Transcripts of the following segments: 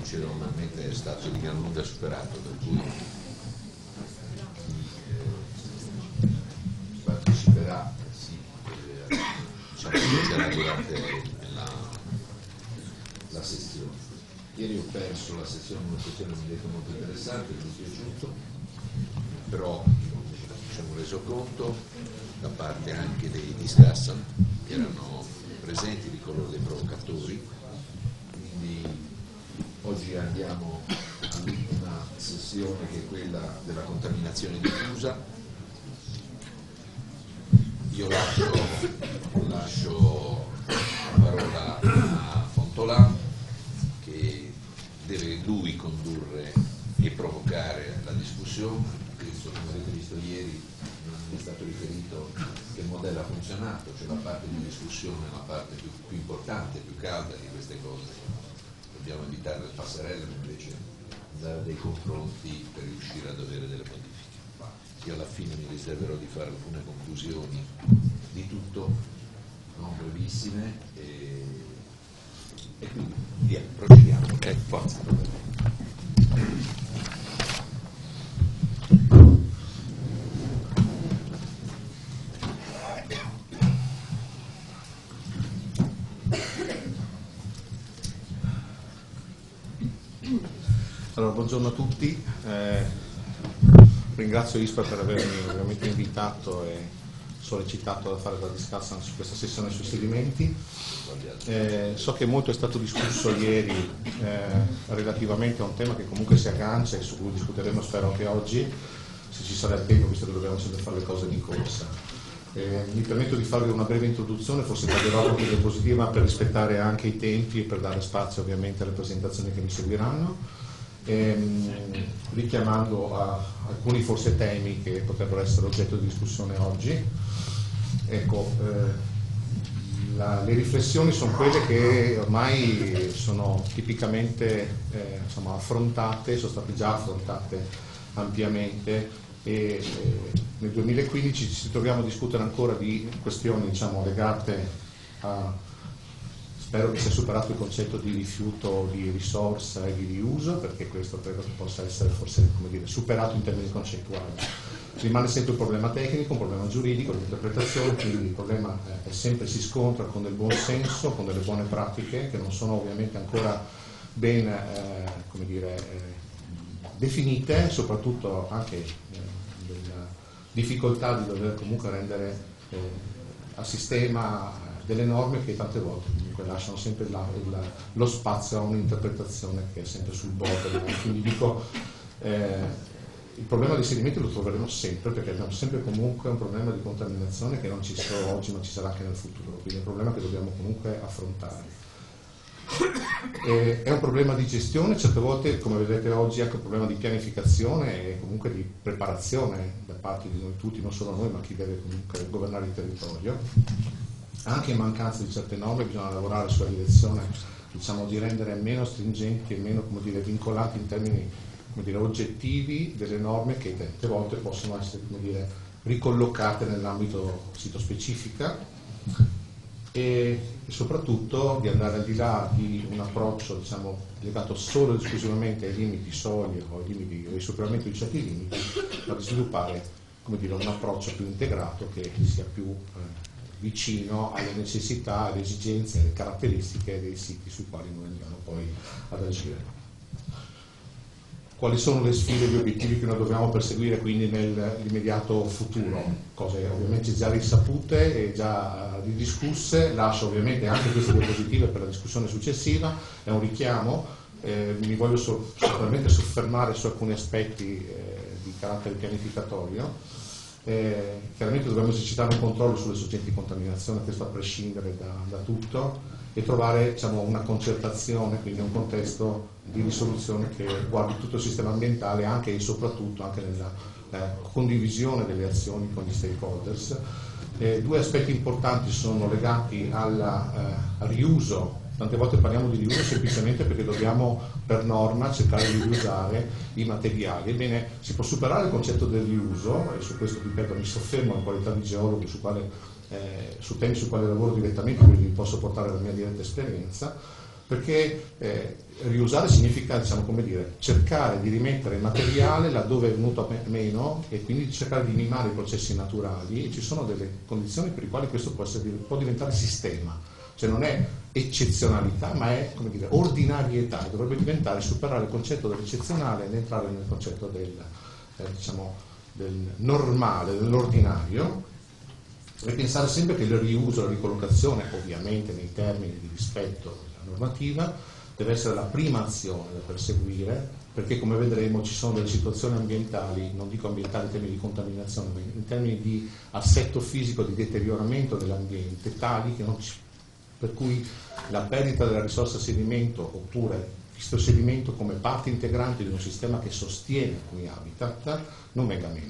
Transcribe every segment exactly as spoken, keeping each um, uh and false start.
codice normalmente è stato di gran lunga superato, per cui chi eh, parteciperà si eh, diciamo, inizierà durante la, la sessione. Ieri ho perso la sessione, una sessione mi ha detto molto interessante, mi è piaciuto, però ci abbiamo reso conto da parte anche dei discussant che erano presenti, di coloro dei provocatori. Quindi oggi andiamo all'ultima sessione, che è quella della contaminazione diffusa. Io lascio, lascio la parola a Fontolà, che deve lui condurre e provocare la discussione. Questo, come avete visto ieri, non è stato riferito che il modello ha funzionato, cioè la parte di discussione è la parte più, più importante, più calda di queste cose. Dobbiamo evitare le passerelle, ma invece dare dei confronti per riuscire ad avere delle modifiche. Io alla fine mi riserverò di fare alcune conclusioni di tutto, non brevissime, e, e quindi via, procediamo. Ok, forza. Allora, buongiorno a tutti, eh, ringrazio ISPRA per avermi ovviamente invitato e sollecitato a fare la discussione su questa sessione sui sedimenti. Eh, so che molto è stato discusso ieri eh, relativamente a un tema che comunque si aggancia e su cui discuteremo, spero anche oggi, se ci sarà il tempo, visto che dobbiamo sempre fare le cose di corsa. Eh, mi permetto di farvi una breve introduzione, forse taglierò qualche diapositiva per rispettare anche i tempi e per dare spazio ovviamente alle presentazioni che mi seguiranno. Ehm, richiamando a alcuni forse temi che potrebbero essere oggetto di discussione oggi. Ecco, eh, la, le riflessioni sono quelle che ormai sono tipicamente eh, insomma, affrontate, sono state già affrontate ampiamente e eh, nel duemilaquindici ci troviamo a discutere ancora di questioni diciamo, legate a. Spero che sia superato il concetto di rifiuto, di risorsa e di riuso, perché questo credo che possa essere forse come dire, superato in termini concettuali. Rimane sempre un problema tecnico, un problema giuridico, di interpretazione, quindi il problema è sempre si scontra con del buon senso, con delle buone pratiche, che non sono ovviamente ancora ben eh, come dire, eh, definite, soprattutto anche eh, della difficoltà di dover comunque rendere eh, a sistema delle norme che tante volte comunque lasciano sempre la, la, lo spazio a un'interpretazione che è sempre sul bordo. Quindi dico, eh, il problema dei sedimenti lo troveremo sempre, perché abbiamo sempre comunque un problema di contaminazione che non ci sarà oggi ma ci sarà anche nel futuro, quindi è un problema che dobbiamo comunque affrontare. Eh, è un problema di gestione, certe volte come vedete oggi è anche un problema di pianificazione e comunque di preparazione da parte di noi tutti, non solo noi ma chi deve comunque governare il territorio. Anche in mancanza di certe norme bisogna lavorare sulla direzione diciamo, di rendere meno stringenti e meno come dire, vincolanti in termini come dire, oggettivi delle norme che tante volte possono essere come dire, ricollocate nell'ambito sito-specifica e, e soprattutto di andare al di là di un approccio diciamo, legato solo ed esclusivamente ai limiti soglie o ai limiti o ai superamenti di certi limiti, ma di sviluppare come dire, un approccio più integrato che sia più eh, vicino alle necessità, alle esigenze, alle caratteristiche dei siti sui quali noi andiamo poi ad agire. Quali sono le sfide e gli obiettivi che noi dobbiamo perseguire quindi nell'immediato futuro? Cose ovviamente già risapute e già discusse, lascio ovviamente anche queste diapositive per la discussione successiva, è un richiamo, eh, mi voglio so, solamente soffermare su alcuni aspetti eh, di carattere pianificatorio. Eh, chiaramente dobbiamo esercitare un controllo sulle sorgenti di contaminazione, questo a prescindere da, da tutto, e trovare diciamo, una concertazione, quindi un contesto di risoluzione che guardi tutto il sistema ambientale anche e soprattutto anche nella eh, condivisione delle azioni con gli stakeholders. Eh, due aspetti importanti sono legati alla, eh, al riuso. Tante volte parliamo di riuso semplicemente perché dobbiamo per norma cercare di riusare i materiali. Ebbene, si può superare il concetto del riuso, e su questo ripeto mi soffermo in qualità di geologo su, quale, eh, su temi su quali lavoro direttamente, quindi posso portare la mia diretta esperienza, perché eh, riusare significa, diciamo, come dire, cercare di rimettere il materiale laddove è venuto meno e quindi cercare di mimare i processi naturali, e ci sono delle condizioni per le quali questo può, essere, può diventare sistema, cioè non è eccezionalità ma è, come dire, ordinarietà, dovrebbe diventare, superare il concetto dell'eccezionale ed entrare nel concetto del, eh, diciamo, del normale, dell'ordinario, e pensare sempre che il riuso, la ricollocazione, ovviamente nei termini di rispetto della normativa, deve essere la prima azione da perseguire, perché come vedremo ci sono delle situazioni ambientali, non dico ambientali in termini di contaminazione, ma in termini di assetto fisico, di deterioramento dell'ambiente, tali che non ci, per cui la perdita della risorsa sedimento, oppure questo sedimento come parte integrante di un sistema che sostiene alcuni habitat, non venga meno.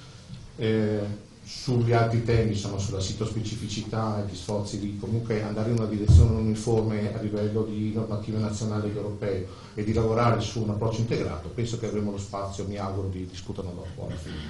Eh, Sugli altri temi, sono sulla sitospecificità e gli sforzi di comunque andare in una direzione uniforme a livello di normative nazionali ed europee e di lavorare su un approccio integrato, penso che avremo lo spazio, mi auguro, di discuterlo dopo alla fine.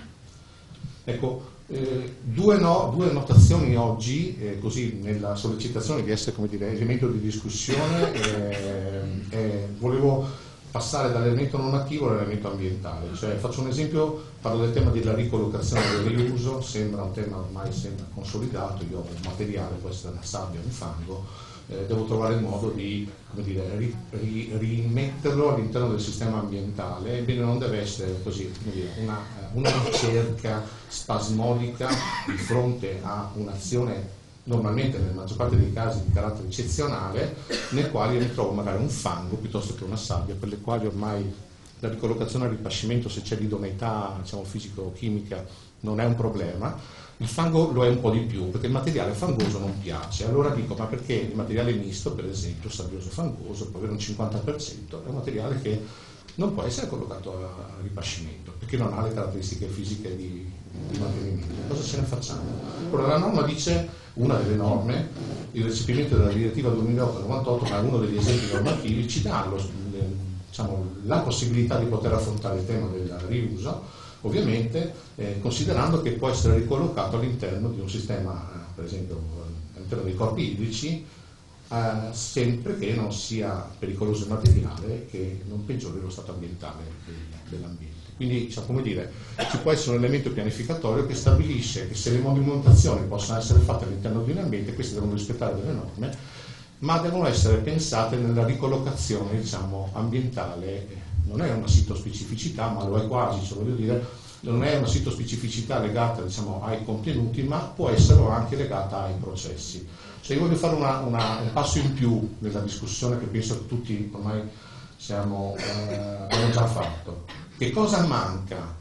Ecco, eh, due, no, due notazioni oggi, eh, così nella sollecitazione di essere, come dire, elemento di discussione, eh, eh, volevo passare dall'elemento normativo all'elemento ambientale, cioè faccio un esempio, parlo del tema della ricollocazione e del riuso, sembra un tema ormai sembra consolidato, io ho un materiale, può essere una sabbia, un fango, eh, devo trovare il modo di, come dire, ri, ri, rimetterlo all'interno del sistema ambientale, ebbene non deve essere così, come dire, una, una ricerca spasmodica di fronte a un'azione normalmente nella maggior parte dei casi di carattere eccezionale, nel quale io mi trovo magari un fango piuttosto che una sabbia, per le quali ormai la ricollocazione al ripascimento, se c'è l'idoneità, diciamo, fisico-chimica, non è un problema. Il fango lo è un po' di più, perché il materiale fangoso non piace. Allora dico, ma perché il materiale misto, per esempio, sabbioso-fangoso, può avere un cinquanta per cento, è un materiale che non può essere collocato a ripascimento, perché non ha le caratteristiche fisiche di, di mantenimento. Cosa ce ne facciamo? Ora, la norma dice, una delle norme, il recepimento della direttiva duemilaotto novantotto, ma è uno degli esempi normativi, ci dà lo, le, diciamo, la possibilità di poter affrontare il tema del riuso, ovviamente eh, considerando che può essere ricollocato all'interno di un sistema, eh, per esempio all'interno dei corpi idrici, eh, sempre che non sia pericoloso il materiale, che non peggiori lo stato ambientale del, dell'ambiente. Quindi, diciamo, come dire, ci può essere un elemento pianificatorio che stabilisce che se le movimentazioni possono essere fatte all'interno di un ambiente, queste devono rispettare delle norme, ma devono essere pensate nella ricollocazione, diciamo, ambientale. Non è una sitospecificità, ma lo è quasi, cioè voglio dire, non è una sitospecificità legata, diciamo, ai contenuti, ma può essere anche legata ai processi. Cioè io voglio fare una, una, un passo in più nella discussione che penso che tutti ormai siamo, eh, abbiamo già fatto. Che cosa manca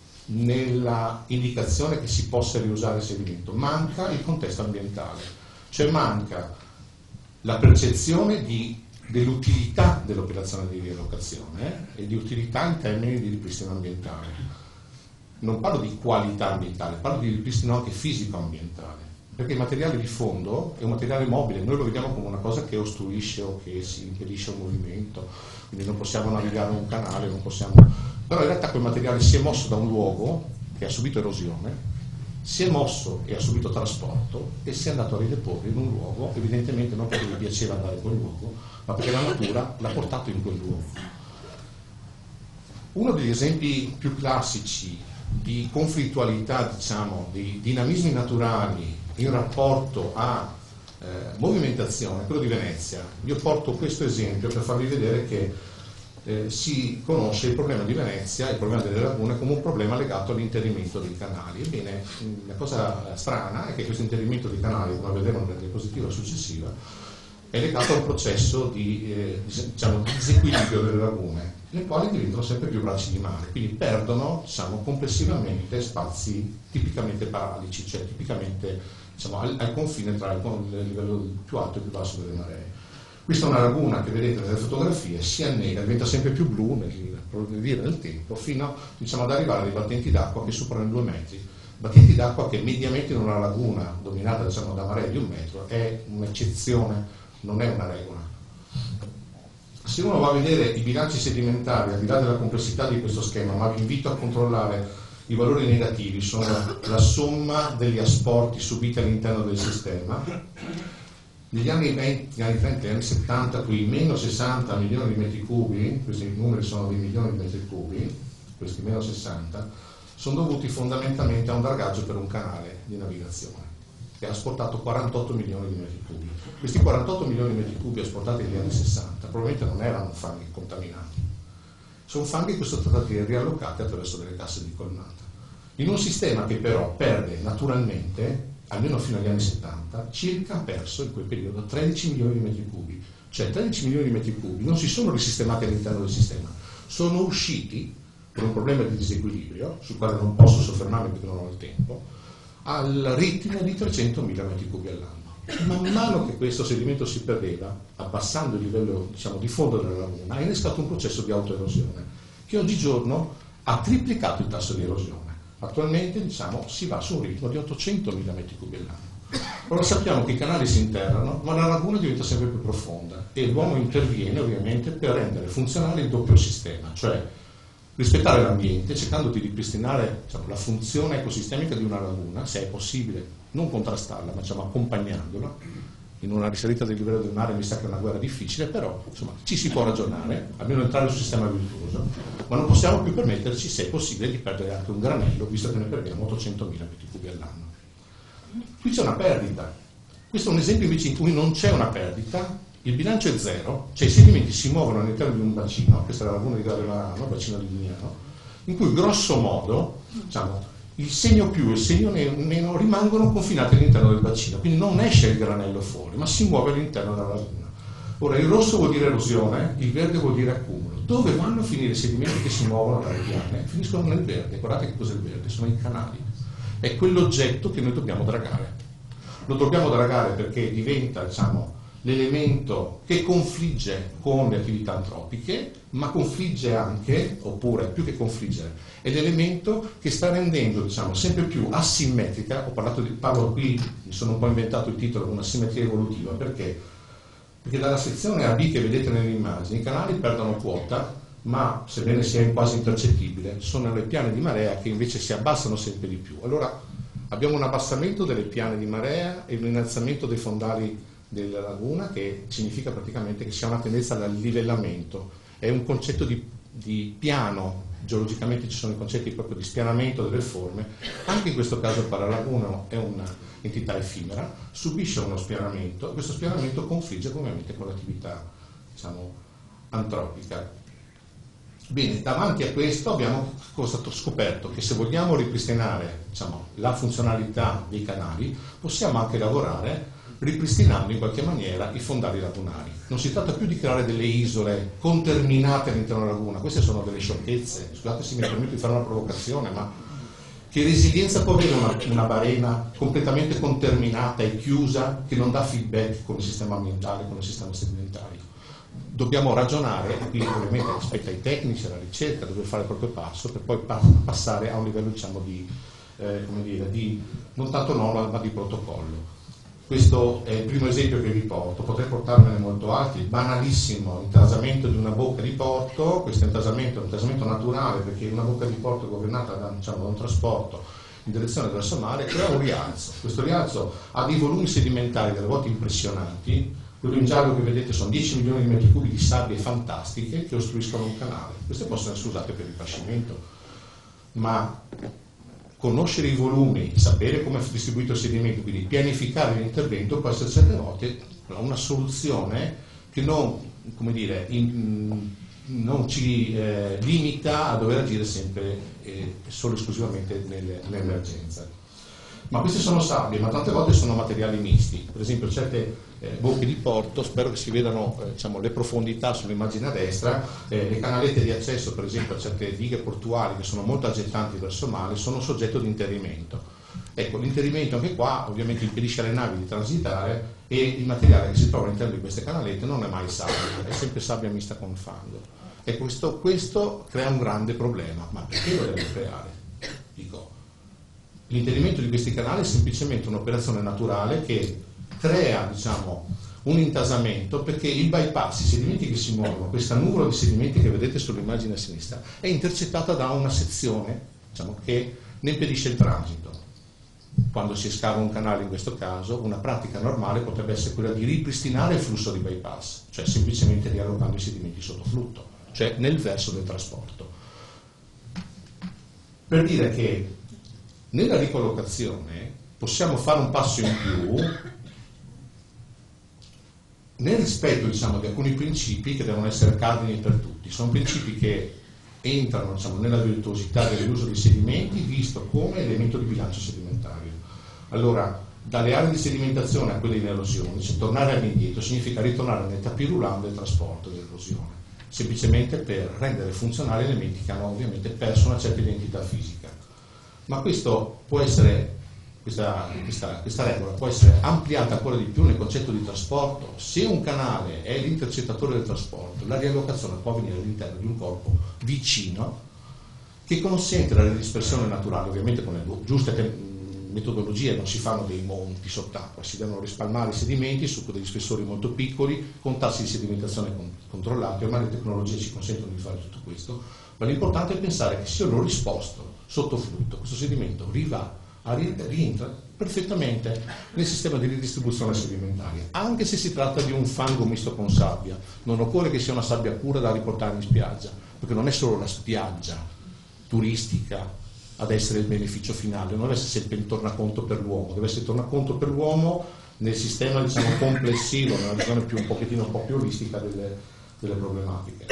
nella indicazione che si possa riusare il sedimento? Manca il contesto ambientale, cioè manca la percezione di, dell'utilità dell'operazione di riallocazione eh, e di utilità in termini di ripristino ambientale. Non parlo di qualità ambientale, parlo di ripristino anche fisico-ambientale, perché il materiale di fondo è un materiale mobile, noi lo vediamo come una cosa che ostruisce o che si impedisce un movimento, quindi non possiamo navigare un canale, non possiamo... Però in realtà quel materiale si è mosso da un luogo che ha subito erosione, si è mosso e ha subito trasporto e si è andato a rideporre in un luogo, evidentemente non perché gli piaceva andare in quel luogo, ma perché la natura l'ha portato in quel luogo. Uno degli esempi più classici di conflittualità, diciamo, di dinamismi naturali in rapporto a eh, movimentazione, quello di Venezia. Io porto questo esempio per farvi vedere che eh, si conosce il problema di Venezia, il problema delle lagune, come un problema legato all'interimento dei canali. Ebbene, la cosa strana è che questo interimento dei canali, come vedremo nella diapositiva successiva, è legato a un processo di, eh, diciamo, disequilibrio delle lagune, le quali diventano sempre più bracci di mare, quindi perdono, diciamo, complessivamente spazi tipicamente paralici, cioè tipicamente, diciamo, al, al confine tra il, il livello più alto e il più basso delle maree. Questa è una laguna che vedete nelle fotografie, si annega, diventa sempre più blu nel progredire del tempo, fino, diciamo, ad arrivare a dei battenti d'acqua che superano i due metri. Battenti d'acqua che mediamente in una laguna dominata, diciamo, da maree di un metro è un'eccezione, non è una regola. Se uno va a vedere i bilanci sedimentari, al di là della complessità di questo schema, ma vi invito a controllare i valori negativi, sono la somma degli asporti subiti all'interno del sistema, negli anni venti, negli anni trenta, negli anni settanta, quei meno sessanta milioni di metri cubi, questi numeri sono dei milioni di metri cubi, questi meno sessanta, sono dovuti fondamentalmente a un dragaggio per un canale di navigazione che ha asportato quarantotto milioni di metri cubi. Questi quarantotto milioni di metri cubi asportati negli anni sessanta probabilmente non erano fanghi contaminati, sono fanghi che sono stati riallocati attraverso delle casse di colmata. In un sistema che però perde naturalmente, almeno fino agli anni settanta, circa ha perso in quel periodo tredici milioni di metri cubi. Cioè tredici milioni di metri cubi non si sono risistemati all'interno del sistema, sono usciti per un problema di disequilibrio, sul quale non posso soffermarmi perché non ho il tempo, al ritmo di trecentomila metri cubi all'anno. Man mano che questo sedimento si perdeva, abbassando il livello, diciamo, di fondo della laguna, ha innescato un processo di autoerosione che oggigiorno ha triplicato il tasso di erosione. Attualmente, diciamo, si va su un ritmo di ottocentomila metri cubi all'anno. Ora sappiamo che i canali si interrano, ma la laguna diventa sempre più profonda e l'uomo interviene ovviamente per rendere funzionale il doppio sistema, cioè rispettare l'ambiente, cercando di ripristinare, diciamo, la funzione ecosistemica di una laguna, se è possibile, non contrastarla, ma diciamo, accompagnandola. In una risalita del livello del mare mi sa che è una guerra difficile, però insomma, ci si può ragionare, almeno entrare sul sistema virtuoso, ma non possiamo più permetterci, se è possibile, di perdere anche un granello, visto che ne perdiamo ottocentomila metri cubi all'anno. Qui c'è una perdita. Questo è un esempio invece in cui non c'è una perdita, il bilancio è zero, cioè i sedimenti si muovono all'interno di un bacino, questa è la laguna di Gavelarano, il bacino di Lignano, in cui grosso modo, diciamo, il segno più e il segno meno rimangono confinati all'interno del bacino, quindi non esce il granello fuori, ma si muove all'interno della laguna. Ora, il rosso vuol dire erosione, il verde vuol dire accumulo. Dove vanno a finire i sedimenti che si muovono dalle piane? Finiscono nel verde. Guardate che cos'è il verde, sono i canali. È quell'oggetto che noi dobbiamo dragare. Lo dobbiamo dragare perché diventa, diciamo, l'elemento che confligge con le attività antropiche, ma confligge anche, oppure più che confliggere, è l'elemento che sta rendendo, diciamo, sempre più asimmetrica. Ho parlato di, parlo qui, mi sono un po' inventato il titolo, una simmetria evolutiva, perché? Perché dalla sezione A B che vedete nelle immagini i canali perdono quota, ma sebbene sia quasi impercettibile, sono le piane di marea che invece si abbassano sempre di più. Allora abbiamo un abbassamento delle piane di marea e un innalzamento dei fondali della laguna, che significa praticamente che si ha una tendenza al livellamento. È un concetto di, di piano, geologicamente ci sono i concetti proprio di spianamento delle forme. Anche in questo caso il Paralaguna è un'entità effimera, subisce uno spianamento, e questo spianamento confligge ovviamente con l'attività, diciamo, antropica. Bene, davanti a questo abbiamo scoperto che se vogliamo ripristinare, diciamo, la funzionalità dei canali, possiamo anche lavorare ripristinando in qualche maniera i fondali lagunari. Non si tratta più di creare delle isole conterminate all'interno della laguna, queste sono delle sciocchezze, scusate se mi permetto di fare una provocazione, ma che resilienza può avere una, una barena completamente conterminata e chiusa che non dà feedback con il sistema ambientale, con il sistema sedimentario? Dobbiamo ragionare, e qui ovviamente rispetto ai tecnici, alla ricerca, dove fare il proprio passo per poi pa passare a un livello, diciamo, di, eh, come dire, di non tanto norma ma di protocollo. Questo è il primo esempio che vi porto, potrei portarmene molto altri. Banalissimo, intasamento di una bocca di porto. Questo intasamento è un intasamento naturale, perché una bocca di porto governata da, diciamo, da un trasporto in direzione verso mare crea un rialzo. Questo rialzo ha dei volumi sedimentari delle volte impressionanti. Quello in giallo che vedete sono dieci milioni di metri cubi di sabbie fantastiche che ostruiscono un canale. Queste possono essere usate per il pascimento, ma conoscere i volumi, sapere come è distribuito il sedimento, quindi pianificare l'intervento, può essere certe volte una soluzione che non, come dire, in, non ci eh, limita a dover agire sempre eh, solo e esclusivamente nell'emergenza. Ma queste sono sabbie, ma tante volte sono materiali misti. Per esempio certe eh, bocche di porto, spero che si vedano eh, diciamo, le profondità sull'immagine a destra, eh, le canalette di accesso per esempio a certe dighe portuali che sono molto aggettanti verso mare sono soggetto di interrimento. Ecco, l'interrimento anche qua ovviamente impedisce alle navi di transitare e il materiale che si trova all'interno di queste canalette non è mai sabbia, è sempre sabbia mista con fango. E questo, questo crea un grande problema, ma perché lo deve creare? Dico, l'interimento di questi canali è semplicemente un'operazione naturale che crea, diciamo, un intasamento, perché il bypass, i sedimenti che si muovono, questa nuvola di sedimenti che vedete sull'immagine a sinistra, è intercettata da una sezione, diciamo, che ne impedisce il transito. quando si scava un canale in questo caso, una pratica normale potrebbe essere quella di ripristinare il flusso di bypass, cioè semplicemente riallocando i sedimenti sotto flutto, cioè nel verso del trasporto. Per dire che nella ricollocazione possiamo fare un passo in più nel rispetto, diciamo, di alcuni principi che devono essere cardini per tutti. Sono principi che entrano, diciamo, nella virtuosità dell'uso dei sedimenti visto come elemento di bilancio sedimentario. Allora, dalle aree di sedimentazione a quelle in erosione, cioè tornare all'indietro significa ritornare nel tapis roulant del trasporto dell'erosione, semplicemente per rendere funzionali elementi che hanno ovviamente perso una certa identità fisica. Ma questo può essere, questa, questa, questa regola può essere ampliata ancora di più nel concetto di trasporto. Se un canale è l'intercettatore del trasporto, la riallocazione può avvenire all'interno di un corpo vicino che consente la ridispersione naturale, ovviamente con le giuste metodologie, non si fanno dei monti sott'acqua, si devono rispalmare i sedimenti su degli spessori molto piccoli, con tassi di sedimentazione controllati. Ormai le tecnologie ci consentono di fare tutto questo, ma l'importante è pensare che se io lo risposto sotto flutto, questo sedimento riva, rientra perfettamente nel sistema di ridistribuzione sedimentaria, anche se si tratta di un fango misto con sabbia. Non occorre che sia una sabbia pura da riportare in spiaggia, perché non è solo la spiaggia turistica ad essere il beneficio finale, non deve essere sempre il tornaconto per l'uomo, deve essere il tornaconto per l'uomo nel sistema, diciamo, complessivo, nella visione più, un pochettino un po' più olistica delle, delle problematiche.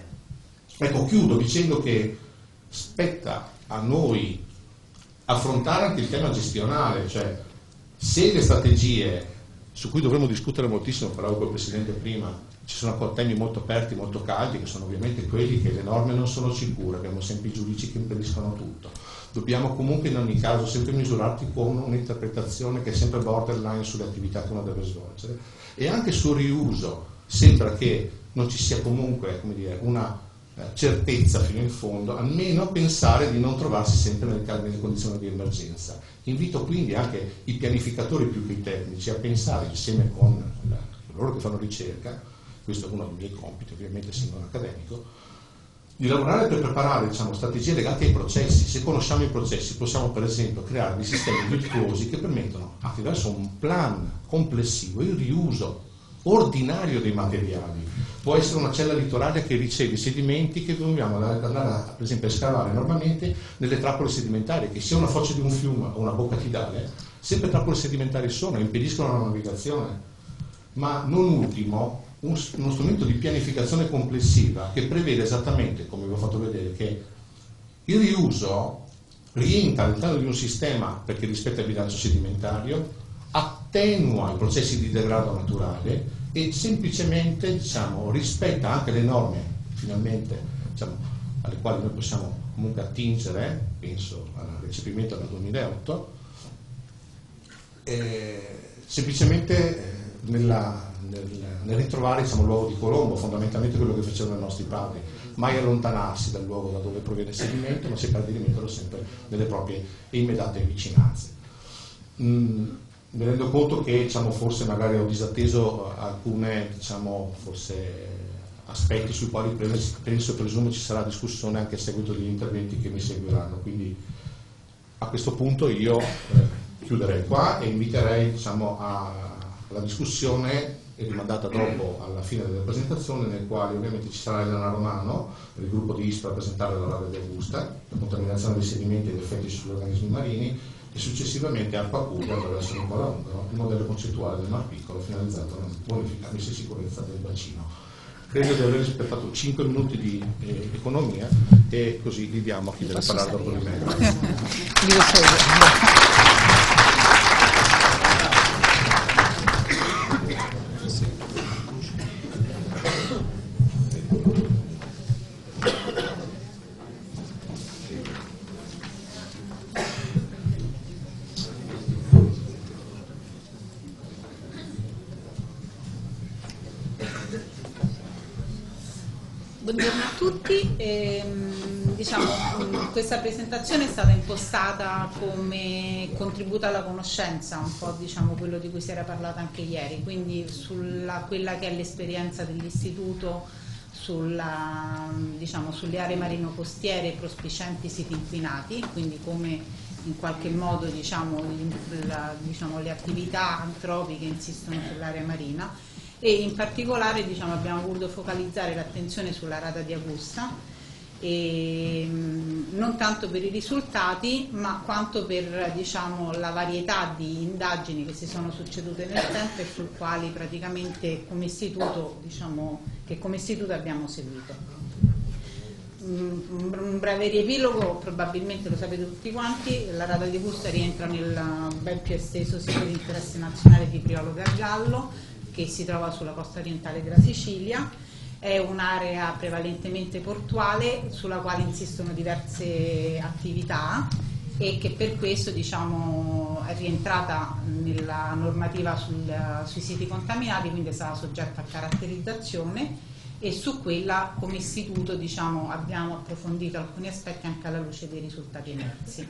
Ecco, chiudo dicendo che spetta a noi affrontare anche il tema gestionale, cioè se le strategie su cui dovremo discutere moltissimo, parlavo col Presidente prima, ci sono ancora temi molto aperti, molto caldi, che sono ovviamente quelli che le norme non sono sicure, abbiamo sempre i giudici che impediscono tutto. Dobbiamo comunque in ogni caso sempre misurarti con un'interpretazione che è sempre borderline sulle attività che uno deve svolgere, e anche sul riuso, sembra che non ci sia comunque, come dire, una eh, certezza fino in fondo, almeno pensare di non trovarsi sempre nelle, nelle condizioni di emergenza. Invito quindi anche i pianificatori più che i tecnici a pensare insieme con la, loro che fanno ricerca, questo è uno dei miei compiti ovviamente essendo un accademico, di lavorare per preparare, diciamo, strategie legate ai processi. Se conosciamo i processi possiamo per esempio creare dei sistemi virtuosi che permettono attraverso un plan complessivo il riuso ordinario dei materiali. Può essere una cella litorale che riceve i sedimenti che dobbiamo andare, andare per esempio a scavare normalmente nelle trappole sedimentarie, che sia una foce di un fiume o una bocca tidale, sempre trappole sedimentarie sono, impediscono la navigazione. Ma non ultimo uno strumento di pianificazione complessiva che prevede esattamente, come vi ho fatto vedere, che il riuso rientra all'interno di un sistema perché rispetta il bilancio sedimentario, attenua i processi di degrado naturale e semplicemente, diciamo, rispetta anche le norme finalmente, diciamo, alle quali noi possiamo comunque attingere, penso al recepimento del duemilaotto, eh, semplicemente eh, nella Nel, nel ritrovare, diciamo, il luogo di Colombo, fondamentalmente quello che facevano i nostri padri, mai allontanarsi dal luogo da dove proviene il sedimento, ma cercare di rimetterlo sempre nelle proprie immediate vicinanze. Mm, mi rendo conto che, diciamo, forse magari ho disatteso alcune, diciamo, forse aspetti sui quali penso e presumo ci sarà discussione anche a seguito degli interventi che mi seguiranno, quindi a questo punto io eh, chiuderei qua e inviterei, diciamo, a la discussione è rimandata dopo alla fine della presentazione, nel quale ovviamente ci sarà Elena Romano per il gruppo di ISPRA a presentare la Valle di Augusta, la contaminazione dei sedimenti e gli effetti sugli organismi marini, e successivamente Acqua Pubblica attraverso Nicola Ungaro, il modello concettuale del Mar Piccolo finalizzato alla bonifica, messa in sicurezza del bacino. Credo di aver rispettato cinque minuti di eh, economia e così li diamo a chi deve parlare dopo di me. Buongiorno a tutti, e, diciamo, questa presentazione è stata impostata come contributo alla conoscenza, un po', diciamo, quello di cui si era parlato anche ieri, quindi sulla quella che è l'esperienza dell'istituto sulla, diciamo, sulle aree marino-costiere prospicienti siti inquinati, quindi come in qualche modo diciamo, la, diciamo, le attività antropiche insistono sull'area marina, e in particolare diciamo, abbiamo voluto focalizzare l'attenzione sulla rata di Augusta, e non tanto per i risultati ma quanto per diciamo, la varietà di indagini che si sono succedute nel tempo e sul quali praticamente come istituto, diciamo, che come istituto abbiamo seguito. Un breve riepilogo, probabilmente lo sapete tutti quanti, la rata di Augusta rientra nel ben più esteso sito di interesse nazionale di Priolo Gargallo, che si trova sulla costa orientale della Sicilia. È un'area prevalentemente portuale sulla quale insistono diverse attività e che per questo diciamo, è rientrata nella normativa sul, sui siti contaminati, quindi sarà soggetta a caratterizzazione, e su quella come istituto diciamo, abbiamo approfondito alcuni aspetti anche alla luce dei risultati emersi.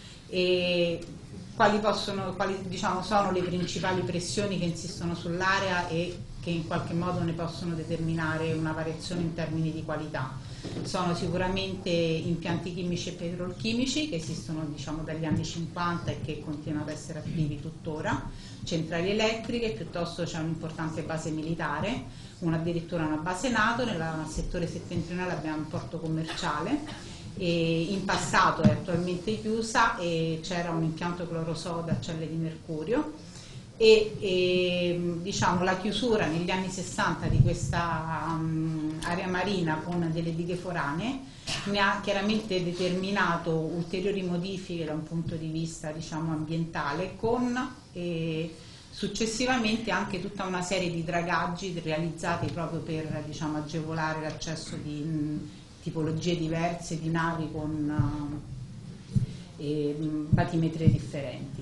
E quali, possono, quali diciamo, sono le principali pressioni che insistono sull'area e che in qualche modo ne possono determinare una variazione in termini di qualità? Sono sicuramente impianti chimici e petrolchimici che esistono diciamo, dagli anni cinquanta e che continuano ad essere attivi tuttora, centrali elettriche, piuttosto c'è un'importante base militare, una, addirittura una base NATO, nel settore settentrionale abbiamo un porto commerciale, e in passato è attualmente chiusa e c'era un impianto clorosoda a celle di mercurio. E, e diciamo, la chiusura negli anni sessanta di questa um, area marina con delle dighe foranee ne ha chiaramente determinato ulteriori modifiche da un punto di vista diciamo, ambientale, con eh, successivamente anche tutta una serie di dragaggi realizzati proprio per diciamo, agevolare l'accesso di mh, tipologie diverse di navi con uh, eh, batimetrie differenti.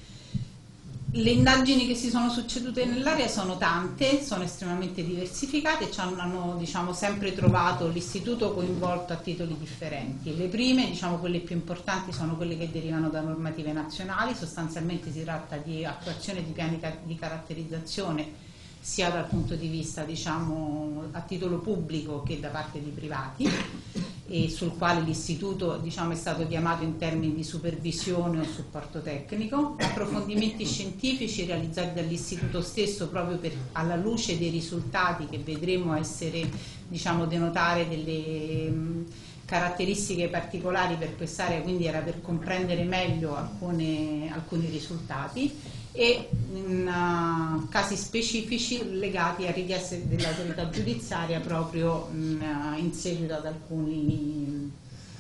Le indagini che si sono succedute nell'area sono tante, sono estremamente diversificate e ci hanno diciamo, sempre trovato l'istituto coinvolto a titoli differenti. Le prime, diciamo, quelle più importanti, sono quelle che derivano da normative nazionali, sostanzialmente si tratta di attuazione di piani di caratterizzazione sia dal punto di vista diciamo, a titolo pubblico che da parte di privati, e sul quale l'istituto diciamo, è stato chiamato in termini di supervisione o supporto tecnico, approfondimenti scientifici realizzati dall'istituto stesso proprio per, alla luce dei risultati che vedremo essere diciamo, denotare delle mh, caratteristiche particolari per quest'area, quindi era per comprendere meglio alcune, alcuni risultati, e in uh, casi specifici legati a richieste dell'autorità giudiziaria proprio mh, in seguito ad alcuni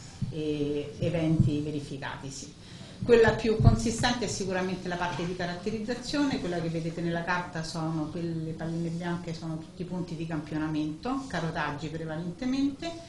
eh, eventi verificatisi. Quella più consistente è sicuramente la parte di caratterizzazione, quella che vedete nella carta sono quelle palline bianche, sono tutti i punti di campionamento, carotaggi prevalentemente.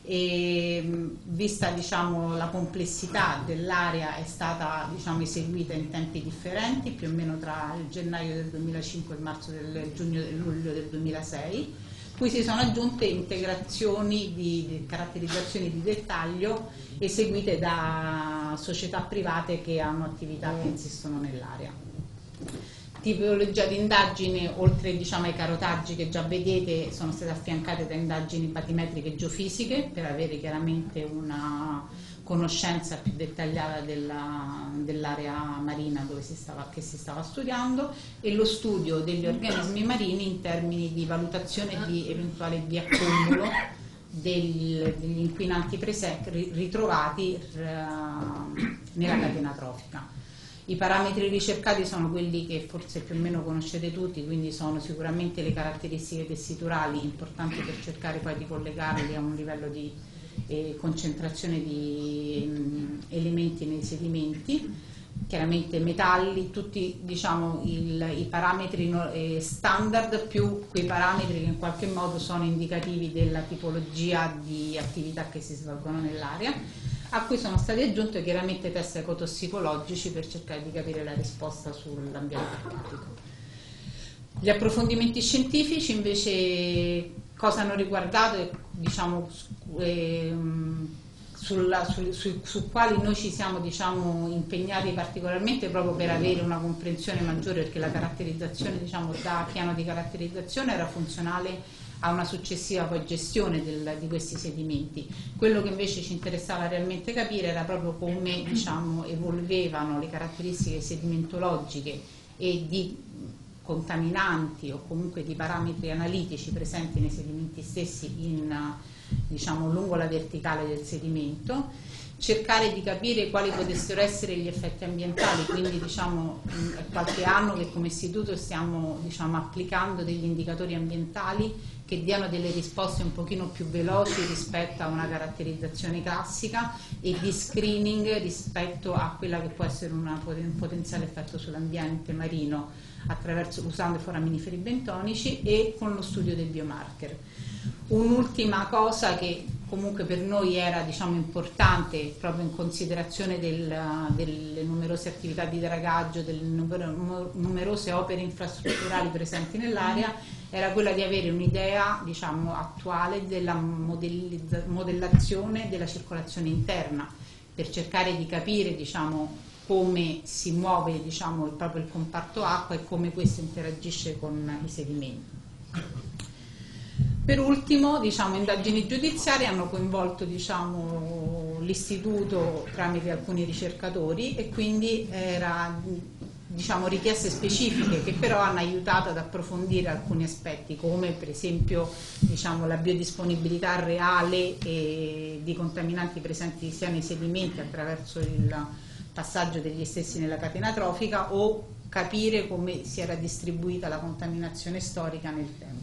E vista diciamo, la complessità dell'area è stata diciamo, eseguita in tempi differenti, più o meno tra il gennaio del duemilacinque e il marzo del giugno e luglio del duemilasei, cui si sono aggiunte integrazioni di, di caratterizzazioni di dettaglio eseguite da società private che hanno attività che insistono nell'area. Tipologia di indagine, oltre diciamo, ai carotaggi che già vedete, sono state affiancate da indagini batimetriche e geofisiche per avere chiaramente una conoscenza più dettagliata della, dell'area marina dove si stava, che si stava studiando, e lo studio degli organismi marini in termini di valutazione di eventuale biaccumulo degli, degli inquinanti presenti ritrovati uh, nella catena trofica. I parametri ricercati sono quelli che forse più o meno conoscete tutti, quindi sono sicuramente le caratteristiche tessiturali, importanti per cercare poi di collegarli a un livello di eh, concentrazione di mh, elementi nei sedimenti, chiaramente metalli, tutti diciamo, il, i parametri no, eh, standard più quei parametri che in qualche modo sono indicativi della tipologia di attività che si svolgono nell'area, a cui sono stati aggiunti chiaramente test ecotossicologici per cercare di capire la risposta sull'ambiente acquatico. Gli approfondimenti scientifici invece cosa hanno riguardato diciamo, ehm, sulla, su, su, su quali noi ci siamo diciamo, impegnati particolarmente proprio per avere una comprensione maggiore, perché la caratterizzazione diciamo, da piano di caratterizzazione era funzionale a una successiva poi gestione del, di questi sedimenti. Quello che invece ci interessava realmente capire era proprio come diciamo, evolvevano le caratteristiche sedimentologiche e di contaminanti o comunque di parametri analitici presenti nei sedimenti stessi in, diciamo, lungo la verticale del sedimento, cercare di capire quali potessero essere gli effetti ambientali, quindi diciamo è qualche anno che come istituto stiamo diciamo, applicando degli indicatori ambientali che diano delle risposte un pochino più veloci rispetto a una caratterizzazione classica e di screening rispetto a quella che può essere una, un potenziale effetto sull'ambiente marino attraverso, usando foraminiferi bentonici e con lo studio dei biomarker. Un'ultima cosa che comunque per noi era diciamo, importante proprio in considerazione del, delle numerose attività di dragaggio, delle numerose opere infrastrutturali presenti nell'area, era quella di avere un'idea diciamo, attuale della modellazione della circolazione interna, per cercare di capire diciamo, come si muove diciamo, proprio il comparto acqua e come questo interagisce con i sedimenti. Per ultimo, diciamo, indagini giudiziarie hanno coinvolto diciamo, l'istituto tramite alcuni ricercatori e quindi era diciamo, richieste specifiche che però hanno aiutato ad approfondire alcuni aspetti, come per esempio diciamo, la biodisponibilità reale e di contaminanti presenti sia nei sedimenti attraverso il passaggio degli stessi nella catena trofica, o capire come si era distribuita la contaminazione storica nel tempo.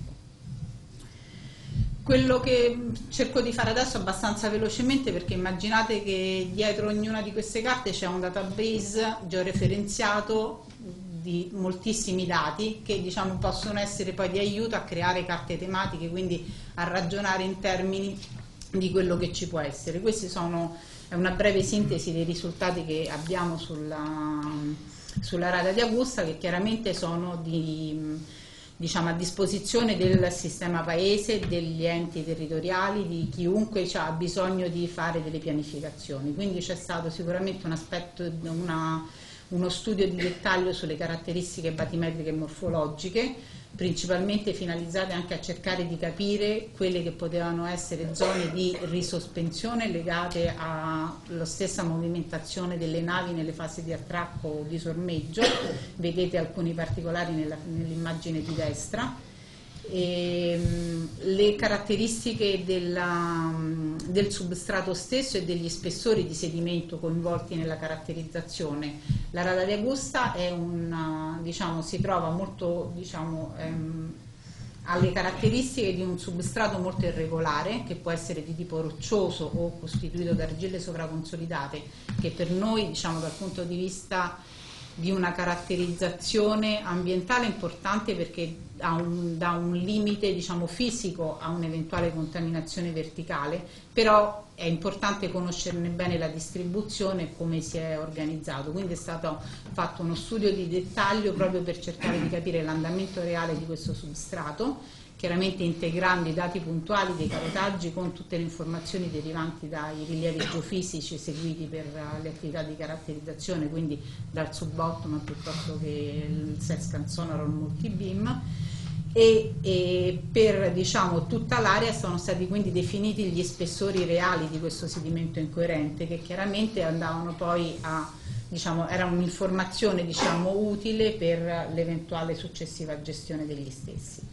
Quello che cerco di fare adesso abbastanza velocemente, perché immaginate che dietro ognuna di queste carte c'è un database georeferenziato di moltissimi dati che diciamo, possono essere poi di aiuto a creare carte tematiche, quindi a ragionare in termini di quello che ci può essere. Questi sono è una breve sintesi dei risultati che abbiamo sulla, sulla rada di Augusta, che chiaramente sono di diciamo, a disposizione del sistema paese, degli enti territoriali, di chiunque ha bisogno di fare delle pianificazioni. Quindi c'è stato sicuramente un aspetto, una, uno studio di dettaglio sulle caratteristiche batimetriche e morfologiche, principalmente finalizzate anche a cercare di capire quelle che potevano essere zone di risospensione legate alla stessa movimentazione delle navi nelle fasi di attracco o di sormeggio. Vedete alcuni particolari nell'immagine di destra. E, mh, le caratteristiche della, mh, del substrato stesso e degli spessori di sedimento coinvolti nella caratterizzazione. La rada di Augusta è una, diciamo, si trova molto diciamo, ehm, alle caratteristiche di un substrato molto irregolare, che può essere di tipo roccioso o costituito da argille sovraconsolidate, che per noi diciamo, dal punto di vista di una caratterizzazione ambientale importante, perché ha un, dà un limite diciamo, fisico a un'eventuale contaminazione verticale, però è importante conoscerne bene la distribuzione e come si è organizzato. Quindi è stato fatto uno studio di dettaglio proprio per cercare di capire l'andamento reale di questo substrato, chiaramente integrando i dati puntuali dei carotaggi con tutte le informazioni derivanti dai rilievi geofisici seguiti per le attività di caratterizzazione, quindi dal subbottom piuttosto che il SESCAN Sonar o il multibeam. E, e per diciamo, tutta l'area sono stati quindi definiti gli spessori reali di questo sedimento incoerente, che chiaramente andavano poi a diciamo, era un'informazione diciamo, utile per l'eventuale successiva gestione degli stessi.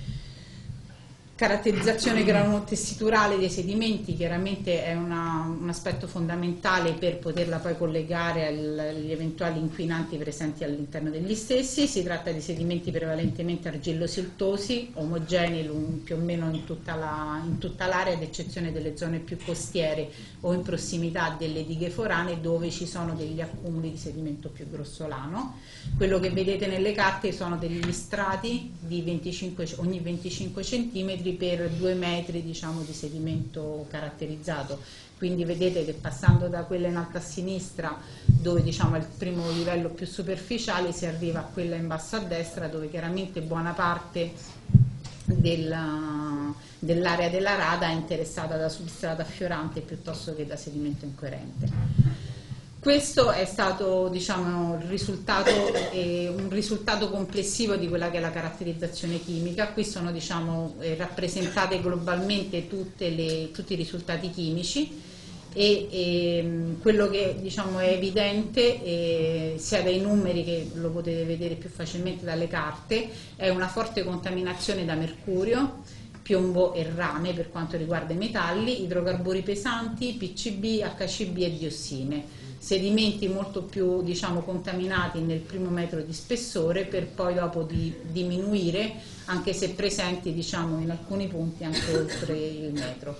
Caratterizzazione granulotessiturale dei sedimenti chiaramente è una, un aspetto fondamentale per poterla poi collegare agli eventuali inquinanti presenti all'interno degli stessi. Si tratta di sedimenti prevalentemente argillo-siltosi, omogenei più o meno in tutta la, in tutta l'area, ad eccezione delle zone più costiere o in prossimità delle dighe forane, dove ci sono degli accumuli di sedimento più grossolano. Quello che vedete nelle carte sono degli strati di venticinque, ogni venticinque centimetri per due metri diciamo, di sedimento caratterizzato. Quindi vedete che passando da quella in alto a sinistra, dove diciamo, è il primo livello più superficiale, si arriva a quella in basso a destra, dove chiaramente buona parte della, dell'area della rada è interessata da substrato affiorante piuttosto che da sedimento incoerente. Questo è stato, diciamo, il risultato, eh, un risultato complessivo di quella che è la caratterizzazione chimica. Qui sono, diciamo, eh, rappresentate globalmente tutte le, tutti i risultati chimici e, e quello che, diciamo, è evidente eh, sia dai numeri, che lo potete vedere più facilmente dalle carte, è una forte contaminazione da mercurio, piombo e rame per quanto riguarda i metalli, idrocarburi pesanti, P C B, H C B e diossine. Sedimenti molto più, diciamo, contaminati nel primo metro di spessore, per poi dopo di diminuire, anche se presenti, diciamo, in alcuni punti anche oltre il metro.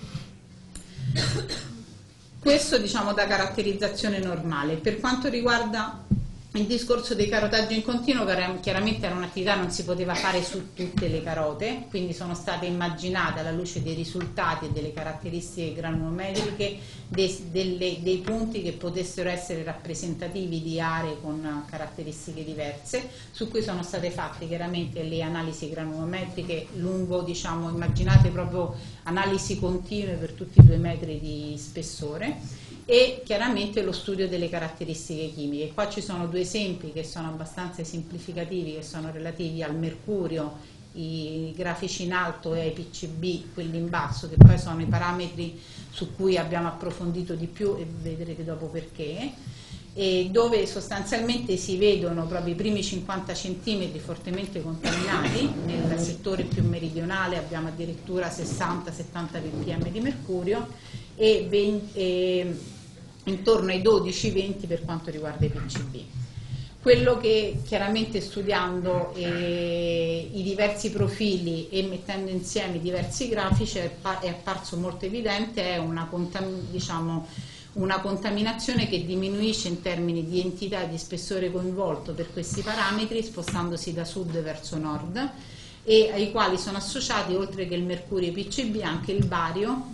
Questo, diciamo, da caratterizzazione normale. Per quanto riguarda il discorso dei carotaggi in continuo, chiaramente era un'attività che non si poteva fare su tutte le carote, quindi sono state immaginate alla luce dei risultati e delle caratteristiche granulometriche dei, delle, dei punti che potessero essere rappresentativi di aree con caratteristiche diverse, su cui sono state fatte chiaramente le analisi granulometriche lungo, diciamo, immaginate proprio analisi continue per tutti i due metri di spessore, e chiaramente lo studio delle caratteristiche chimiche. Qua ci sono due esempi che sono abbastanza esemplificativi, che sono relativi al mercurio, i grafici in alto, e ai P C B, quelli in basso, che poi sono i parametri su cui abbiamo approfondito di più e vedrete dopo perché, e dove sostanzialmente si vedono proprio i primi cinquanta centimetri fortemente contaminati. Nel settore più meridionale abbiamo addirittura sessanta settanta ppm di mercurio e, venti, e intorno ai dodici venti per quanto riguarda i P C B. Quello che chiaramente studiando eh, i diversi profili e mettendo insieme i diversi grafici è, è apparso molto evidente è una, contam diciamo, una contaminazione che diminuisce in termini di entità e di spessore coinvolto per questi parametri, spostandosi da sud verso nord, e ai quali sono associati, oltre che il mercurio e i P C B, anche il bario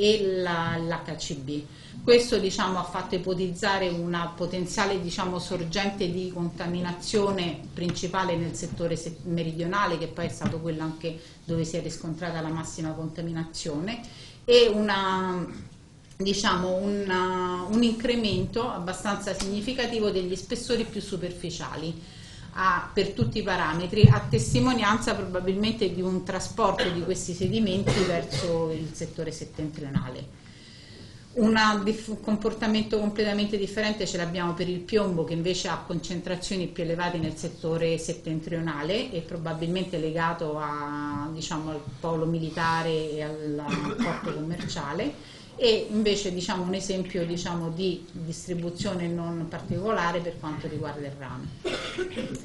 e l'H C B. Questo, diciamo, ha fatto ipotizzare una potenziale, diciamo, sorgente di contaminazione principale nel settore meridionale, che poi è stato quello anche dove si è riscontrata la massima contaminazione, e una, diciamo, una, un incremento abbastanza significativo degli spessori più superficiali a, per tutti i parametri, a testimonianza probabilmente di un trasporto di questi sedimenti verso il settore settentrionale. Un comportamento completamente differente ce l'abbiamo per il piombo, che invece ha concentrazioni più elevate nel settore settentrionale e probabilmente legato a, diciamo, al polo militare e al porto commerciale, e invece, diciamo, un esempio, diciamo, di distribuzione non particolare per quanto riguarda il rame.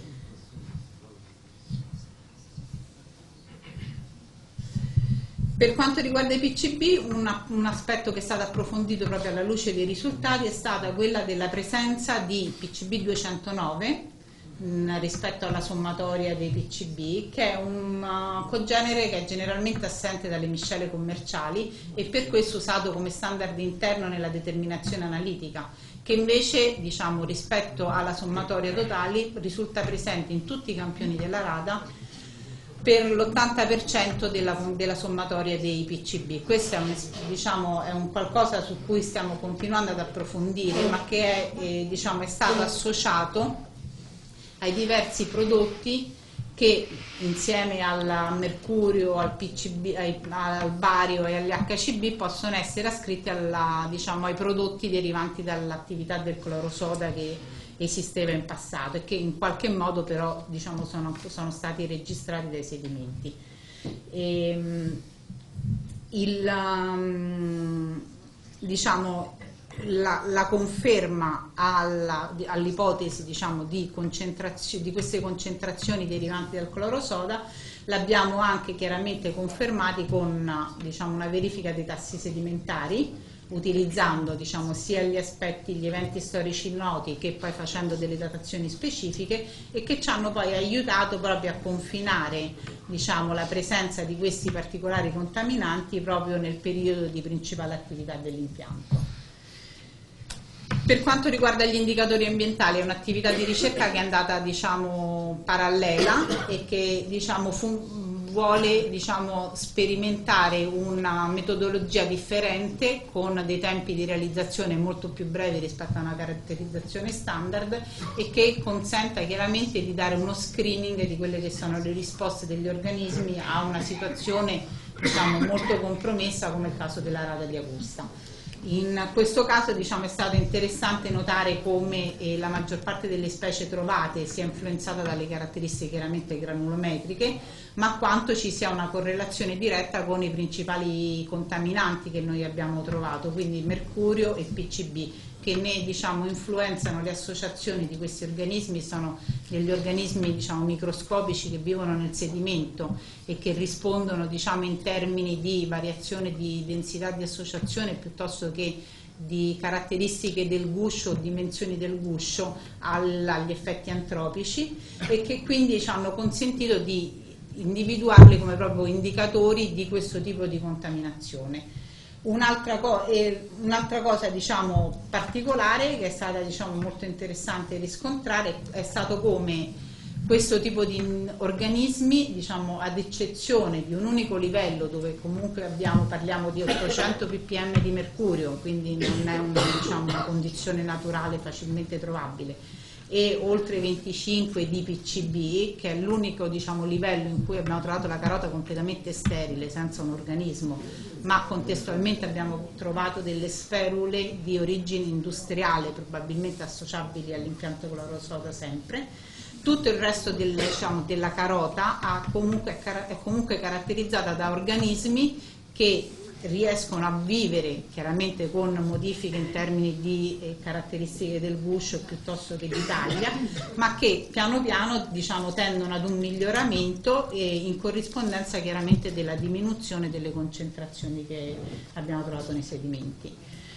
Per quanto riguarda i P C B, una, un aspetto che è stato approfondito proprio alla luce dei risultati è stata quella della presenza di P C B duecentonove mh, rispetto alla sommatoria dei P C B, che è un uh, cogenere che è generalmente assente dalle miscele commerciali e per questo usato come standard interno nella determinazione analitica, che invece, diciamo, rispetto alla sommatoria totale risulta presente in tutti i campioni della rada per l'ottanta per cento della, della sommatoria dei P C B. Questo è un, diciamo, è un qualcosa su cui stiamo continuando ad approfondire, ma che è, eh, diciamo, è stato associato ai diversi prodotti che insieme al mercurio, al P C B, ai, al bario e agli H C B possono essere ascritti alla, diciamo, ai prodotti derivanti dall'attività del clorosoda che esisteva in passato e che in qualche modo però, diciamo, sono, sono stati registrati dai sedimenti. E, il, um, diciamo, la, la conferma all'ipotesi all diciamo, di, di queste concentrazioni derivanti dal clorosoda l'abbiamo anche chiaramente confermati con, diciamo, una verifica dei tassi sedimentari, utilizzando, diciamo, sia gli aspetti, gli eventi storici noti, che poi facendo delle datazioni specifiche, e che ci hanno poi aiutato proprio a confinare, diciamo, la presenza di questi particolari contaminanti proprio nel periodo di principale attività dell'impianto. Per quanto riguarda gli indicatori ambientali, è un'attività di ricerca che è andata, diciamo, parallela e che, diciamo, vuole, diciamo, sperimentare una metodologia differente con dei tempi di realizzazione molto più brevi rispetto a una caratterizzazione standard e che consenta chiaramente di dare uno screening di quelle che sono le risposte degli organismi a una situazione, diciamo, molto compromessa come il caso della rada di Augusta. In questo caso, diciamo, è stato interessante notare come eh, la maggior parte delle specie trovate sia influenzata dalle caratteristiche chiaramente granulometriche, ma quanto ci sia una correlazione diretta con i principali contaminanti che noi abbiamo trovato, quindi mercurio e P C B, che ne, diciamo, influenzano le associazioni di questi organismi. Sono degli organismi, diciamo, microscopici che vivono nel sedimento e che rispondono, diciamo, in termini di variazione di densità di associazione piuttosto che di caratteristiche del guscio o dimensioni del guscio al, agli effetti antropici, e che quindi ci hanno consentito di individuarli come proprio indicatori di questo tipo di contaminazione. Un'altra co un'altra cosa, diciamo, particolare che è stata, diciamo, molto interessante riscontrare è stato come questo tipo di organismi, diciamo, ad eccezione di un unico livello dove comunque abbiamo, parliamo di ottocento ppm di mercurio, quindi non è una, diciamo, una condizione naturale facilmente trovabile, e oltre venticinque di P C B, che è l'unico, diciamo, livello in cui abbiamo trovato la carota completamente sterile, senza un organismo, ma contestualmente abbiamo trovato delle sferule di origine industriale, probabilmente associabili all'impianto clorosoda sempre. Tutto il resto del, diciamo, della carota ha comunque, è comunque caratterizzata da organismi che riescono a vivere chiaramente con modifiche in termini di eh, caratteristiche del guscio piuttosto che di taglia, ma che piano piano, diciamo, tendono ad un miglioramento e in corrispondenza chiaramente della diminuzione delle concentrazioni che abbiamo trovato nei sedimenti.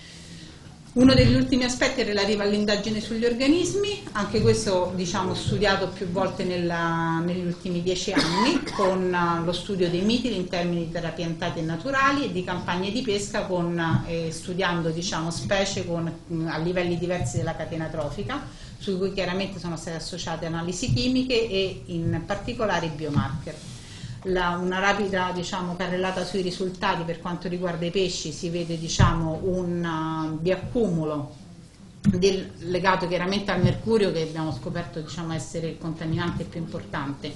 Uno degli ultimi aspetti è relativo all'indagine sugli organismi, anche questo, diciamo, studiato più volte nella, negli ultimi dieci anni, con uh, lo studio dei mitili in termini di terapie piantate e naturali e di campagne di pesca, con, eh, studiando, diciamo, specie con, mh, a livelli diversi della catena trofica, su cui chiaramente sono state associate analisi chimiche e in particolare i biomarker. La, una rapida, diciamo, carrellata sui risultati per quanto riguarda i pesci: si vede, diciamo, un uh, biaccumulo del, legato chiaramente al mercurio, che abbiamo scoperto, diciamo, essere il contaminante più importante,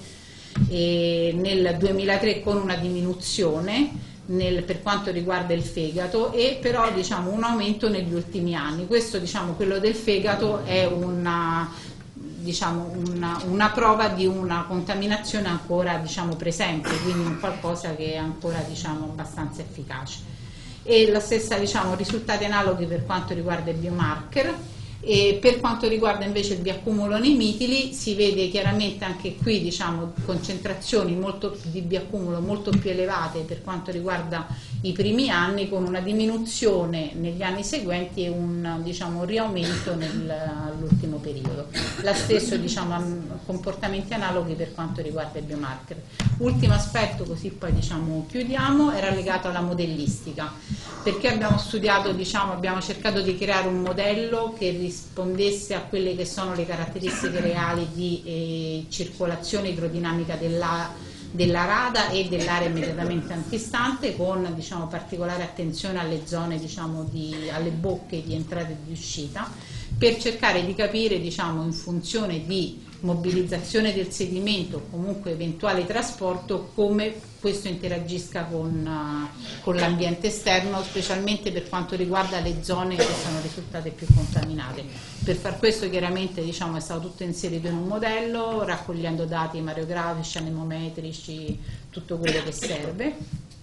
e nel duemilatré con una diminuzione nel, per quanto riguarda il fegato, e però, diciamo, un aumento negli ultimi anni. Questo, diciamo, quello del fegato è una diciamo una, una prova di una contaminazione ancora, diciamo, presente, quindi un qualcosa che è ancora, diciamo, abbastanza efficace. E la stessa, diciamo, risultati analoghi per quanto riguarda i biomarker. E per quanto riguarda invece il biaccumulo nei mitili, si vede chiaramente anche qui, diciamo, concentrazioni molto, di biaccumulo molto più elevate per quanto riguarda i primi anni, con una diminuzione negli anni seguenti e un, diciamo, riaumento nell'ultimo periodo. La stessa, diciamo, comportamenti analoghi per quanto riguarda i biomarker. Ultimo aspetto, così poi, diciamo, chiudiamo, era legato alla modellistica, perché abbiamo studiato, diciamo, abbiamo cercato di creare un modello che rispondesse a quelle che sono le caratteristiche reali di eh, circolazione idrodinamica della, della rada e dell'area immediatamente antistante, con, diciamo, particolare attenzione alle zone, diciamo, di, alle bocche di entrata e di uscita, per cercare di capire, diciamo, in funzione di mobilizzazione del sedimento o comunque eventuale trasporto, come questo interagisca con, uh, con l'ambiente esterno, specialmente per quanto riguarda le zone che sono risultate più contaminate. Per far questo, chiaramente, diciamo, è stato tutto inserito in un modello, raccogliendo dati mareografici, anemometrici, tutto quello che serve,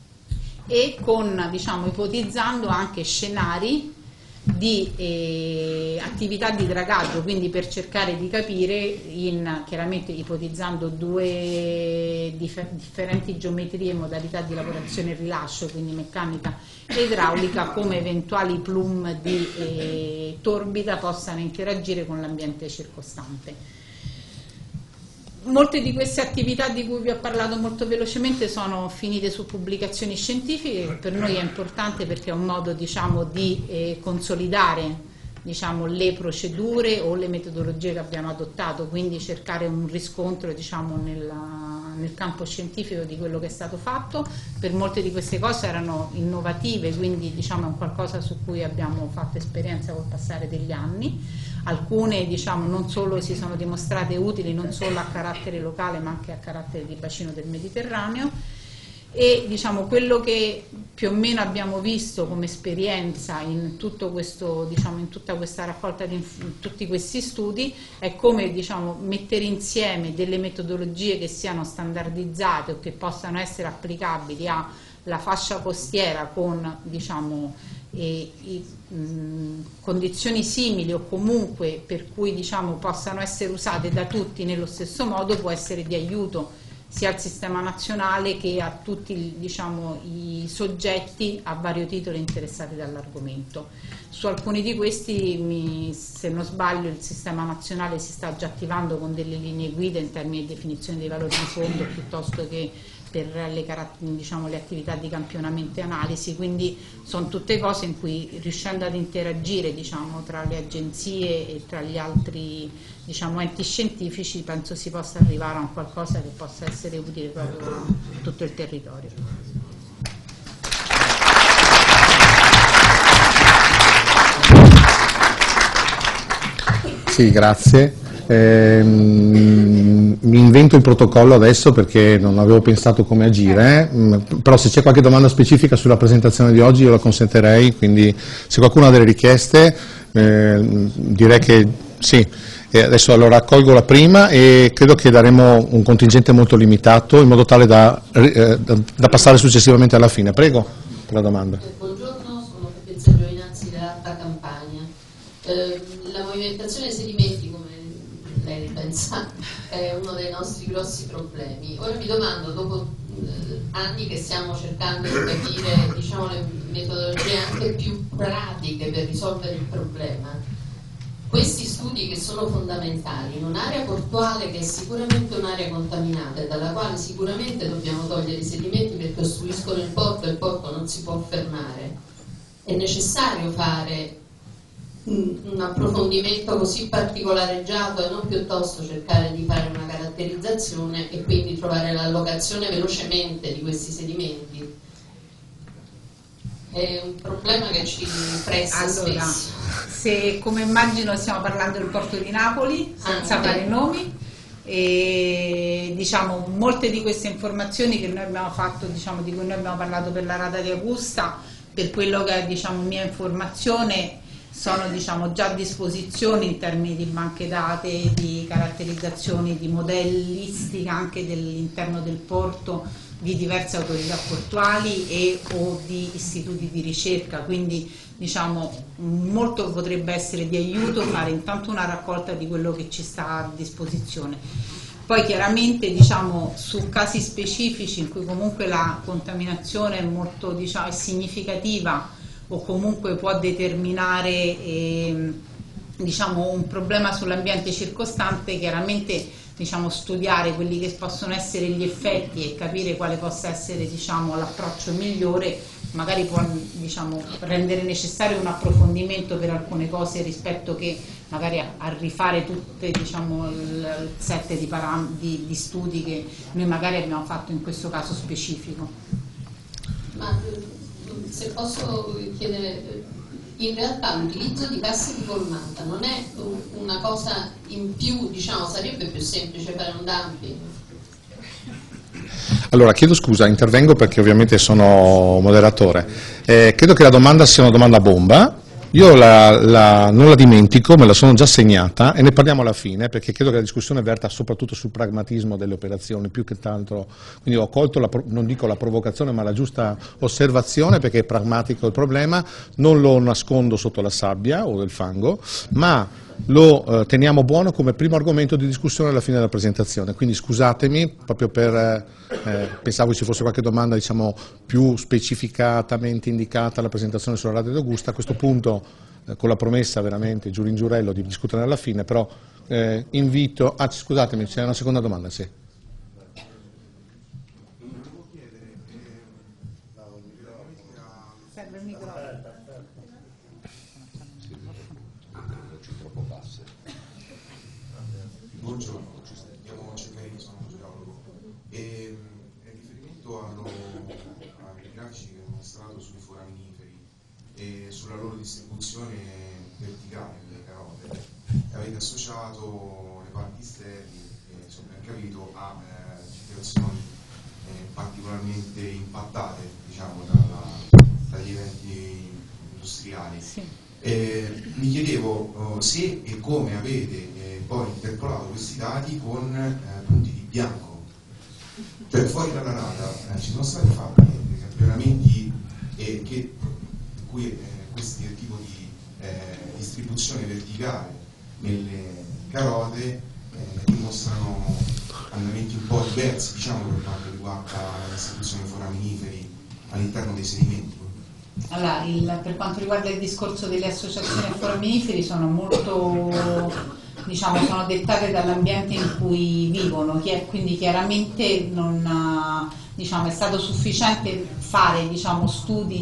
e con, diciamo, ipotizzando anche scenari di eh, attività di dragaggio, quindi per cercare di capire, in, chiaramente ipotizzando due dif differenti geometrie e modalità di lavorazione e rilascio, quindi meccanica e idraulica, come eventuali plume di eh, torbida possano interagire con l'ambiente circostante. Molte di queste attività di cui vi ho parlato molto velocemente sono finite su pubblicazioni scientifiche, che per noi è importante perché è un modo, diciamo, di eh, consolidare, diciamo, le procedure o le metodologie che abbiamo adottato, quindi cercare un riscontro, diciamo, nella, nel campo scientifico di quello che è stato fatto. Per molte di queste cose erano innovative, quindi diciamo è un qualcosa su cui abbiamo fatto esperienza col passare degli anni. Alcune diciamo non solo si sono dimostrate utili non solo a carattere locale ma anche a carattere di bacino del Mediterraneo, e diciamo quello che più o meno abbiamo visto come esperienza in tutto questo, diciamo, in tutta questa raccolta di in tutti questi studi è come diciamo mettere insieme delle metodologie che siano standardizzate o che possano essere applicabili alla fascia costiera con diciamo e, e, mh, condizioni simili o comunque per cui diciamo possano essere usate da tutti nello stesso modo, può essere di aiuto sia al sistema nazionale che a tutti diciamo, i soggetti a vario titolo interessati dall'argomento. Su alcuni di questi, mi, se non sbaglio, il sistema nazionale si sta già attivando con delle linee guida in termini di definizione dei valori di fondo piuttosto che per le, diciamo, le attività di campionamento e analisi, quindi sono tutte cose in cui riuscendo ad interagire diciamo, tra le agenzie e tra gli altri diciamo, enti scientifici penso si possa arrivare a un qualcosa che possa essere utile proprio a tutto il territorio. Sì, grazie. Eh, mi invento il protocollo adesso perché non avevo pensato come agire, eh? Però se c'è qualche domanda specifica sulla presentazione di oggi io la consentirei, quindi se qualcuno ha delle richieste eh, direi che sì. E adesso allora accolgo la prima e credo che daremo un contingente molto limitato in modo tale da, eh, da, da passare successivamente alla fine. Prego per la domanda. Buongiorno, sono Capienza Giovinazzi dell'Alta Campania. Eh, la movimentazione dei sedimenti, come lei pensa, è uno dei nostri grossi problemi. Ora mi domando, dopo eh, anni che stiamo cercando di capire diciamo, le metodologie anche più pratiche per risolvere il problema, questi studi che sono fondamentali in un'area portuale che è sicuramente un'area contaminata e dalla quale sicuramente dobbiamo togliere i sedimenti perché ostruiscono il porto e il porto non si può fermare, è necessario fare un approfondimento così particolareggiato e non piuttosto cercare di fare una caratterizzazione e quindi trovare l'allocazione velocemente di questi sedimenti. È un problema che ci pressa allora, spesso. Se come immagino stiamo parlando del porto di Napoli, senza ah, fare nomi, e diciamo molte di queste informazioni che noi abbiamo fatto, diciamo, di cui noi abbiamo parlato per la rata di Augusta, per quello che è diciamo, mia informazione, sono diciamo, già a disposizione in termini di banche date, di caratterizzazioni, di modellistica anche dell'interno del porto di diverse autorità portuali e o di istituti di ricerca, quindi diciamo molto potrebbe essere di aiuto fare intanto una raccolta di quello che ci sta a disposizione. Poi chiaramente diciamo su casi specifici in cui comunque la contaminazione è molto diciamo, è significativa o comunque può determinare eh, diciamo, un problema sull'ambiente circostante, chiaramente diciamo, studiare quelli che possono essere gli effetti e capire quale possa essere diciamo, l'approccio migliore magari può diciamo, rendere necessario un approfondimento per alcune cose rispetto che magari a, a rifare tutte diciamo, il set di, di, di studi che noi magari abbiamo fatto in questo caso specifico. Ma se posso chiedere, in realtà l'utilizzo di casse di colmata non è una cosa in più, diciamo, sarebbe più semplice fare un dumping? Allora, chiedo scusa, intervengo perché ovviamente sono moderatore. Eh, credo che la domanda sia una domanda bomba. Io la, la, non la dimentico, me la sono già segnata e ne parliamo alla fine perché credo che la discussione verta soprattutto sul pragmatismo delle operazioni più che tanto, quindi ho colto, la, non dico la provocazione ma la giusta osservazione perché è pragmatico il problema, non lo nascondo sotto la sabbia o del fango, ma lo eh, teniamo buono come primo argomento di discussione alla fine della presentazione, quindi scusatemi proprio per, eh, pensavo ci fosse qualche domanda diciamo, più specificatamente indicata alla presentazione sulla radio di Augusta, a questo punto eh, con la promessa veramente giuro in giurello di discutere alla fine, però eh, invito, ah scusatemi c'è una seconda domanda, sì. Serve il microfono. Buongiorno, mi chiamo Ceccarini, sono geologo. E grafici che hanno mostrato sui foraminiferi e sulla loro distribuzione verticale nelle carote, avete associato le parti sterili, eh, se ho ben capito, a eh, situazioni eh, particolarmente impattate, diciamo, dalla, dagli eventi industriali. Sì. Eh, mi chiedevo oh, se e come avete eh, poi interpolato questi dati con eh, punti di bianco, cioè fuori dalla rata eh, ci sono stati fatti eh, campionamenti eh, che, in cui eh, questo tipo di eh, distribuzione verticale nelle carote eh, dimostrano andamenti un po' diversi, diciamo, per quanto riguarda la distribuzione dei foraminiferi all'interno dei sedimenti. Allora, il, per quanto riguarda il discorso delle associazioni a foraminiferi, sono molto, diciamo, sono dettate dall'ambiente in cui vivono, quindi chiaramente non, diciamo, è stato sufficiente fare, diciamo, studi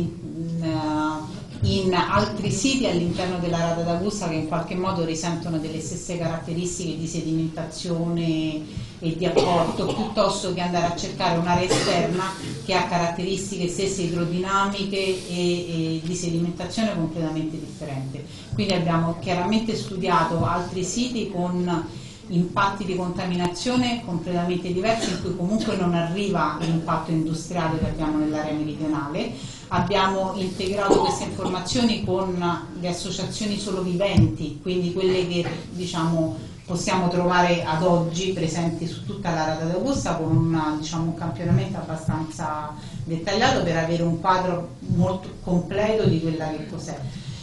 in, in altri siti all'interno della rata d'Augusta che in qualche modo risentono delle stesse caratteristiche di sedimentazione e di apporto, piuttosto che andare a cercare un'area esterna che ha caratteristiche stesse idrodinamiche e, e di sedimentazione completamente differenti. Quindi abbiamo chiaramente studiato altri siti con impatti di contaminazione completamente diversi, in cui comunque non arriva l'impatto industriale che abbiamo nell'area meridionale. Abbiamo integrato queste informazioni con le associazioni solo viventi, quindi quelle che, diciamo, possiamo trovare ad oggi presenti su tutta la rata d'Augusta, con una, diciamo, un campionamento abbastanza dettagliato per avere un quadro molto completo di quella che cos'è.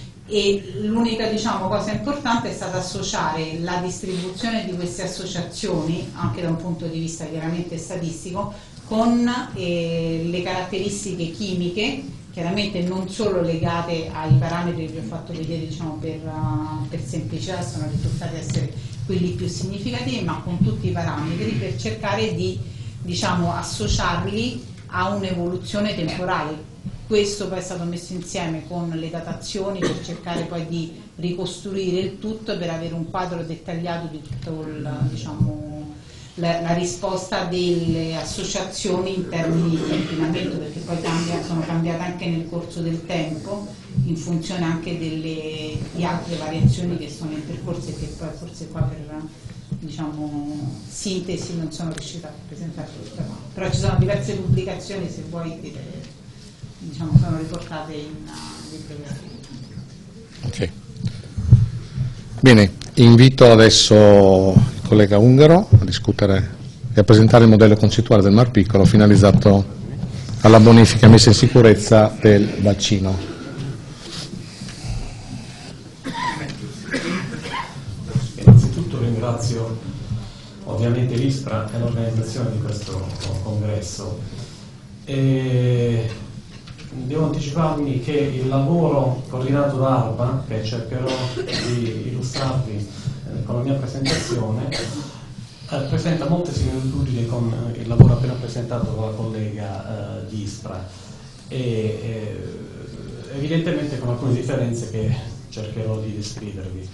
E l'unica, diciamo, cosa importante è stata associare la distribuzione di queste associazioni, anche da un punto di vista chiaramente statistico, con eh, le caratteristiche chimiche, chiaramente non solo legate ai parametri che vi ho fatto vedere, diciamo, per, uh, per semplicità, sono risultati essere quelli più significativi, ma con tutti i parametri, per cercare di, diciamo, associarli a un'evoluzione temporale. Questo poi è stato messo insieme con le datazioni per cercare poi di ricostruire il tutto, per avere un quadro dettagliato di tutto il, diciamo, la, la risposta delle associazioni in termini di inquinamento, perché poi cambia, sono cambiate anche nel corso del tempo in funzione anche delle, di altre variazioni che sono intercorse e che poi forse qua per, diciamo, sintesi non sono riuscita a presentare tutte, però ci sono diverse pubblicazioni, se vuoi, diciamo, sono riportate in bibliografia. Ok. Bene, invito adesso il collega Ungaro a discutere e a presentare il modello concettuale del Mar Piccolo finalizzato alla bonifica e messa in sicurezza del bacino. Innanzitutto ringrazio ovviamente l'ISPRA e l'organizzazione di questo congresso. E devo anticiparmi che il lavoro coordinato da ARPA, che cercherò di illustrarvi eh, con la mia presentazione, eh, presenta molte similitudini con il lavoro appena presentato dalla collega eh, di ISPRA e eh, evidentemente con alcune differenze che cercherò di descrivervi.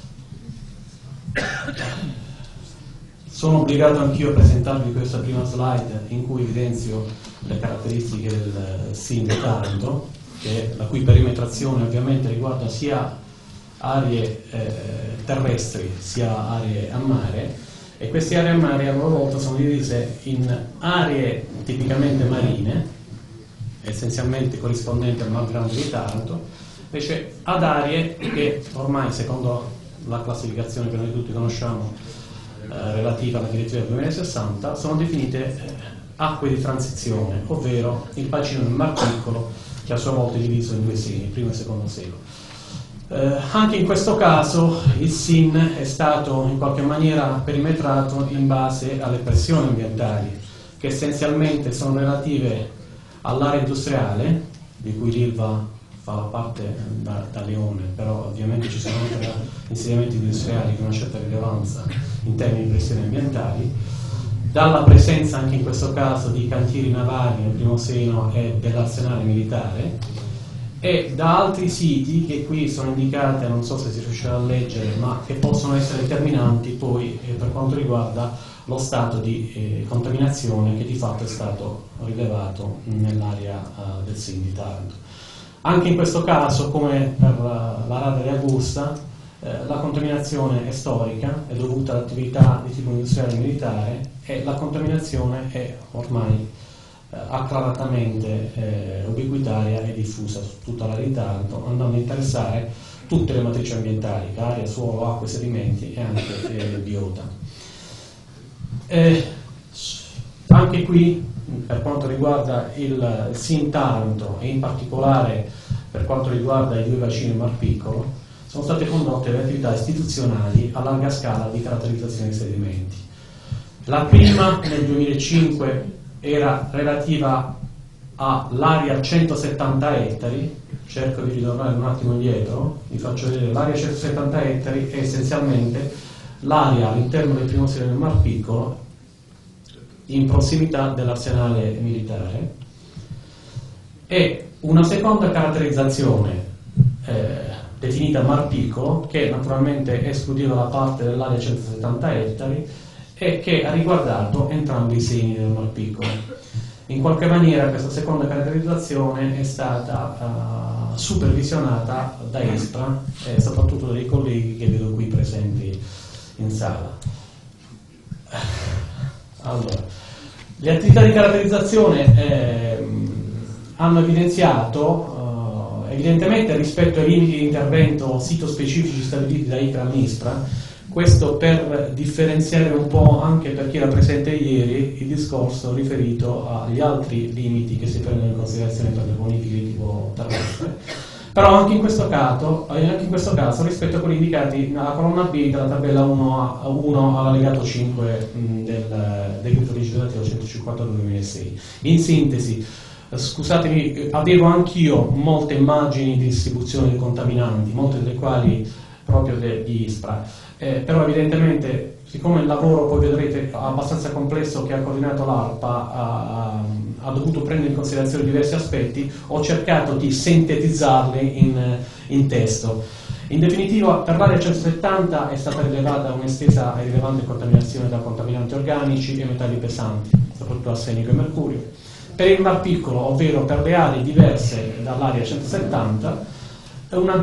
Sono obbligato anch'io a presentarvi questa prima slide in cui evidenzio le caratteristiche del S I N di Taranto, che, la cui perimetrazione ovviamente riguarda sia aree eh, terrestri sia aree a mare, e queste aree a mare a loro volta sono divise in aree tipicamente marine, essenzialmente corrispondenti al Mar Grande di Taranto, invece ad aree che ormai, secondo la classificazione che noi tutti conosciamo eh, relativa alla direttiva del duemilasessanta, sono definite eh, acque di transizione, ovvero il bacino del Mar Piccolo, che a sua volta è diviso in due seni, primo e secondo seno. Eh, anche in questo caso il S I N è stato in qualche maniera perimetrato in base alle pressioni ambientali, che essenzialmente sono relative all'area industriale, di cui l'Ilva fa parte da, da Leone, però ovviamente ci sono anche insediamenti industriali di una certa rilevanza in termini di pressioni ambientali, dalla presenza anche in questo caso di cantieri navali nel primo seno e dell'arsenale militare, e da altri siti che qui sono indicate, non so se si riuscirà a leggere, ma che possono essere determinanti poi eh, per quanto riguarda lo stato di eh, contaminazione che di fatto è stato rilevato nell'area eh, del S I N di Taranto. Anche in questo caso, come per la, la rada di Augusta, eh, la contaminazione è storica, è dovuta ad attività di tipo industriale e militare, e la contaminazione è ormai eh, acclaratamente eh, ubiquitaria e diffusa su tutta l'area di Taranto, andando a interessare tutte le matrici ambientali, aria, suolo, acque, sedimenti e anche eh, biota. Eh, anche qui, per quanto riguarda il, il S I N Taranto e in particolare per quanto riguarda i due bacini Mar Piccolo, sono state condotte le attività istituzionali a larga scala di caratterizzazione dei sedimenti. La prima nel duemilacinque era relativa all'area centosettanta ettari, cerco di ritornare un attimo indietro, vi faccio vedere l'area centosettanta ettari è essenzialmente l'area all'interno del primo sedime del Mar Piccolo in prossimità dell'arsenale militare, e una seconda caratterizzazione eh, definita Mar Piccolo, che naturalmente escludeva la parte dell'area centosettanta ettari e che ha riguardato entrambi i segni del Mar Piccolo. In qualche maniera questa seconda caratterizzazione è stata uh, supervisionata da ISPRA e soprattutto dai colleghi che vedo qui presenti in sala. Allora, le attività di caratterizzazione eh, hanno evidenziato eh, evidentemente rispetto ai limiti di intervento sito-specifici stabiliti da ICRAM e ISPRA, questo per differenziare un po' anche per chi era presente ieri il discorso riferito agli altri limiti che si prendono in considerazione per le bonifiche di tipo terrestre. Però anche in questo caso, anche in questo caso rispetto a quelli indicati nella colonna B della tabella uno a uno all'allegato cinque mh, del decreto legislativo centocinquantadue duemilasei. In sintesi, scusatemi, avevo anch'io molte immagini di distribuzione di contaminanti, molte delle quali proprio di ISPRA. Eh, però evidentemente, siccome il lavoro, poi vedrete, abbastanza complesso che ha coordinato l'ARPA ha, ha dovuto prendere in considerazione diversi aspetti, ho cercato di sintetizzarli in, in testo. In definitiva, per l'area centosettanta è stata rilevata un'estesa e rilevante contaminazione da contaminanti organici e metalli pesanti, soprattutto arsenico e mercurio. Per il Mar Piccolo, ovvero per le aree diverse dall'area centosettanta, Una,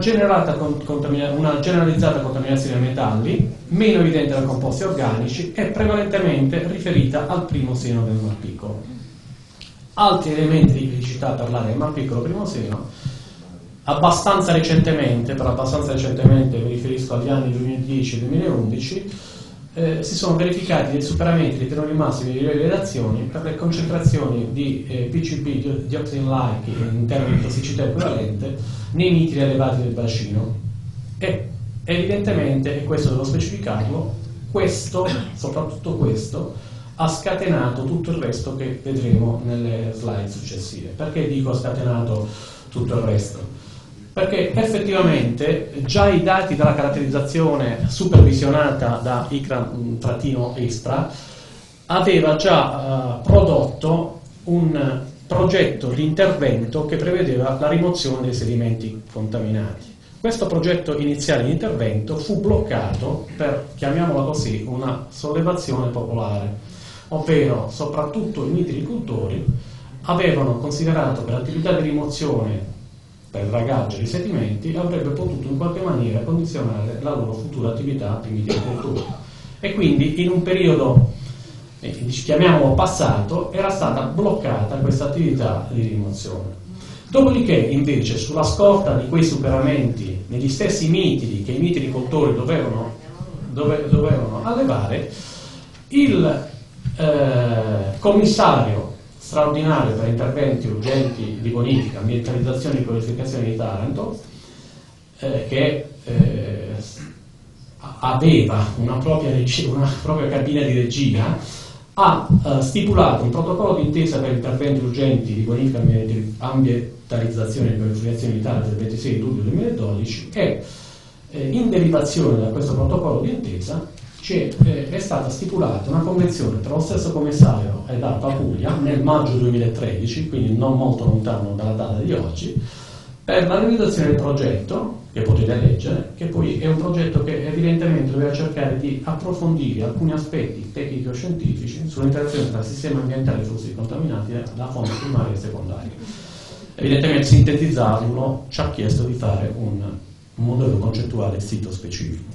una generalizzata contaminazione dei metalli, meno evidente da composti organici e prevalentemente riferita al primo seno del Mar Piccolo. Altri elementi di criticità per l'area del Mar Piccolo primo seno, abbastanza recentemente, per abbastanza recentemente mi riferisco agli anni duemiladieci e duemilaundici, eh, si sono verificati dei superamenti dei tenori massimi di livelli di redazioni per le concentrazioni di eh, P C B, dioxin-like, in termini di tossicità equivalente, nei nitidi elevati del bacino. E evidentemente, e questo devo specificarlo, questo, soprattutto questo, ha scatenato tutto il resto che vedremo nelle slide successive. Perché dico ha scatenato tutto il resto? Perché effettivamente già i dati della caratterizzazione supervisionata da ICRAM-ISPRA aveva già uh, prodotto un progetto di intervento che prevedeva la rimozione dei sedimenti contaminati. Questo progetto iniziale di intervento fu bloccato per, chiamiamola così, una sollevazione popolare, ovvero soprattutto i mitilicoltori avevano considerato per l'attività di rimozione per il dragaggio dei sedimenti avrebbe potuto in qualche maniera condizionare la loro futura attività di mitilicoltura. E quindi in un periodo, eh, chiamiamolo passato, era stata bloccata questa attività di rimozione. Dopodiché, invece, sulla scorta di quei superamenti negli stessi mitili che i mitilicoltori dovevano, dove, dovevano allevare, il eh, commissario straordinario per interventi urgenti di bonifica, ambientalizzazione e qualificazione di Taranto, eh, che eh, aveva una propria, una propria cabina di regia, ha eh, stipulato un protocollo d'intesa per interventi urgenti di bonifica, ambientalizzazione e qualificazione di Taranto del ventisei luglio duemiladodici e eh, in derivazione da questo protocollo d'intesa Eh, è stata stipulata una convenzione tra lo stesso commissario ed ARPA Puglia nel maggio duemilatredici, quindi non molto lontano dalla data di oggi, per la realizzazione del progetto, che potete leggere, che poi è un progetto che evidentemente doveva cercare di approfondire alcuni aspetti tecnico-scientifici sull'interazione tra il sistema ambientale e i flussi contaminati da fonti primarie e secondarie. Evidentemente, sintetizzarlo ci ha chiesto di fare un, un modello concettuale sito specifico.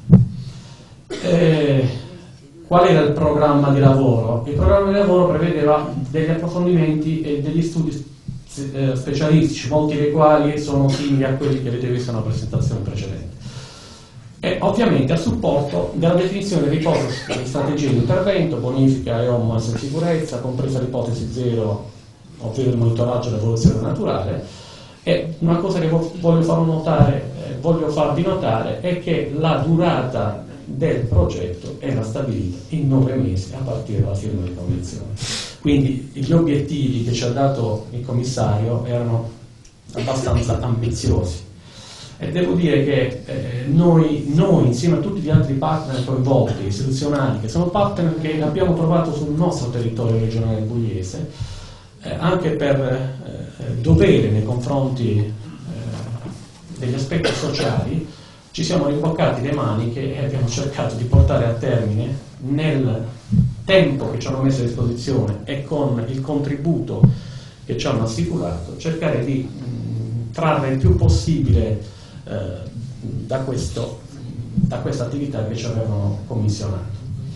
E qual era il programma di lavoro? Il programma di lavoro prevedeva degli approfondimenti e degli studi specialistici, molti dei quali sono simili a quelli che avete visto nella presentazione precedente, e ovviamente a supporto della definizione del riposo di strategie di intervento, bonifica e O M S in sicurezza, compresa l'ipotesi zero, ovvero il monitoraggio dell'evoluzione naturale. E una cosa che voglio farvi notare, eh, voglio farvi notare è che la durata del progetto era stabilita in nove mesi a partire dalla firma di convenzione. Quindi gli obiettivi che ci ha dato il commissario erano abbastanza ambiziosi, e devo dire che eh, noi, noi insieme a tutti gli altri partner coinvolti, istituzionali, che sono partner che abbiamo trovato sul nostro territorio regionale pugliese, eh, anche per eh, dovere nei confronti eh, degli aspetti sociali, ci siamo rimboccati le maniche e abbiamo cercato di portare a termine, nel tempo che ci hanno messo a disposizione e con il contributo che ci hanno assicurato, cercare di mh, trarre il più possibile eh, da, questo, da questa attività che ci avevano commissionato.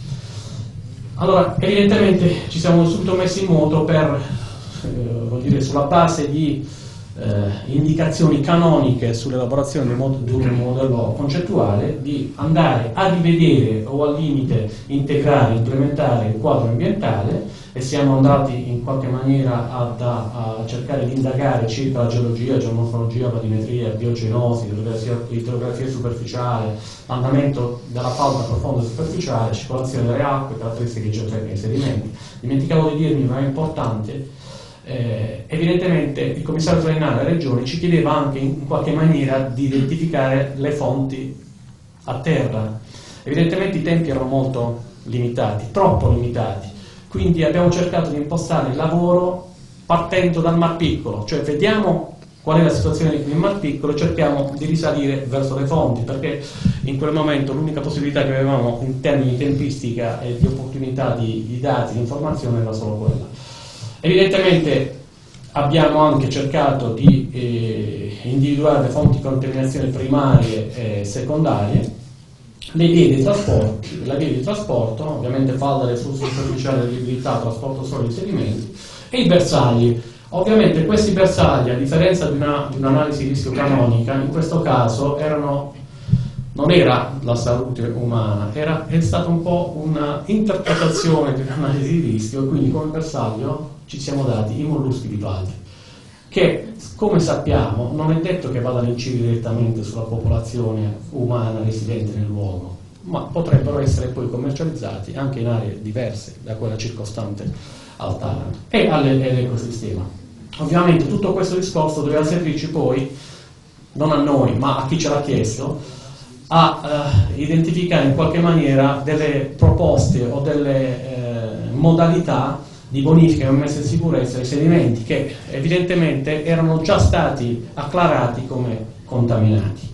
Allora, evidentemente ci siamo subito messi in moto per, eh, vuol dire, sulla base di Eh, indicazioni canoniche sull'elaborazione di un modello concettuale, di andare a rivedere o al limite integrare, implementare il quadro ambientale, e siamo andati in qualche maniera ad, a, a cercare di indagare circa la geologia, geomorfologia, batimetria, biogenosi, idrografia, idrografia superficiale, andamento della fauna profonda e superficiale, circolazione delle acque, caratteristiche geotecniche dei sedimenti. Dimenticavo di dirmi, ma è importante, Eh, evidentemente il commissario regionale e la regione ci chiedeva anche in qualche maniera di identificare le fonti a terra. Evidentemente i tempi erano molto limitati, troppo limitati, quindi abbiamo cercato di impostare il lavoro partendo dal Mar Piccolo, cioè vediamo qual è la situazione nel Mar Piccolo e cerchiamo di risalire verso le fonti, perché in quel momento l'unica possibilità che avevamo in termini di tempistica e di opportunità di, di dati, di informazione era solo quella. Evidentemente abbiamo anche cercato di eh, individuare le fonti di contaminazione primarie e secondarie, le vie di trasporto, la via di trasporto, ovviamente falda del flusso superficiale di liquidità, trasporto solidi e sedimenti, e i bersagli. Ovviamente questi bersagli, a differenza di, una, di un'analisi di rischio canonica, in questo caso erano, non era la salute umana, era, è stata un po' una interpretazione di un'analisi di rischio, e quindi come bersaglio ci siamo dati i molluschi vivaldi, che come sappiamo non è detto che vadano a incidere direttamente sulla popolazione umana residente nel luogo, ma potrebbero essere poi commercializzati anche in aree diverse da quella circostante al Taranto e all'ecosistema. Ovviamente tutto questo discorso doveva servirci poi, non a noi, ma a chi ce l'ha chiesto, a uh, identificare in qualche maniera delle proposte o delle eh, modalità di bonifica e messa in sicurezza dei sedimenti che evidentemente erano già stati acclarati come contaminati.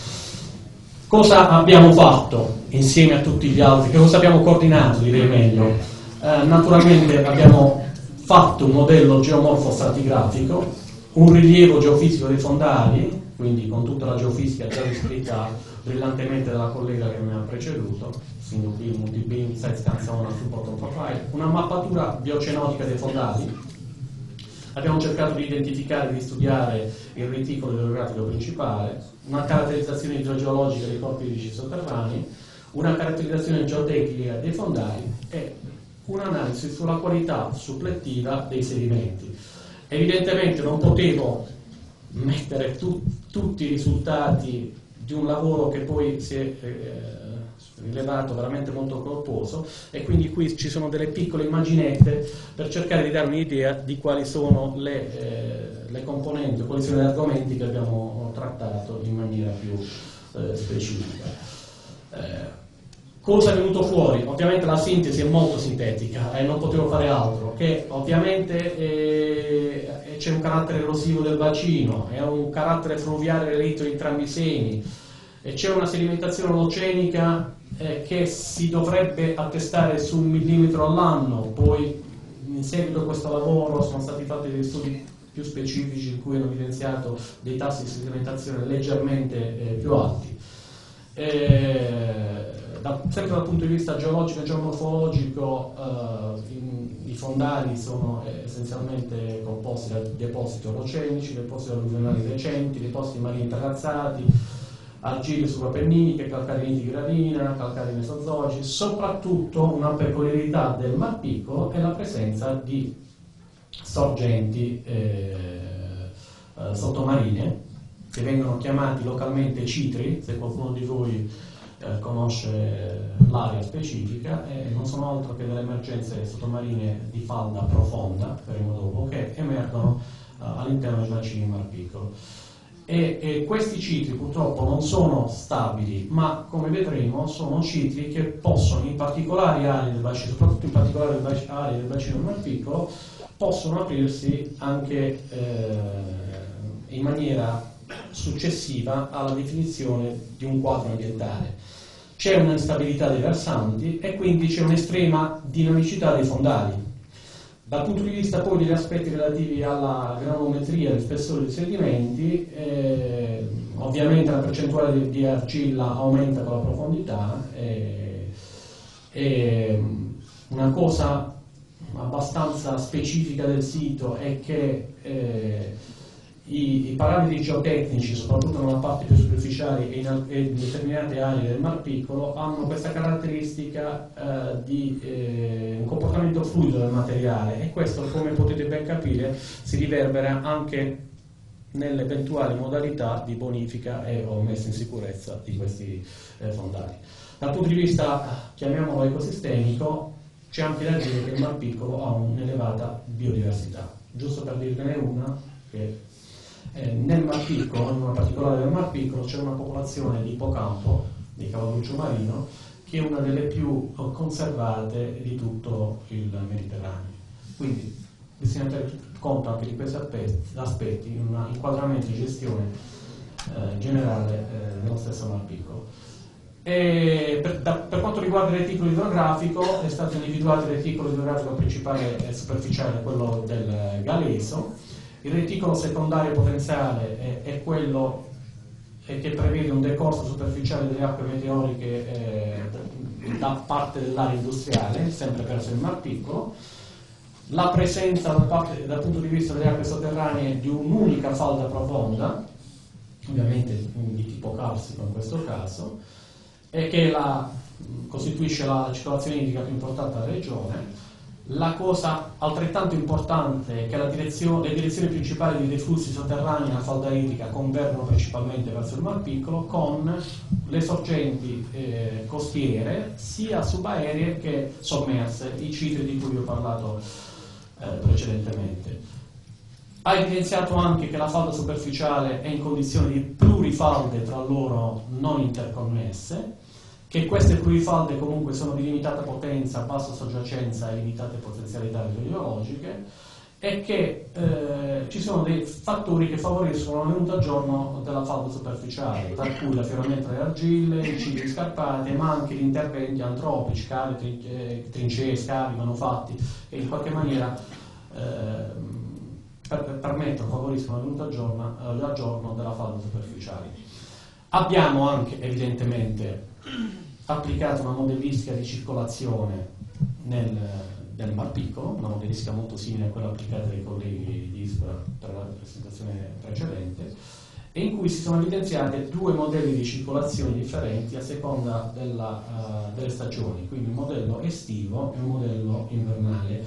Cosa abbiamo fatto insieme a tutti gli altri? Che cosa abbiamo coordinato, direi meglio? Eh, naturalmente abbiamo fatto un modello geomorfo-stratigrafico, un rilievo geofisico dei fondali, quindi con tutta la geofisica già descritta brillantemente dalla collega che mi ha preceduto, single beam, multi-beam, site scan zone, support profile, una mappatura biocenotica dei fondali. Abbiamo cercato di identificare e di studiare il reticolo idrografico principale, una caratterizzazione idrogeologica dei corpi idrici sotterranei, una caratterizzazione geotecnica dei fondali e un'analisi sulla qualità supplettiva dei sedimenti. Evidentemente non potevo mettere tu, tutti i risultati di un lavoro che poi si è eh, rilevato veramente molto corposo, e quindi qui ci sono delle piccole immaginette per cercare di dare un'idea di quali sono le, eh, le componenti, quali sono gli argomenti che abbiamo trattato in maniera più eh, specifica. Eh, Cosa è venuto fuori? Ovviamente la sintesi è molto sintetica e non potevo fare altro che ovviamente eh, c'è un carattere erosivo del bacino, è un carattere fluviale dell'Etto di entrambi i seni, e c'è una sedimentazione olocenica eh, che si dovrebbe attestare su un millimetro all'anno. Poi in seguito a questo lavoro sono stati fatti degli studi più specifici in cui hanno evidenziato dei tassi di sedimentazione leggermente eh, più alti. Eh, da, sempre dal punto di vista geologico e geomorfologico eh, in, i fondali sono eh, essenzialmente composti da depositi orogenici, depositi alluvionali recenti, depositi marini terrazzati, argille suprapenniniche, calcareni di gravina, calcari mesozoici. Soprattutto una peculiarità del Mar Piccolo è la presenza di sorgenti eh, eh, sottomarine che vengono chiamati localmente citri, se qualcuno di voi eh, conosce l'area specifica, e non sono altro che delle emergenze sottomarine di falda profonda, vedremo dopo, che emergono eh, all'interno dei bacini del Mar Piccolo. E, e questi citri purtroppo non sono stabili, ma come vedremo sono citri che possono, in particolari aree del bacino, soprattutto in particolari aree del bacino del Mar Piccolo, possono aprirsi anche eh, in maniera successiva alla definizione di un quadro ambientale. C'è un'instabilità dei versanti e quindi c'è un'estrema dinamicità dei fondali. Dal punto di vista poi degli aspetti relativi alla granulometria e allo spessore dei sedimenti, eh, ovviamente la percentuale di, di argilla aumenta con la profondità, e, e una cosa abbastanza specifica del sito è che eh, i, i parametri geotecnici, soprattutto nella parte più superficiale e in, e in determinate aree del Mar Piccolo, hanno questa caratteristica eh, di eh, un comportamento fluido del materiale, e questo, come potete ben capire, si riverbera anche nelle eventuali modalità di bonifica e o messa in sicurezza di questi eh, fondali. Dal punto di vista, chiamiamolo ecosistemico, c'è anche da dire che il Mar Piccolo ha un'elevata biodiversità. Giusto per dirvene una, che eh, nel Mar Piccolo, in una particolare del Mar Piccolo, c'è una popolazione di ippocampo, di cavalluccio marino, che è una delle più conservate di tutto il Mediterraneo. Quindi bisogna tenere conto anche di questi aspetti in un inquadramento di gestione eh, generale eh, dello stesso Mar Piccolo. E per, da, per quanto riguarda il reticolo idrografico, è stato individuato il reticolo idrografico principale e superficiale, quello del Galeso. Il reticolo secondario potenziale è, è quello che prevede un decorso superficiale delle acque meteoriche eh, da parte dell'area industriale, sempre verso il Mar Piccolo. La presenza da parte, dal punto di vista delle acque sotterranee di un'unica falda profonda, ovviamente di tipo carsico in questo caso, e che la, costituisce la circolazione idrica più importante della regione. La cosa altrettanto importante è che la direzione, le direzioni principali dei flussi sotterranei alla falda idrica convergono principalmente verso il Mar Piccolo, con le sorgenti eh, costiere sia subaeree che sommerse, i citri di cui vi ho parlato eh, precedentemente. Ha evidenziato anche che la falda superficiale è in condizione di plurifalde tra loro non interconnesse, che queste plurifalde comunque sono di limitata potenza, bassa soggiacenza e limitate potenzialità idrogeologiche, e che eh, ci sono dei fattori che favoriscono la venuta a giorno della falda superficiale, tra cui l'affioramento delle argille, i cicli scarpati, ma anche gli interventi antropici, cavi, trin- trincee, scavi, manufatti, che in qualche maniera eh, per, per permettono, favoriscono la venuta a giorno, eh, a giorno della falda superficiale. Abbiamo anche evidentemente applicato una modellistica di circolazione nel, nel Mar Piccolo, una modellistica molto simile a quella applicata dai colleghi di ISPRA per la presentazione precedente, e in cui si sono evidenziate due modelli di circolazione differenti a seconda della, uh, delle stagioni, quindi un modello estivo e un modello invernale.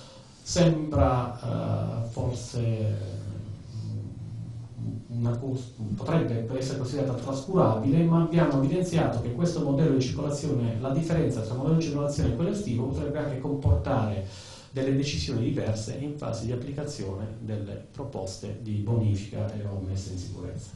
Sembra uh, forse una cosa, potrebbe essere considerata trascurabile, ma abbiamo evidenziato che questo modello di circolazione, la differenza tra il modello di circolazione e quello estivo, potrebbe anche comportare delle decisioni diverse in fase di applicazione delle proposte di bonifica e o messa in sicurezza.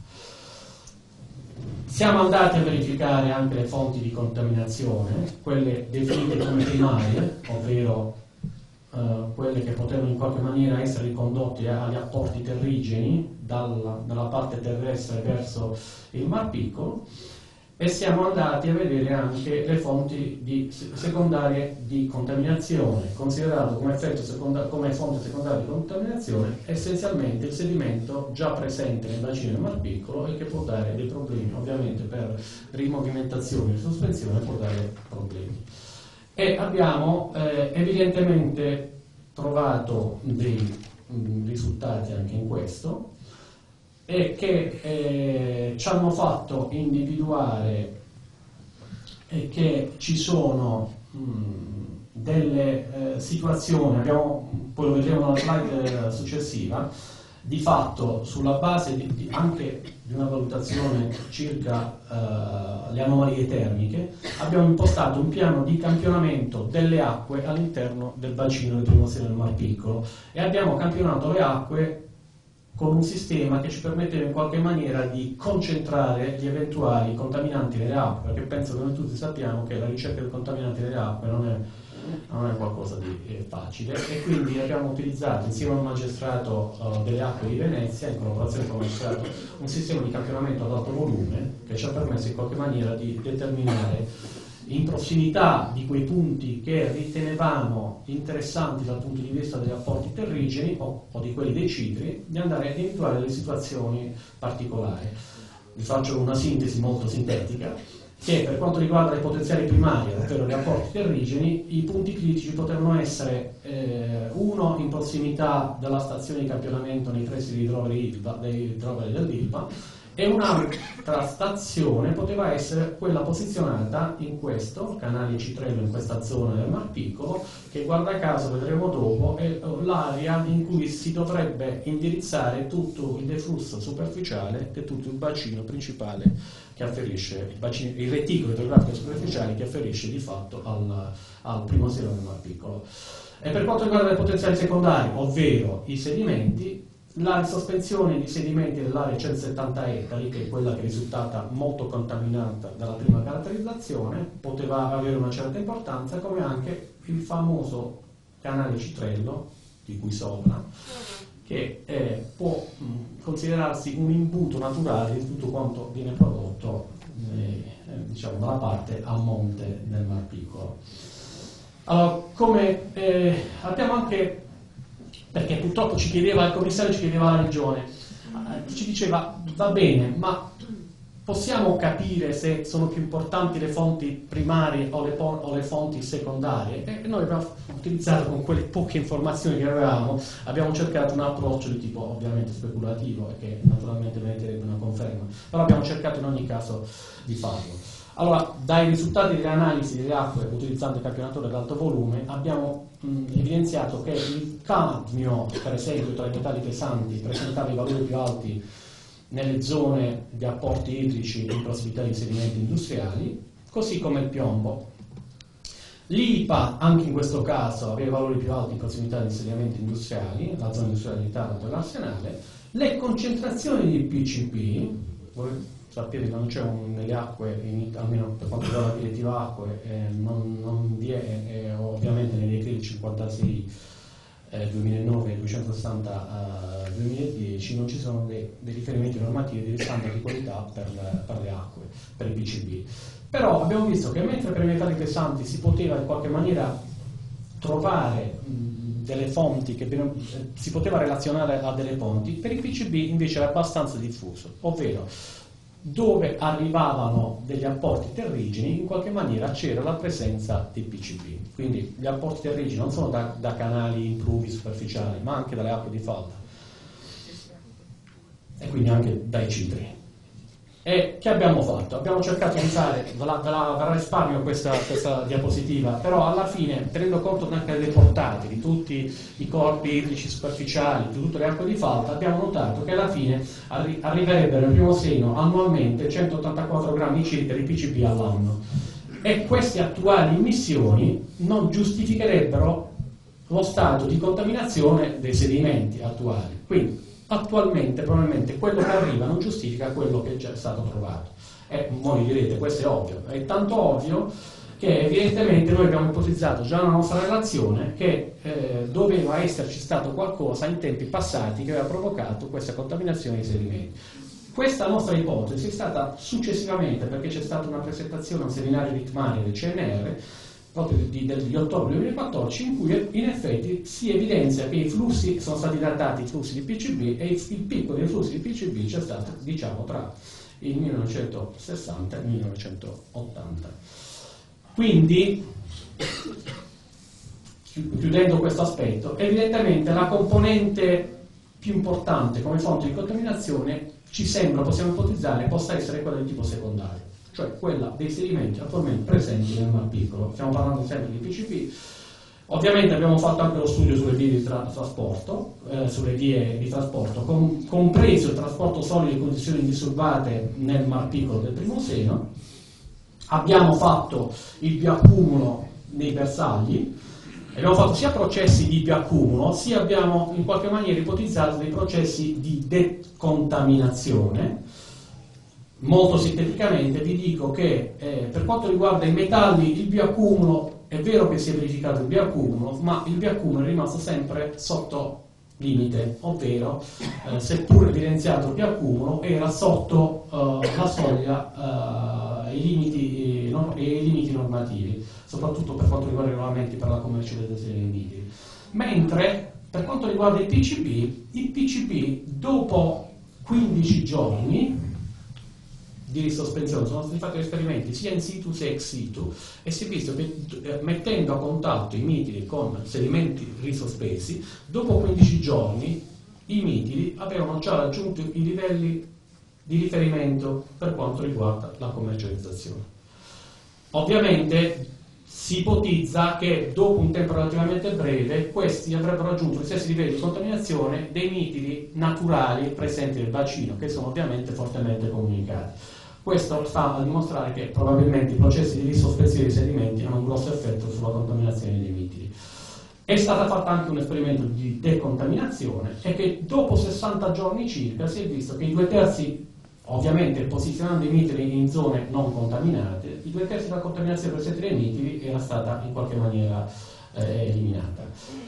Siamo andati a verificare anche le fonti di contaminazione, quelle definite come primarie, ovvero Uh, quelle che potevano in qualche maniera essere ricondotte agli apporti terrigeni dalla, dalla parte terrestre verso il Mar Piccolo, e siamo andati a vedere anche le fonti di, secondarie di contaminazione, considerato come, effetto seconda, come fonte secondaria di contaminazione essenzialmente il sedimento già presente nel bacino del Mar Piccolo e che può dare dei problemi, ovviamente per rimovimentazione e sospensione può dare problemi. E abbiamo eh, evidentemente trovato dei mh, risultati anche in questo, e che eh, ci hanno fatto individuare eh, che ci sono mh, delle eh, situazioni, abbiamo, poi lo vedremo nella slide eh, successiva, di fatto sulla base di, di, anche di una valutazione circa uh, le anomalie termiche, abbiamo impostato un piano di campionamento delle acque all'interno del bacino del primo seno del Mar Piccolo, e abbiamo campionato le acque con un sistema che ci permetteva in qualche maniera di concentrare gli eventuali contaminanti nelle acque, perché penso che noi tutti sappiamo che la ricerca dei contaminanti nelle acque non è non è qualcosa di eh, facile, e quindi abbiamo utilizzato insieme al magistrato uh, delle acque di Venezia, in collaborazione con il magistrato, un sistema di campionamento ad alto volume che ci ha permesso in qualche maniera di determinare in prossimità di quei punti che ritenevamo interessanti dal punto di vista degli apporti terrigeni o, o di quelli dei citri, di andare a individuare le situazioni particolari. Vi faccio una sintesi molto sintetica, che per quanto riguarda le potenziali primarie, ovvero gli apporti terrigeni, i punti critici potevano essere eh, uno in prossimità della stazione di campionamento nei pressi dei idroveri dell'Ilva, e un'altra stazione poteva essere quella posizionata in questo canale Citrello, in questa zona del Mar Piccolo, che guarda caso vedremo dopo è l'area in cui si dovrebbe indirizzare tutto il deflusso superficiale e tutto il bacino principale che afferisce, il, bacino, il reticolo idrografico superficiale che afferisce di fatto al, al primo seno del Mar Piccolo. E per quanto riguarda le potenziali secondarie, ovvero i sedimenti, la sospensione di sedimenti dell'area centosettanta ettari, che è quella che è risultata molto contaminata dalla prima caratterizzazione, poteva avere una certa importanza, come anche il famoso canale Citrello, di cui sopra, che eh, può mh, considerarsi un imbuto naturale di tutto quanto viene prodotto eh, diciamo, dalla parte a monte del Mar Piccolo. Allora, come eh, abbiamo anche, perché purtroppo ci chiedeva, il commissario ci chiedeva la regione, eh, ci diceva va bene, ma possiamo capire se sono più importanti le fonti primarie o le, o le fonti secondarie? E noi abbiamo utilizzato, con quelle poche informazioni che avevamo, abbiamo cercato un approccio di tipo ovviamente speculativo, e che naturalmente meriterebbe una conferma, però abbiamo cercato in ogni caso di farlo. Allora, dai risultati delle analisi delle acque utilizzando il campionatore ad alto volume, abbiamo mh, evidenziato che il cadmio, per esempio, tra i metalli pesanti, presentava i valori più alti nelle zone di apporti idrici in prossimità di sedimenti industriali, così come il piombo. L'I P A, anche in questo caso, aveva valori più alti in prossimità di insediamenti industriali, la zona industriale di Taranto e l'Arsenale. Le concentrazioni di P C B, voi sapete che non c'è un, nelle acque, in, almeno per quanto riguarda la direttiva acque, eh, non, non vi è, eh, ovviamente nei decreti cinquantasei eh, duemilanove e duecentosessanta eh, duemiladieci non ci sono dei, dei riferimenti normativi di standard di qualità per, per le acque, per i P C B. Però abbiamo visto che mentre per i metalli pesanti si poteva in qualche maniera trovare mh, delle fonti che eh, si poteva relazionare a delle fonti, per i P C B invece era abbastanza diffuso, ovvero dove arrivavano degli apporti terrigeni in qualche maniera c'era la presenza di P C B. Quindi gli apporti terrigeni non sono da, da canali impluvi superficiali, ma anche dalle acque di falda e quindi anche dai citri. E che abbiamo fatto? Abbiamo cercato di usare, ve la, ve la, ve la risparmio questa, questa diapositiva, però alla fine, tenendo conto anche delle portate di tutti i corpi idrici superficiali, di tutte le acque di falda, abbiamo notato che alla fine arri arriverebbero nel primo seno annualmente centottantaquattro grammi circa di P C B all'anno, e queste attuali emissioni non giustificherebbero lo stato di contaminazione dei sedimenti attuali. Quindi attualmente probabilmente quello che arriva non giustifica quello che è già stato trovato. E voi direte, questo è ovvio, è tanto ovvio che evidentemente noi abbiamo ipotizzato già nella nostra relazione che eh, doveva esserci stato qualcosa in tempi passati che aveva provocato questa contaminazione dei sedimenti. Questa nostra ipotesi è stata successivamente, perché c'è stata una presentazione a un seminario di Tmani del C N R proprio di, di, di ottobre duemilaquattordici, in cui in effetti si evidenzia che i flussi sono stati datati, i flussi di P C B, e il, il picco dei flussi di P C B c'è stato, diciamo, tra il millenovecentosessanta e il millenovecentottanta. Quindi, chiudendo questo aspetto, evidentemente la componente più importante come fonte di contaminazione ci sembra, possiamo ipotizzare, possa essere quella di tipo secondario, cioè quella dei sedimenti attualmente presenti nel Mar Piccolo. Stiamo parlando sempre di P C B. Ovviamente abbiamo fatto anche lo studio sulle vie di tra trasporto, eh, sulle vie di trasporto, com compreso il trasporto solido in condizioni indisturbate nel Mar Piccolo del primo Seno. Abbiamo fatto il bioaccumulo nei bersagli, abbiamo fatto sia processi di bioaccumulo, sia abbiamo in qualche maniera ipotizzato dei processi di decontaminazione. Molto sinteticamente vi dico che eh, per quanto riguarda i metalli, il bioaccumulo, è vero che si è verificato il bioaccumulo, ma il bioaccumulo è rimasto sempre sotto limite, ovvero eh, seppur evidenziato il bioaccumulo era sotto eh, la soglia eh, i limiti, eh, no, e i limiti normativi, soprattutto per quanto riguarda i regolamenti per la commercializzazione dei mitili. Mentre per quanto riguarda il P C B, il P C B dopo quindici giorni di risospensione sono stati fatti esperimenti sia in situ sia ex situ e si è visto che eh, mettendo a contatto i mitili con sedimenti risospesi, dopo quindici giorni i mitili avevano già raggiunto i livelli di riferimento per quanto riguarda la commercializzazione. Ovviamente si ipotizza che dopo un tempo relativamente breve questi avrebbero raggiunto gli stessi livelli di contaminazione dei mitili naturali presenti nel bacino, che sono ovviamente fortemente comunicati. Questo sta a dimostrare che probabilmente i processi di risospensione dei sedimenti hanno un grosso effetto sulla contaminazione dei mitili. È stata fatta anche un esperimento di decontaminazione e che dopo sessanta giorni circa si è visto che i due terzi, ovviamente posizionando i mitili in zone non contaminate, i due terzi della contaminazione presente nei mitili era stata in qualche maniera eh, eliminata.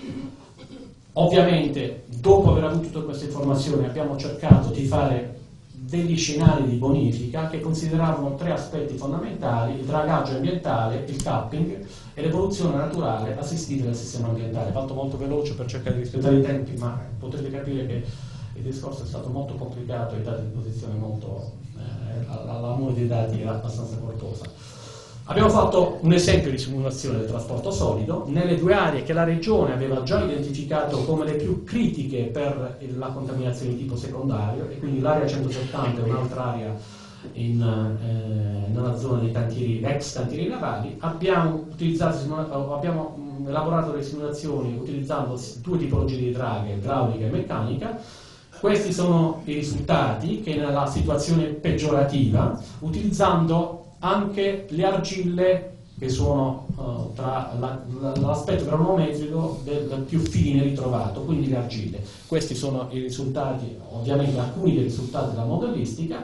Ovviamente, dopo aver avuto tutte queste informazioni, abbiamo cercato di fare degli scenari di bonifica che consideravano tre aspetti fondamentali: il dragaggio ambientale, il capping e l'evoluzione naturale assistita dal sistema ambientale. Fatto molto veloce per cercare di rispettare i tempi, ma potete capire che il discorso è stato molto complicato e i dati di posizione molto eh, l'amore dei dati era abbastanza corposa. Abbiamo fatto un esempio di simulazione del trasporto solido nelle due aree che la Regione aveva già identificato come le più critiche per la contaminazione di tipo secondario, e quindi l'area centosettanta è un'altra area in, eh, nella zona dei cantieri, ex cantieri navali. Abbiamo, utilizzato, abbiamo mh, elaborato le simulazioni utilizzando due tipologie di draghe, idraulica e meccanica. Questi sono i risultati che nella situazione peggiorativa, utilizzando anche le argille che sono uh, tra l'aspetto la, granulometrico del, del più fine ritrovato, quindi le argille. Questi sono i risultati, ovviamente alcuni dei risultati della modellistica.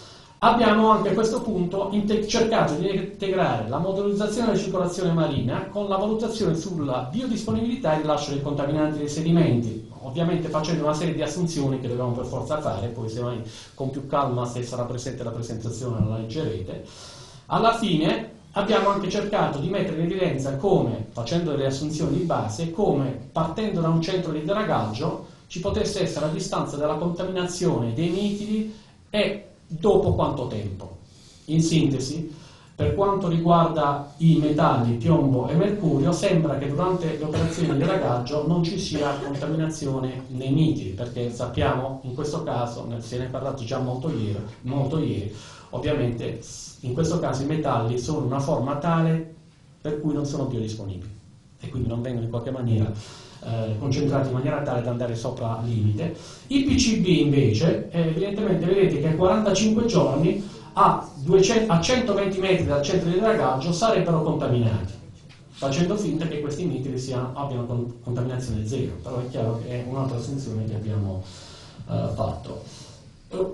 Abbiamo anche a questo punto cercato di integrare la modellizzazione della circolazione marina con la valutazione sulla biodisponibilità e rilascio dei contaminanti dei sedimenti, ovviamente facendo una serie di assunzioni che dovevamo per forza fare, poi se mai con più calma, se sarà presente la presentazione, la leggerete. Alla fine abbiamo anche cercato di mettere in evidenza come, facendo delle assunzioni di base, come partendo da un centro di dragaggio ci potesse essere la distanza della contaminazione dei mitili e dopo quanto tempo. In sintesi, per quanto riguarda i metalli piombo e mercurio, sembra che durante le operazioni di dragaggio non ci sia contaminazione nei mitili, perché sappiamo, in questo caso, se ne è parlato già molto ieri, molto ieri, ovviamente in questo caso i metalli sono una forma tale per cui non sono biodisponibili e quindi non vengono in qualche maniera eh, concentrati in maniera tale da andare sopra limite. I P C B invece, eh, evidentemente vedete che a quarantacinque giorni a, duecento, a centoventi metri dal centro di dragaggio sarebbero contaminati, facendo finta che questi mitili siano, abbiano con, contaminazione zero, però è chiaro che è un'altra assunzione che abbiamo eh, fatto.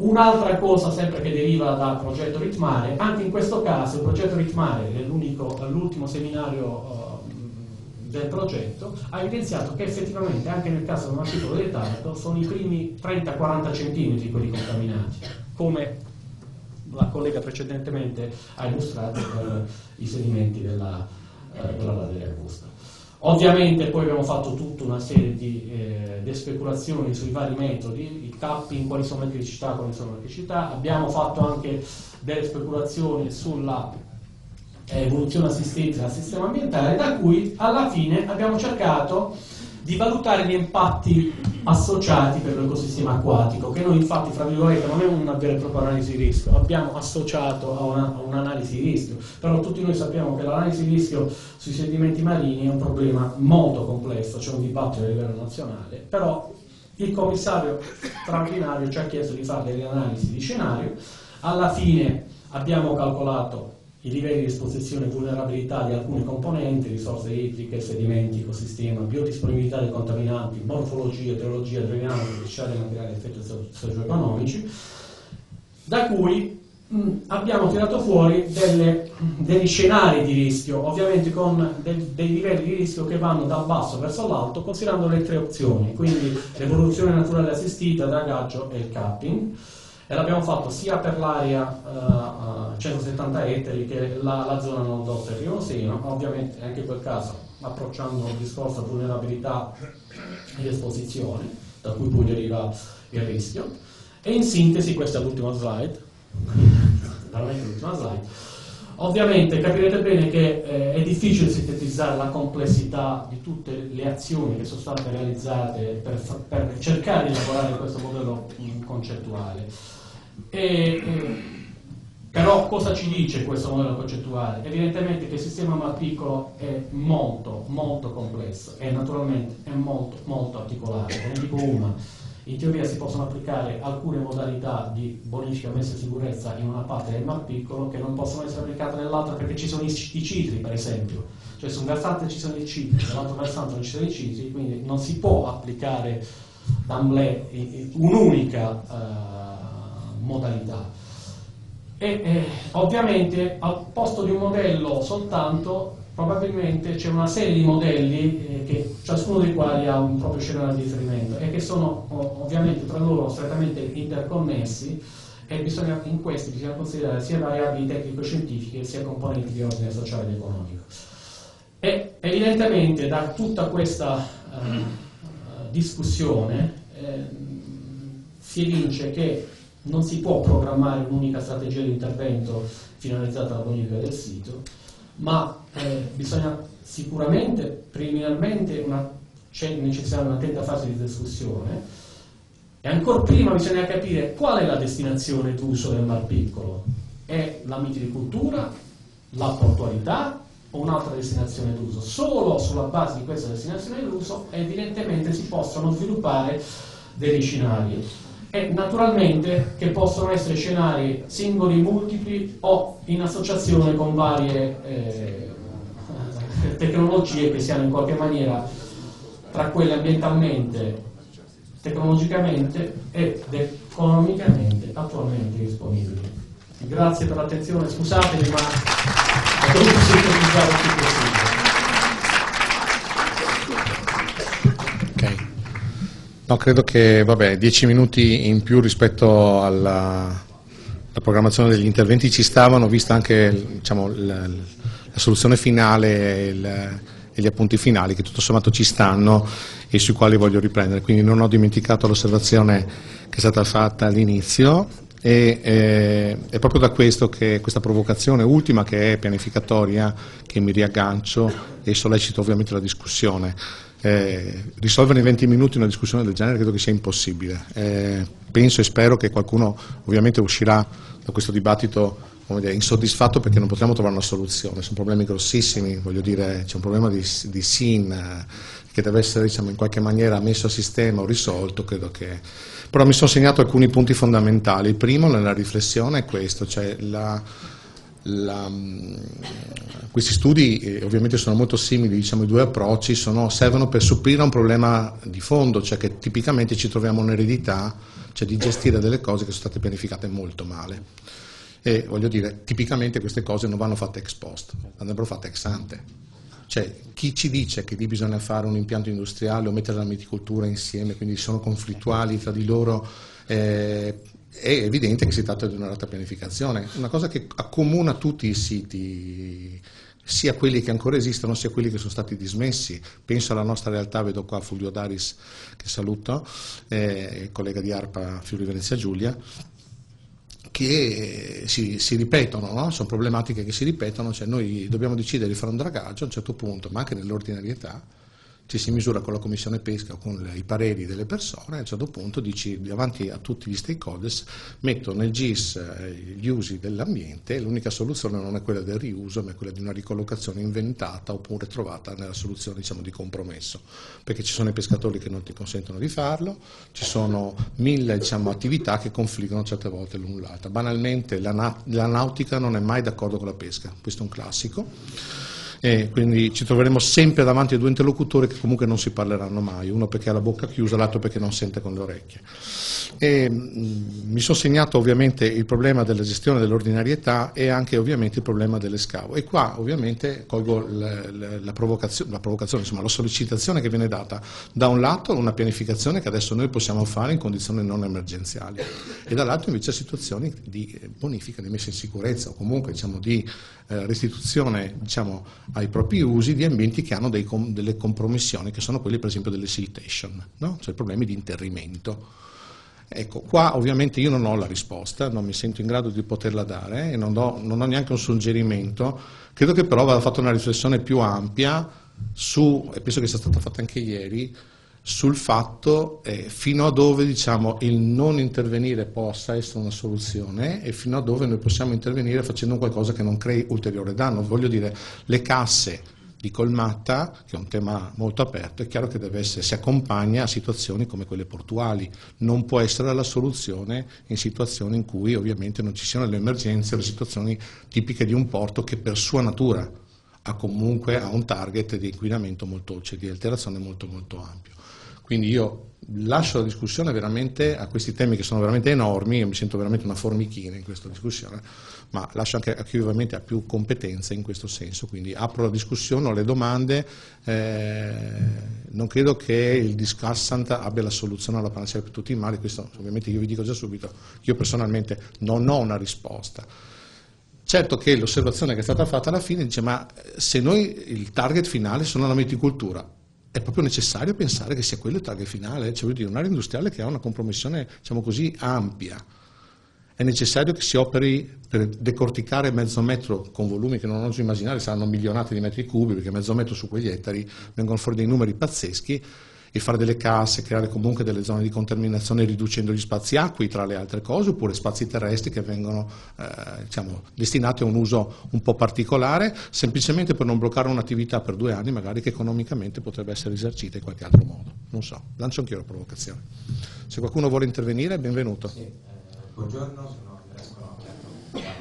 Un'altra cosa sempre che deriva dal progetto Ritmare, anche in questo caso il progetto Ritmare, l'ultimo seminario uh, del progetto, ha evidenziato che effettivamente anche nel caso del Marpicolo del Taranto sono i primi trenta quaranta centimetri quelli contaminati, come la collega precedentemente ha illustrato per i sedimenti della, eh, della ladera Augusta. Ovviamente poi abbiamo fatto tutta una serie di, eh, di speculazioni sui vari metodi, il capping, quali sono le criticità, quali sono le criticità. Abbiamo fatto anche delle speculazioni sulla eh, evoluzione assistita al sistema ambientale, da cui alla fine abbiamo cercato di valutare gli impatti associati per l'ecosistema acquatico, che noi infatti, fra virgolette, non è una vera e propria analisi di rischio, abbiamo associato a, una, a un'analisi di rischio, però tutti noi sappiamo che l'analisi di rischio sui sedimenti marini è un problema molto complesso, c'è un dibattito a livello nazionale, però il commissario straordinario ci ha chiesto di fare delle analisi di scenario, alla fine abbiamo calcolato i livelli di esposizione e vulnerabilità di alcune componenti, risorse idriche, sedimenti, ecosistema, biodisponibilità dei contaminanti, morfologia, teologia, drenaggio, beneficiari materiali, effetti socio-economici, da cui mh, abbiamo tirato fuori delle, degli scenari di rischio, ovviamente con de, dei livelli di rischio che vanno dal basso verso l'alto, considerando le tre opzioni, quindi l'evoluzione naturale assistita, dragaggio e il capping. E l'abbiamo fatto sia per l'area uh, centosettanta ettari che la, la zona nord-est del Rio Seno, ovviamente anche in quel caso approcciando il discorso a vulnerabilità ed esposizione, da cui poi deriva il rischio. E in sintesi, questa è l'ultima slide, veramente l'ultima slide, ovviamente capirete bene che eh, è difficile sintetizzare la complessità di tutte le azioni che sono state realizzate per, per cercare di lavorare in questo modello concettuale. E, e, però cosa ci dice questo modello concettuale? Evidentemente che il sistema Marpicolo è molto molto complesso e naturalmente è molto molto articolato. Ne dico una: in teoria si possono applicare alcune modalità di bonifica e messa in sicurezza in una parte del Marpicolo che non possono essere applicate nell'altra, perché ci sono i, i citri, per esempio, cioè su un versante ci sono i citri, sull'altro versante non ci sono i citri, quindi non si può applicare d'amblè un'unica uh, modalità. E eh, ovviamente al posto di un modello soltanto probabilmente c'è una serie di modelli eh, che ciascuno dei quali ha un proprio scenario di riferimento e che sono oh, ovviamente tra loro strettamente interconnessi, e bisogna, in questi bisogna considerare sia variabili tecnico-scientifiche sia componenti di ordine sociale ed economico. E evidentemente da tutta questa eh, discussione eh, si evince che non si può programmare un'unica strategia di intervento finalizzata alla bonifica del sito, ma eh, bisogna sicuramente, preliminarmente, una, c'è necessaria un'attenta fase di discussione, e ancora prima bisogna capire qual è la destinazione d'uso del Marpicolo. È la mitilicoltura, la portualità o un'altra destinazione d'uso? Solo sulla base di questa destinazione d'uso evidentemente si possono sviluppare degli scenari, e naturalmente che possono essere scenari singoli, multipli o in associazione con varie eh, tecnologie che siano in qualche maniera tra quelle ambientalmente, tecnologicamente ed economicamente attualmente disponibili. Grazie per l'attenzione, scusatemi ma ho dovuto sintetizzare il più possibile. No, credo che vabbè, dieci minuti in più rispetto alla, alla programmazione degli interventi ci stavano, vista anche diciamo, la, la soluzione finale e, il, e gli appunti finali che tutto sommato ci stanno e sui quali voglio riprendere, quindi non ho dimenticato l'osservazione che è stata fatta all'inizio, e eh, è proprio da questo che questa provocazione ultima, che è pianificatoria, che mi riaggancio e sollecito ovviamente la discussione. Eh, risolvere in venti minuti una discussione del genere credo che sia impossibile. Eh, penso e spero che qualcuno ovviamente uscirà da questo dibattito, come dire, insoddisfatto perché non potremo trovare una soluzione. Sono problemi grossissimi, voglio dire, c'è un problema di, di S I N eh, che deve essere diciamo, in qualche maniera messo a sistema o risolto, credo che... Però mi sono segnato alcuni punti fondamentali. Il primo nella riflessione è questo, cioè la... la, questi studi eh, ovviamente sono molto simili, diciamo, i due approcci sono, servono per supplire a un problema di fondo, cioè che tipicamente ci troviamo un'eredità, cioè di gestire delle cose che sono state pianificate molto male. E voglio dire, tipicamente queste cose non vanno fatte ex post, andrebbero fatte ex ante. Cioè, chi ci dice che lì bisogna fare un impianto industriale o mettere la miticoltura insieme, quindi sono conflittuali tra di loro, eh, è evidente che si tratta di una alta pianificazione, una cosa che accomuna tutti i siti, sia quelli che ancora esistono sia quelli che sono stati dismessi. Penso alla nostra realtà, vedo qua Fulvio Daris che saluto, eh, collega di ARPA Friuli Venezia Giulia, che si, si ripetono, no? Sono problematiche che si ripetono, cioè noi dobbiamo decidere di fare un dragaggio a un certo punto, ma anche nell'ordinarietà ci si misura con la commissione pesca o con i pareri delle persone, a un certo punto dici davanti a tutti gli stakeholders metto nel G I S eh, gli usi dell'ambiente, l'unica soluzione non è quella del riuso ma è quella di una ricollocazione inventata oppure trovata nella soluzione, diciamo, di compromesso, perché ci sono i pescatori che non ti consentono di farlo, ci sono mille, diciamo, attività che confliggono certe volte l'un l'altra. Banalmente la, na- la nautica non è mai d'accordo con la pesca, questo è un classico. E quindi ci troveremo sempre davanti a due interlocutori che comunque non si parleranno mai, uno perché ha la bocca chiusa, l'altro perché non sente con le orecchie. E, mh, mi sono segnato ovviamente il problema della gestione dell'ordinarietà e anche ovviamente il problema dell'escavo. E qua ovviamente colgo la, la, la provocazione, la, provocazione insomma, la sollecitazione che viene data da un lato una pianificazione che adesso noi possiamo fare in condizioni non emergenziali e dall'altro invece situazioni di bonifica, di messa in sicurezza o comunque, diciamo, di eh, restituzione, diciamo, ai propri usi di ambienti che hanno dei com- delle compromissioni, che sono quelli per esempio delle siltation, no? Cioè problemi di interrimento. Ecco, qua ovviamente io non ho la risposta, non mi sento in grado di poterla dare e non ho, non ho neanche un suggerimento, credo che però vada fatta una riflessione più ampia su, e penso che sia stata fatta anche ieri, sul fatto eh, fino a dove, diciamo, il non intervenire possa essere una soluzione e fino a dove noi possiamo intervenire facendo qualcosa che non crei ulteriore danno. Voglio dire, le casse di colmata, che è un tema molto aperto, è chiaro che deve essere, si accompagna a situazioni come quelle portuali, non può essere la soluzione in situazioni in cui ovviamente non ci siano le emergenze, le situazioni tipiche di un porto che per sua natura ha comunque ha un target di inquinamento molto, cioè di alterazione molto molto ampio. Quindi io lascio la discussione veramente a questi temi che sono veramente enormi, io mi sento veramente una formichina in questa discussione, ma lascio anche a chi ovviamente ha più competenze in questo senso, quindi apro la discussione, ho le domande, eh, non credo che il discussant abbia la soluzione alla panacea per tutti i mali, questo ovviamente io vi dico già subito, io personalmente non ho una risposta. Certo che l'osservazione che è stata fatta alla fine dice ma se noi il target finale sono la meticoltura, è proprio necessario pensare che sia quello il target finale, cioè vuol dire un'area industriale che ha una compromissione, diciamo così, ampia. È necessario che si operi per decorticare mezzo metro con volumi che non oso immaginare, saranno milionati di metri cubi, perché mezzo metro su quegli ettari vengono fuori dei numeri pazzeschi, e fare delle casse, creare comunque delle zone di contaminazione riducendo gli spazi acqui tra le altre cose, oppure spazi terrestri che vengono eh, diciamo, destinati a un uso un po' particolare, semplicemente per non bloccare un'attività per due anni magari che economicamente potrebbe essere esercita in qualche altro modo. Non so, lancio anch'io la provocazione. Se qualcuno vuole intervenire, benvenuto. Sì, eh, buongiorno, sono Andrea Sconocchia.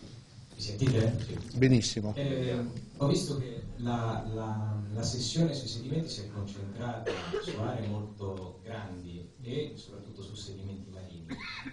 Mi sentite? Sì. Benissimo. Eh, ho visto che la, la, la sessione sui sedimenti si è concentrata su aree molto grandi e soprattutto su sedimenti marini.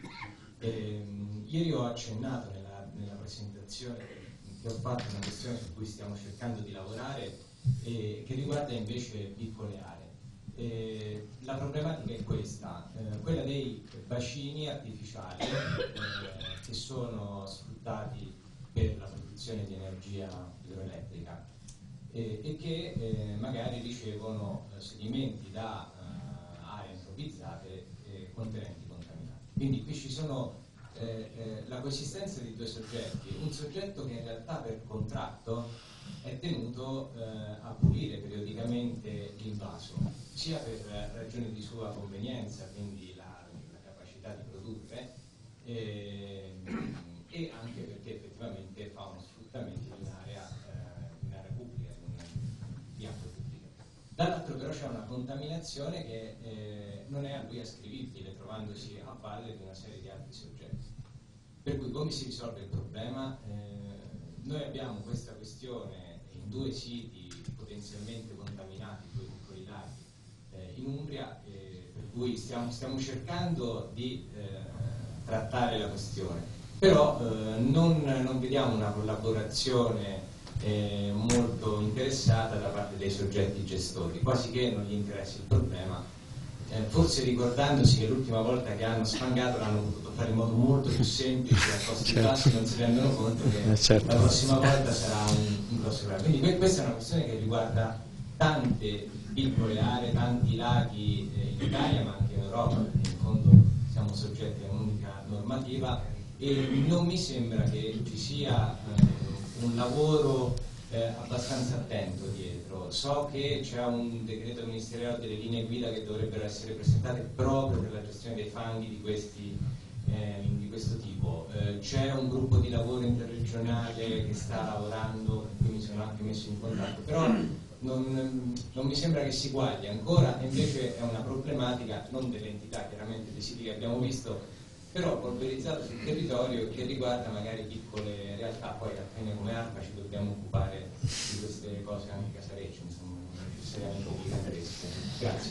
Eh, ieri ho accennato nella, nella presentazione che ho fatto una questione su cui stiamo cercando di lavorare e che riguarda invece piccole aree. Eh, la problematica è questa, eh, quella dei bacini artificiali eh, che sono sfruttati per la produzione di energia idroelettrica eh, e che eh, magari ricevono eh, sedimenti da eh, aree antropizzate eh, contenenti contaminanti. Quindi qui ci sono eh, eh, la coesistenza di due soggetti, un soggetto che in realtà per contratto è tenuto eh, a pulire periodicamente l'invaso, sia per ragioni di sua convenienza, quindi la, la capacità di produrre, eh, e anche perché effettivamente fa uno sfruttamento di un'area, eh, un'area pubblica, di un piatto pubblico. Dall'altro però c'è una contaminazione che eh, non è a lui ascrivibile, trovandosi a valle di una serie di altri soggetti. Per cui come si risolve il problema? Eh, noi abbiamo questa questione in due siti potenzialmente contaminati, due piccoli laghi eh, in Umbria, eh, per cui stiamo, stiamo cercando di eh, trattare la questione, però eh, non, non vediamo una collaborazione eh, molto interessata da parte dei soggetti gestori, quasi che non gli interessi il problema. Eh, forse ricordandosi che l'ultima volta che hanno sfangato l'hanno potuto fare in modo molto più semplice, a costi certo. bassi, non si rendono conto che eh, certo. la prossima volta sarà un, un grosso problema. Quindi questa è una questione che riguarda tante piccole aree, tanti laghi eh, in Italia ma anche in Europa, perché in fondo siamo soggetti a un'unica normativa e non mi sembra che ci sia eh, un lavoro Eh, abbastanza attento dietro. So che c'è un decreto ministeriale delle linee guida che dovrebbero essere presentate proprio per la gestione dei fanghi di, questi, eh, di questo tipo. Eh, c'è un gruppo di lavoro interregionale che sta lavorando, con cui mi sono anche messo in contatto, però non, non mi sembra che si guagli ancora, e invece è una problematica non dell'entità, chiaramente dei siti che abbiamo visto, però polverizzato sul territorio, che riguarda magari piccole realtà. Poi alla fine come ARPA ci dobbiamo occupare di queste cose anche casarecce, insomma, non necessariamente gigantesche. Grazie.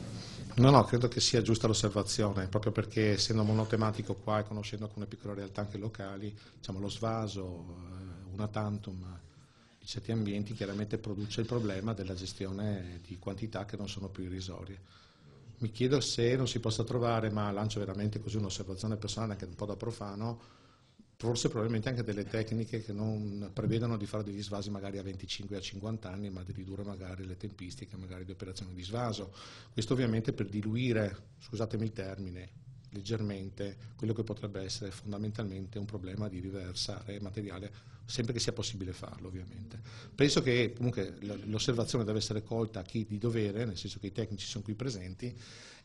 No, no, credo che sia giusta l'osservazione, proprio perché essendo monotematico qua e conoscendo alcune piccole realtà anche locali, diciamo lo svaso, una tantum di certi ambienti chiaramente produce il problema della gestione di quantità che non sono più irrisorie. Mi chiedo se non si possa trovare, ma lancio veramente così un'osservazione personale anche un po' da profano, forse probabilmente anche delle tecniche che non prevedono di fare degli svasi magari a venticinque a cinquanta anni, ma di ridurre magari le tempistiche magari di operazioni di svaso. Questo ovviamente per diluire, scusatemi il termine, leggermente quello che potrebbe essere fondamentalmente un problema di riversare materiale, sempre che sia possibile farlo ovviamente. Penso che comunque l'osservazione deve essere colta a chi di dovere, nel senso che i tecnici sono qui presenti,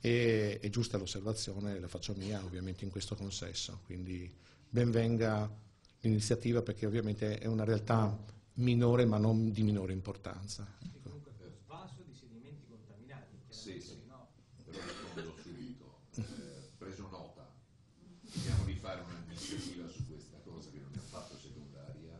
e è giusta l'osservazione, la faccio mia ovviamente in questo consesso, quindi ben venga l'iniziativa, perché ovviamente è una realtà minore ma non di minore importanza. Comunque per svaso di sedimenti contaminati. Sì, sì, no, però rispondo subito. Eh, preso nota, cerchiamo di fare un'iniziativa su questa cosa che non è affatto secondaria,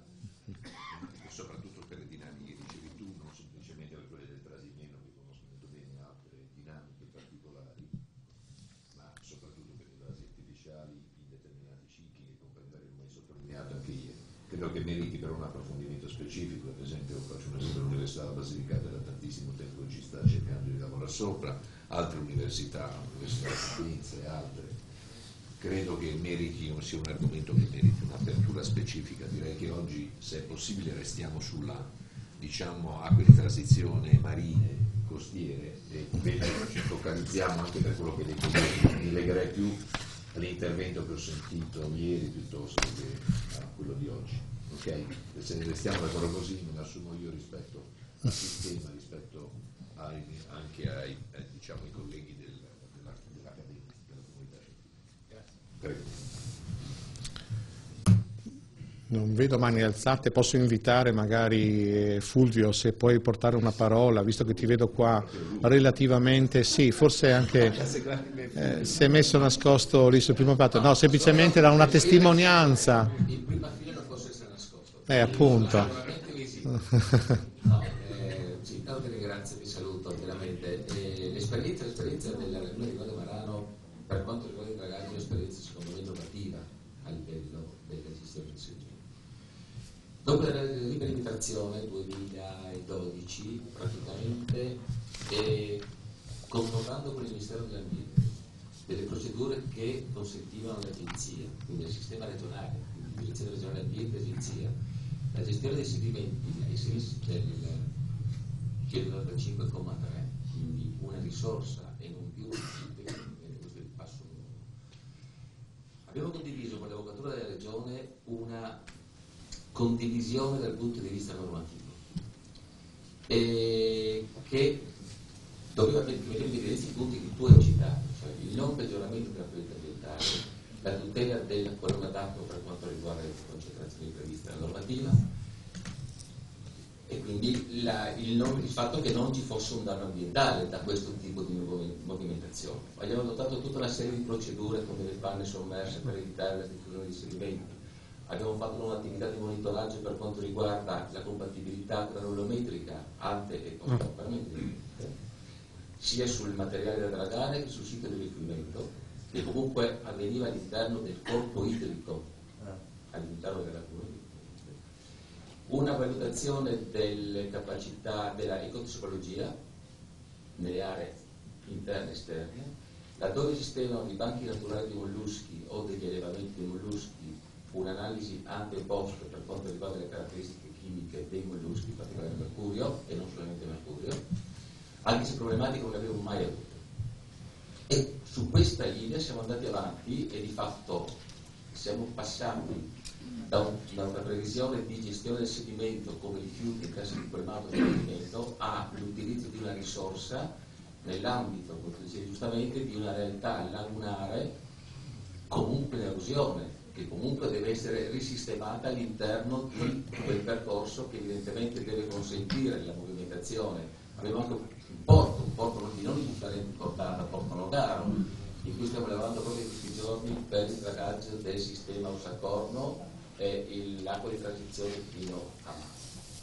e soprattutto per le dinamiche che dicevi tu, non semplicemente per quelle del Trasimeno, che conosco molto bene altre dinamiche particolari, ma soprattutto per i vasi artificiali in determinati cicli che comprenderemo, hai sottolineato anche ieri. Credo che meriti però un approfondimento specifico. Ad esempio faccio un esempio, l'Università della Basilicata da tantissimo tempo ci sta cercando di lavorare sopra, altre università, l'Università di Sapienza e altre. Credo che meriti, sia un argomento che meriti un'apertura specifica. Direi che oggi, se è possibile, restiamo sulla, diciamo, acque di transizione marine, costiere, e invece ci focalizziamo anche per quello che hai detto. Mi legherei più all'intervento che ho sentito ieri piuttosto che a quello di oggi. Ok? Se ne restiamo d'accordo così, non assumo io rispetto al sistema, rispetto ai, anche ai, eh, diciamo, ai colleghi del, della, dell'Accademia, della comunità scientifica. Prego. Non vedo mani alzate, posso invitare magari Fulvio se puoi portare una parola, visto che ti vedo qua relativamente, sì, forse anche eh, si è messo nascosto lì sul primo patto, no, semplicemente era una testimonianza. Il prima filo non posso essere nascosto. Eh, appunto. No, eh, sì, intanto ti ringrazio, ti saluto veramente. Eh, l'esperienza, l'esperienza della Laguna di Valle Marano, per quanto riguarda il dragaggio, è un'esperienza secondo me innovativa a livello della gestione del sedimento. Dopo la liberalizzazione duemiladodici, praticamente, eh, concordando con il Ministero dell'Ambiente, delle procedure che consentivano all'agenzia, quindi al sistema regionale, quindi direzione regionale ambiente e agenzia, la gestione dei sedimenti ai sensi del centonovantacinque comma tre, quindi una risorsa e non più un sito, questo è il passo nuovo. Abbiamo condiviso con l'Avvocatura della Regione una condivisione dal punto di vista normativo e che doveva mettere in evidenza i punti che tu hai citato, cioè il non peggioramento della qualità ambientale, la tutela del quorum d'acqua per quanto riguarda le concentrazioni previste dalla normativa e quindi la, il, non, il fatto che non ci fosse un danno ambientale da questo tipo di movimentazione. Abbiamo adottato tutta una serie di procedure come le panne sommerse per evitare la diffusione di sedimenti. abbiamo fatto un'attività di monitoraggio per quanto riguarda la compatibilità granulometrica, ante e post-parametrica, sia sul materiale da dragare che sul sito di rifluimento, che comunque avveniva all'interno del corpo idrico, all'interno della curva. Una valutazione delle capacità della ecotossicologia nelle aree interne e esterne, laddove esistevano dei banchi naturali di molluschi o degli allevamenti di molluschi, un'analisi ante e post per quanto riguarda le caratteristiche chimiche dei molluschi, in particolare mercurio e non solamente mercurio, anche se problematiche non le avevo mai avute. E su questa linea siamo andati avanti e di fatto siamo passati da, un, da una previsione di gestione del sedimento come rifiuti in caso di problemato del sedimento all'utilizzo di una risorsa nell'ambito, come dicevi giustamente, di una realtà lagunare comunque in erosione, che comunque deve essere risistemata all'interno di quel percorso che evidentemente deve consentire la movimentazione. Abbiamo anche un porto, un porto di non di differente portata, Porto Nogaro, in cui stiamo lavorando proprio in questi giorni per il dragaggio del sistema Ussacorno e l'acqua di transizione fino a Mare.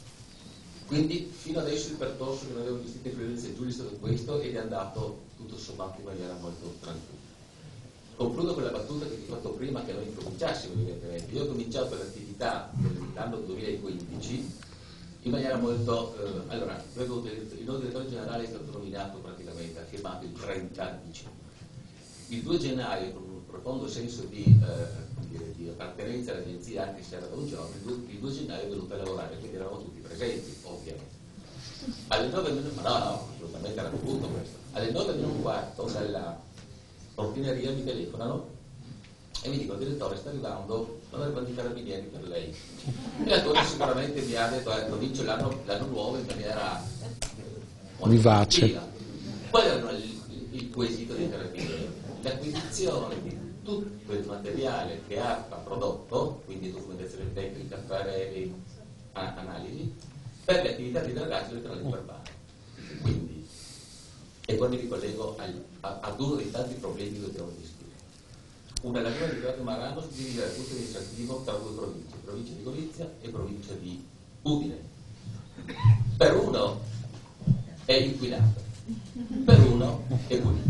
Quindi fino adesso il percorso che noi abbiamo gestito in Friuli Giulia è stato questo ed è andato tutto sommato in maniera molto tranquilla. Concludo con la battuta che ti ho fatto prima che noi cominciassimo evidentemente. Io ho cominciato l'attività nell'anno duemilaquindici in maniera molto... Eh, allora, il nuovo direttore generale è stato nominato praticamente, ha firmato il trenta dicembre. Il due gennaio, con un profondo senso di, eh, di, di appartenenza all'agenzia, anche se era da un giorno, il due, il due gennaio è venuto a lavorare, quindi eravamo tutti presenti, ovviamente. Alle nove meno... Ma no, no, assolutamente era dovuto questo. Alle nove meno un quarto dalla portineria mi telefonano e mi dicono: direttore, sta arrivando l'onorevole di Carabinieri per lei. E allora sicuramente mi ha detto: ecco, vince l'anno, l'anno nuovo in maniera eh, vivace. Qual era il, il, il quesito dei Carabinieri? L'acquisizione di tutto il materiale che ha prodotto, quindi documentazione tecnica, pareri, analisi, per le attività di dragaggio delle canali urbane. Quindi, e poi mi ricollego al, a, ad uno dei tanti problemi che dobbiamo gestire. Una laguna di Grado Marano si divide dal punto amministrativo tra due province, provincia di Gorizia e provincia di Udine. Per uno è inquinato, per uno è pulito.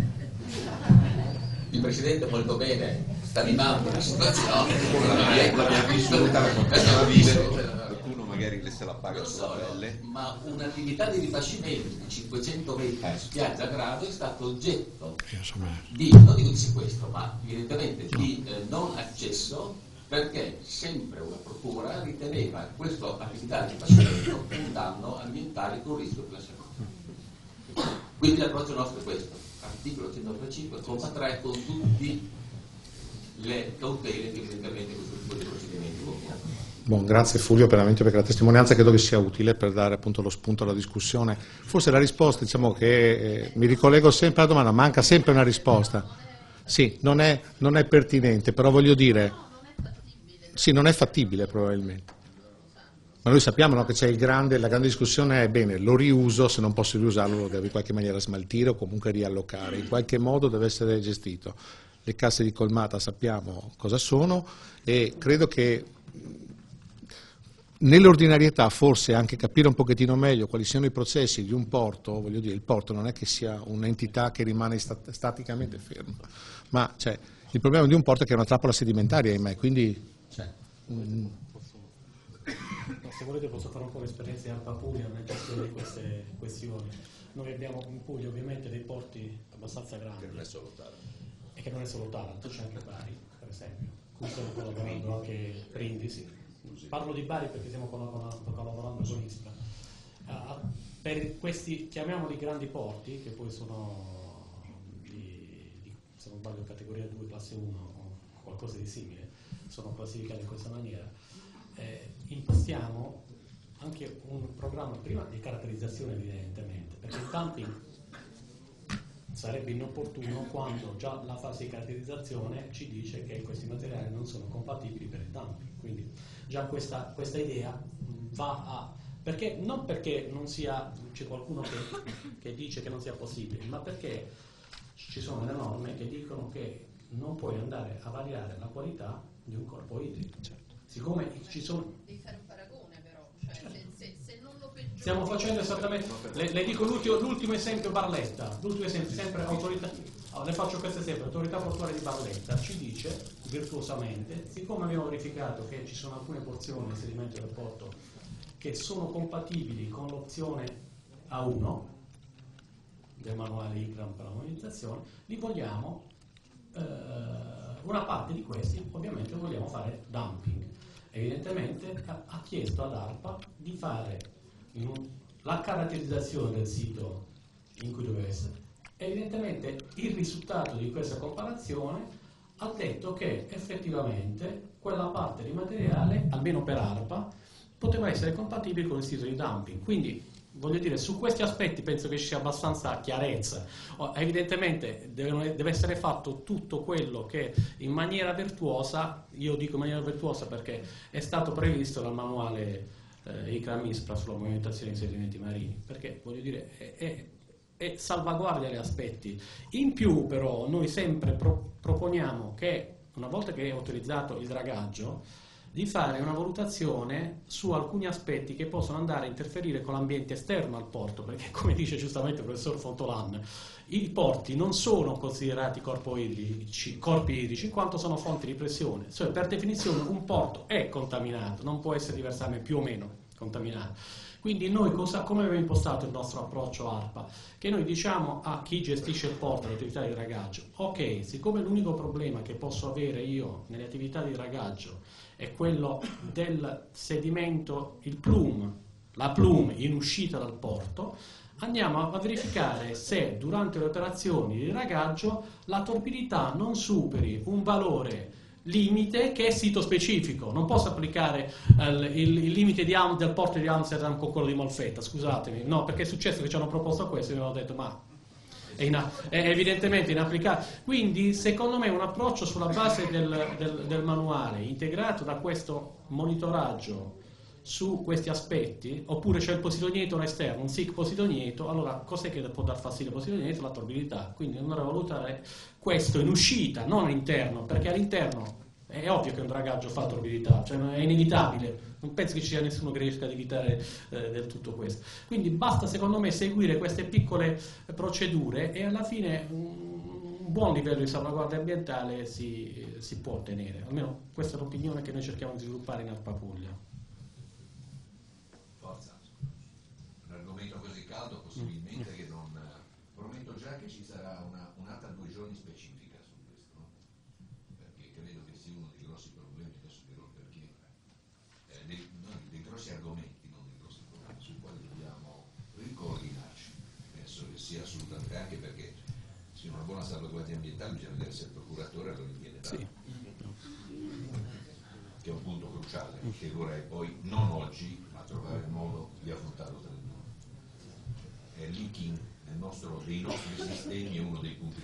Il Presidente molto bene sta animando la situazione, l'abbiamo visto, qualcuno magari se la paga sulla pelle. Ma un'attività di rifacimento di cinquecento metri di spiaggia a Grado è stato oggetto di, non dico di sequestro, ma evidentemente di eh, non accesso, perché sempre una procura riteneva questa attività di rifacimento un danno ambientale con rischio per la salute. Quindi l'approccio nostro è questo: articolo centotrentacinque, comma tre, con tutte le cautele che evidentemente questo tipo di procedimenti comportano. Bon, grazie Fulvio veramente perché la testimonianza credo che sia utile per dare appunto lo spunto alla discussione. Forse la risposta, diciamo che eh, mi ricollego sempre alla domanda, manca sempre una risposta. Sì, non è, non è pertinente, però voglio dire, sì, non è fattibile probabilmente. Ma noi sappiamo, no, che c'è il grande, la grande discussione è: bene, lo riuso, se non posso riusarlo lo devo in qualche maniera smaltire o comunque riallocare, in qualche modo deve essere gestito. Le casse di colmata sappiamo cosa sono e credo che nell'ordinarietà forse anche capire un pochettino meglio quali siano i processi di un porto. Voglio dire, il porto non è che sia un'entità che rimane stat- staticamente ferma, ma cioè, il problema di un porto è che è una trappola sedimentaria, ahimè, quindi... Cioè, mm, se volete posso fare un po' l'esperienza di Alpa Puglia nel gestire di queste questioni. Noi abbiamo in Puglia ovviamente dei porti abbastanza grandi, Che non è solo Taranto. E che non è solo Taranto, c'è anche Bari, per esempio. Qui stiamo collaborando anche Brindisi. Parlo di Bari perché stiamo collaborando, collaborando con ISPRA. Uh, per questi, chiamiamoli grandi porti, che poi sono di, di, se non sbaglio, categoria due, classe uno o qualcosa di simile, sono classificati in questa maniera. Eh, impostiamo anche un programma prima di caratterizzazione, evidentemente, perché il dumping sarebbe inopportuno quando già la fase di caratterizzazione ci dice che questi materiali non sono compatibili per il dumping. Quindi già questa, questa idea va a... perché non perché non sia, c'è qualcuno che, che dice che non sia possibile, ma perché ci sono le norme che dicono che non puoi andare a variare la qualità di un corpo idrico. Certo. siccome ci sono... Devi fare un paragone però, cioè se, se, se non lo peggiori... Stiamo facendo esattamente... Le, le dico l'ultimo, l'ultimo esempio Barletta, l'ultimo esempio, sempre autorità... Allora, le faccio questo esempio, l'autorità portuale di Barletta ci dice virtuosamente, siccome abbiamo verificato che ci sono alcune porzioni di sedimento del porto che sono compatibili con l'opzione A uno del manuale I C R A M per la monetizzazione, li vogliamo, eh, una parte di questi ovviamente vogliamo fare dumping. Evidentemente ha, ha chiesto ad ARPA di fare in un, la caratterizzazione del sito in cui doveva essere. Evidentemente il risultato di questa comparazione ha detto che effettivamente quella parte di materiale, almeno per ARPA, poteva essere compatibile con il sito di dumping. Quindi, voglio dire, su questi aspetti penso che ci sia abbastanza chiarezza. Evidentemente deve, deve essere fatto tutto quello che in maniera virtuosa, io dico in maniera virtuosa perché è stato previsto dal manuale eh, I C R A M ISPRA sulla movimentazione dei sedimenti marini, perché voglio dire è, è e salvaguardia gli aspetti. In più però noi sempre pro proponiamo che una volta che è autorizzato il dragaggio di fare una valutazione su alcuni aspetti che possono andare a interferire con l'ambiente esterno al porto, perché come dice giustamente il professor Fontolan, i porti non sono considerati corpo idrici, corpi idrici in quanto sono fonti di pressione, cioè per definizione un porto è contaminato, non può essere diversamente più o meno contaminato. Quindi noi cosa, come abbiamo impostato il nostro approccio ARPA? Che noi diciamo a chi gestisce il porto, le attività di dragaggio, ok, siccome l'unico problema che posso avere io nelle attività di dragaggio è quello del sedimento, il plume, la plume in uscita dal porto, andiamo a verificare se durante le operazioni di dragaggio la torbidità non superi un valore limite che è sito specifico. Non posso applicare eh, il, il limite di Am, del porto di Amsterdam con quello di Molfetta, scusatemi, no, perché è successo che ci hanno proposto questo e mi hanno detto ma è, in, è evidentemente inapplicabile. Quindi secondo me un approccio sulla base del, del, del manuale integrato da questo monitoraggio su questi aspetti, oppure c'è il posidonieto esterno, un S I C posidonieto, allora cos'è che può dar fastidio al posidonieto? La torbidità. Quindi andare a valutare questo in uscita, non all'interno, perché all'interno è ovvio che un dragaggio fa torbidità, cioè è inevitabile, non penso che ci sia nessuno che riesca ad evitare eh, del tutto questo. Quindi basta secondo me seguire queste piccole procedure e alla fine un buon livello di salvaguardia ambientale si, si può ottenere, almeno questa è l'opinione che noi cerchiamo di sviluppare in ARPA Puglia. Un argomento così caldo possibilmente che non prometto già che ci sarà una, un'altra due giorni specifica su questo, no? Perché credo che sia uno dei grossi problemi, adesso dirò perché, eh, dei, no, dei grossi argomenti, non dei grossi problemi, sui quali dobbiamo ricoordinarci. Penso che sia assolutamente, anche perché se una buona salvaguardia ambientale bisogna vedere se il procuratore lo viene dato. Sì. Che è un punto cruciale, che vorrei poi non oggi ma trovare il modo di affrontarlo tra di noi. Il leaking nel nostro, dei nostri sistemi è uno dei punti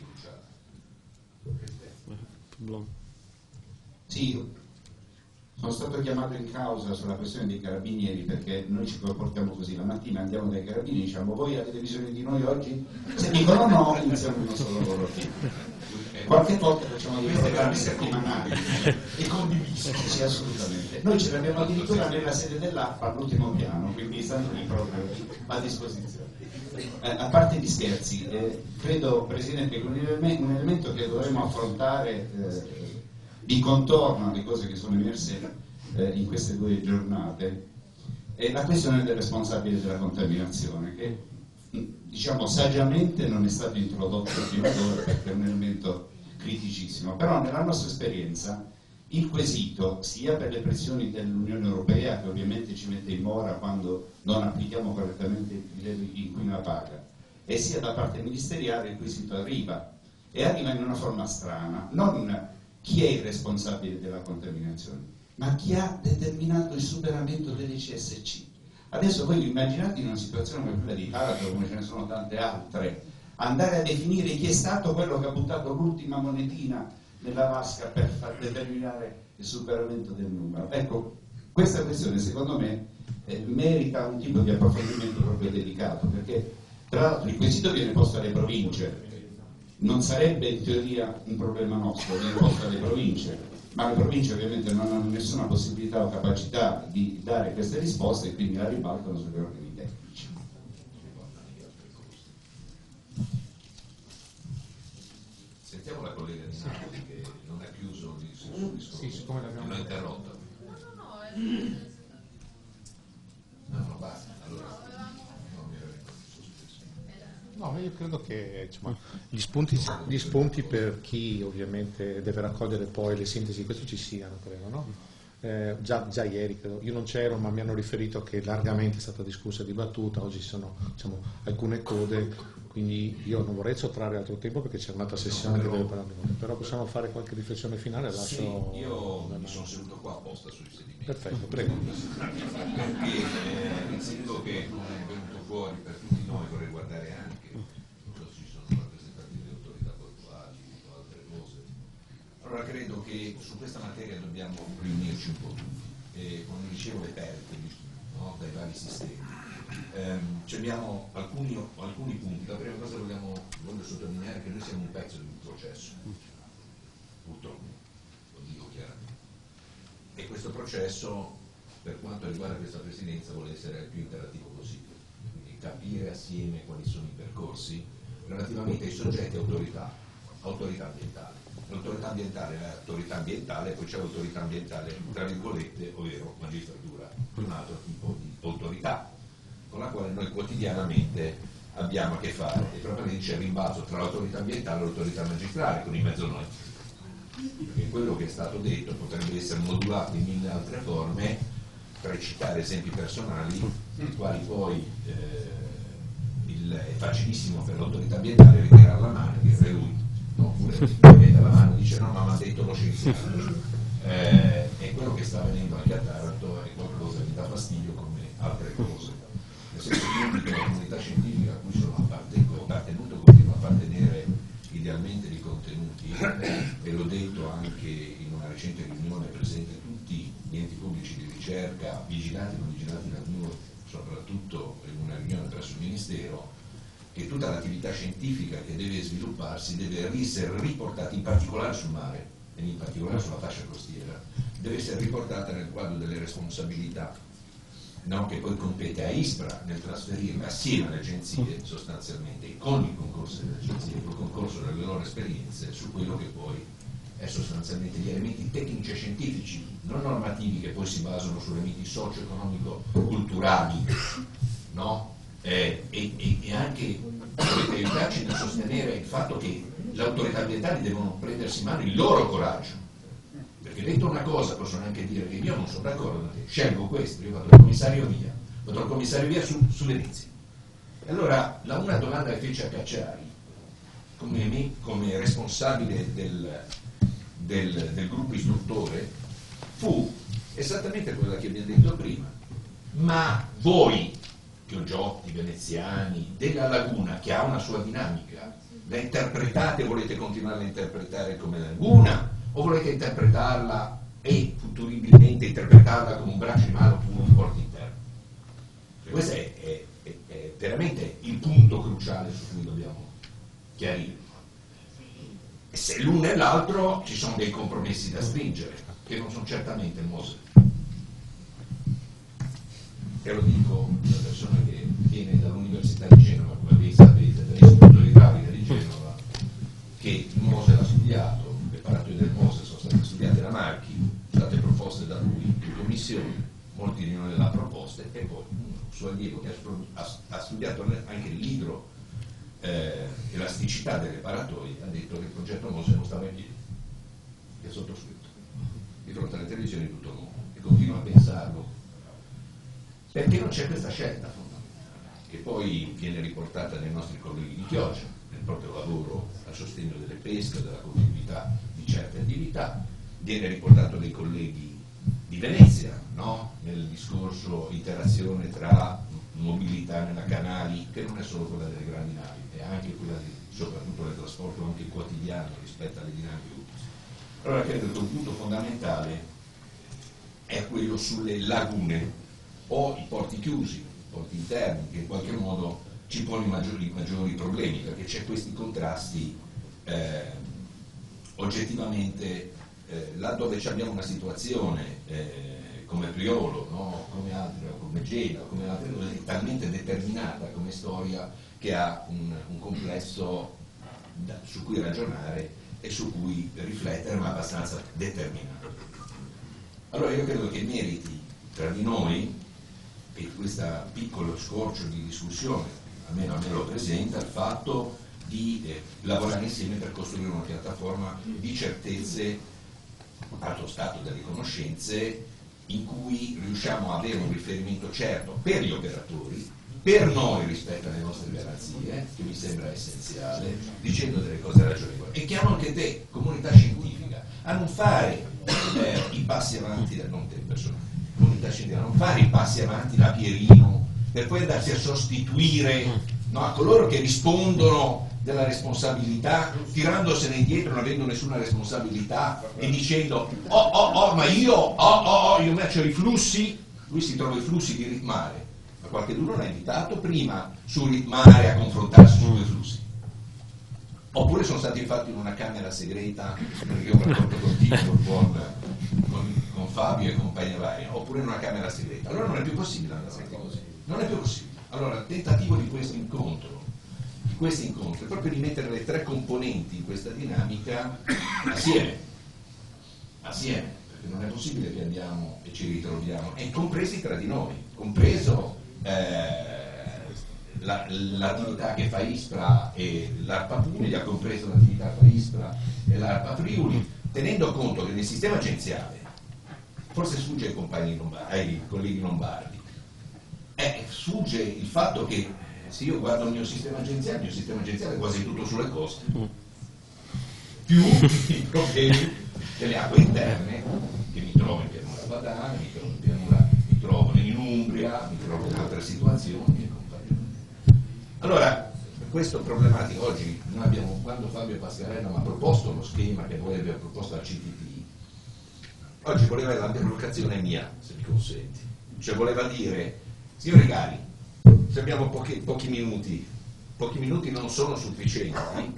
cruciali. Sì, sono stato chiamato in causa sulla questione dei carabinieri perché noi ci comportiamo così, la mattina andiamo dai carabinieri e diciamo voi avete bisogno di noi oggi? Se dicono no, iniziamo il nostro lavoro. Qualche volta facciamo dei programmi settimanali e condivisi, sì, assolutamente. Noi ce l'abbiamo addirittura nella sede dell'ARPA all'ultimo piano, quindi stanno lì proprio a disposizione. Eh, a parte gli scherzi, eh, credo Presidente che un, eleme un elemento che dovremmo affrontare eh, di contorno alle cose che sono emerse eh, in queste due giornate è la questione del responsabile della contaminazione, che diciamo saggiamente non è stato introdotto fino ad ora perché è un elemento criticissimo, però nella nostra esperienza il quesito sia per le pressioni dell'Unione Europea che ovviamente ci mette in mora quando non applichiamo correttamente i livelli in cui la paga e sia da parte ministeriale il quesito arriva e arriva in una forma strana, non chi è il responsabile della contaminazione ma chi ha determinato il superamento delle C S C. Adesso voi vi immaginate in una situazione come quella di Taranto, come ce ne sono tante altre, andare a definire chi è stato quello che ha buttato l'ultima monetina nella vasca per far determinare il superamento del numero. Ecco, questa questione secondo me eh, merita un tipo di approfondimento proprio dedicato, perché tra l'altro il quesito viene posto alle province, non sarebbe in teoria un problema nostro, viene posto alle province. ma le province ovviamente non hanno nessuna possibilità o capacità di dare queste risposte e quindi la ribaltano sugli organi tecnici. Sentiamo la collega di Napoli che non ha chiuso il suo discorso, Sì, siccome l'abbiamo non l'ha interrotta. No, no, no, è... No, no, basta. Allora, no, mi ero sospeso. No, io credo che insomma, gli, spunti, gli spunti per chi ovviamente deve raccogliere poi le sintesi di questo ci siano, credo, no? Eh, già, già ieri, credo, io non c'ero, ma mi hanno riferito che largamente è stata discussa e dibattuta, oggi ci sono diciamo, alcune code, quindi io non vorrei sottrarre altro tempo perché c'è un'altra sessione che deve parlare, però possiamo fare qualche riflessione finale. Sì, lascio... io mi sono seduto qua apposta sui sedimenti. Perfetto, prego. Perché eh, ritengo che non è venuto fuori per tutti noi, vorrei guardare anche, non so se ci sono rappresentanti delle autorità portuali o altre cose. Allora credo che su questa materia dobbiamo riunirci un po' tutti. E come dicevo le perdite, no, dai vari sistemi. Ehm, abbiamo alcuni, alcuni punti. La prima cosa che vogliamo, voglio sottolineare è che noi siamo un pezzo di un processo, purtroppo, lo dico chiaramente. E questo processo, per quanto riguarda questa presidenza, vuole essere il più interattivo possibile, quindi capire assieme quali sono i percorsi relativamente ai soggetti autorità, autorità ambientale. L'autorità ambientale è l'autorità ambientale, poi c'è l'autorità ambientale, tra virgolette, ovvero magistratura, un altro tipo di autorità con la quale noi quotidianamente abbiamo a che fare, e proprio c'è il rimbalzo tra l'autorità ambientale e l'autorità magistrale, con in mezzo noi. Perché quello che è stato detto potrebbe essere modulato in mille altre forme, per citare esempi personali, i quali poi eh, il, è facilissimo per l'autorità ambientale ritirare la mano e dire lui, no, oppure mette la mano e dice no, ma mi ha detto lo scienziato. Eh, e quello che sta avvenendo anche a Taranto è qualcosa che dà fastidio come altre cose. Nel senso che la comunità scientifica a cui sono appartenuto, continua a appartenere idealmente di contenuti, e l'ho detto anche in una recente riunione presente tutti gli enti pubblici di ricerca, vigilati e non vigilati dal M U R, soprattutto in una riunione presso il Ministero, che tutta l'attività scientifica che deve svilupparsi deve essere riportata in particolare sul mare e in particolare sulla fascia costiera, deve essere riportata nel quadro delle responsabilità, no, che poi compete a ISPRA nel trasferirla assieme alle agenzie sostanzialmente, e con il concorso delle agenzie, con il concorso delle loro esperienze su quello che poi è sostanzialmente gli elementi tecnici e scientifici, non normativi, che poi si basano su elementi socio-economico-culturali, no? Eh, e, e, e anche dovete aiutarci nel sostenere il fatto che le autorità ambientali devono prendersi in mano il loro coraggio. Perché detto una cosa possono anche dire che io non sono d'accordo, scelgo questo, io vado al commissario via, vado al commissario via su, su Venezia. E allora la una domanda che fece a Cacciari, come, me, come responsabile del, del, del gruppo istruttore, fu esattamente quella che abbiamo detto prima. Ma voi, Chiogiotti, veneziani, della laguna, che ha una sua dinamica, la interpretate, volete continuare a interpretare come laguna? O volete interpretarla e futuribilmente interpretarla come un braccio di mare oppure un porto interno? E questo è, è, è, è veramente il punto cruciale su cui dobbiamo chiarire. E se l'uno e l'altro ci sono dei compromessi da stringere, che non sono certamente Mosè. E lo dico da persona che viene dall'Università di Genova, come voi sapete, dall'Istituto Idraulica di Genova, che Mosè l'ha studiato. Le paratoie del Mose sono state studiate da Marchi, sono state proposte da lui in commissione, molti di noi le ha proposte, e poi un suo allievo che ha, ha studiato anche l'idro eh, elasticità delle paratoie ha detto che il progetto Mose non stava in piedi, che è sottoscritto di fronte alle televisioni di tutto il mondo, e continua a pensarlo perché non c'è questa scelta fondamentale che poi viene riportata dai nostri colleghi di Chioggia nel proprio lavoro a sostegno delle pesche, della continuità di certe attività, viene riportato dai colleghi di Venezia, no? Nel discorso interazione tra mobilità nella canali, che non è solo quella delle grandi navi, è anche quella di, soprattutto del trasporto anche quotidiano rispetto alle dinamiche utili. Allora credo che il punto fondamentale è quello sulle lagune o i porti chiusi, i porti interni, che in qualche modo ci pone maggiori, maggiori problemi, perché c'è questi contrasti eh, oggettivamente eh, là dove abbiamo una situazione eh, come Priolo, no? Come altre, come Genova, come altre, è talmente determinata come storia che ha un, un complesso da, su cui ragionare e su cui riflettere, ma abbastanza determinato. Allora io credo che meriti tra di noi, e questo piccolo scorcio di discussione almeno a me lo presenta, il fatto di eh, lavorare insieme per costruire una piattaforma di certezze, alto stato delle conoscenze, in cui riusciamo a avere un riferimento certo per gli operatori, per noi rispetto alle nostre garanzie, che mi sembra essenziale, dicendo delle cose ragionevoli. E chiamo anche te, comunità scientifica, a non fare eh, i passi avanti, da, non te personalmente, comunità scientifica, a non fare i passi avanti da Pierino, per poi andarsi a sostituire, no, a coloro che rispondono della responsabilità, tirandosene indietro, non avendo nessuna responsabilità e dicendo oh oh oh ma io oh oh oh io me c'ho i flussi, lui si trova i flussi di Ritmare, ma qualcuno l'ha invitato prima su Ritmare a confrontarsi su quei flussi, oppure sono stati fatti in una camera segreta, perché ho un rapporto continuo con, con, con Fabio e compagnia varia, oppure in una camera segreta. Allora non è più possibile andare avanti così, non è più possibile. Allora il tentativo di questo incontro di questi incontri, proprio di mettere le tre componenti in questa dinamica assieme, assieme, perché non è possibile che andiamo e ci ritroviamo, e compresi tra di noi, compreso eh, la, l'attività che fa ISPRA e l'ARPA Puglia, compreso l'attività che fa ISPRA e l'ARPA Friuli, tenendo conto che nel sistema agenziale, forse sfugge ai compagni lombardi, ai colleghi lombardi, eh, sfugge il fatto che se io guardo il mio sistema agenziale, il mio sistema agenziale è quasi tutto sulle coste, più i problemi delle acque interne che mi trovo in pianura padana, mi trovo in pianura, mi trovo in Umbria, mi trovo in altre situazioni. Allora, questo problematico oggi noi abbiamo, quando Fabio Pascarella mi ha proposto lo schema che voi abbiamo proposto al C T P, oggi voleva la delocazione mia, se mi consenti, cioè voleva dire, signori cari, se abbiamo pochi, pochi minuti, pochi minuti non sono sufficienti,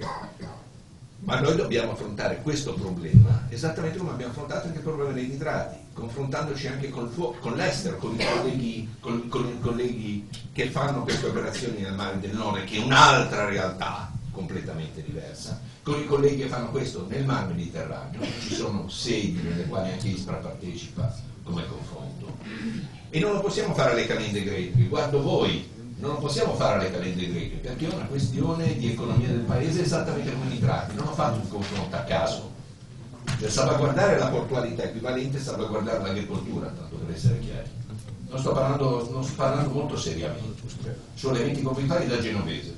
ma noi dobbiamo affrontare questo problema esattamente come abbiamo affrontato anche il problema dei nitrati, confrontandoci anche con, con l'estero, con i, colleghi, con, con i colleghi che fanno queste operazioni nel mare del Nord, che è un'altra realtà completamente diversa, con i colleghi che fanno questo nel mar Mediterraneo. Ci sono sedi nelle quali anche ISPRA partecipa come confronto, e non lo possiamo fare alle calende greche, guardo voi, non lo possiamo fare alle calende greche, perché è una questione di economia del paese esattamente come i nitrati. Non ho fatto un confronto a caso, cioè salvaguardare la portualità equivalente a salvaguardare l'agricoltura, tanto per essere chiari. Non sto parlando, non sto parlando molto seriamente, sono eventi comunitari da genovese,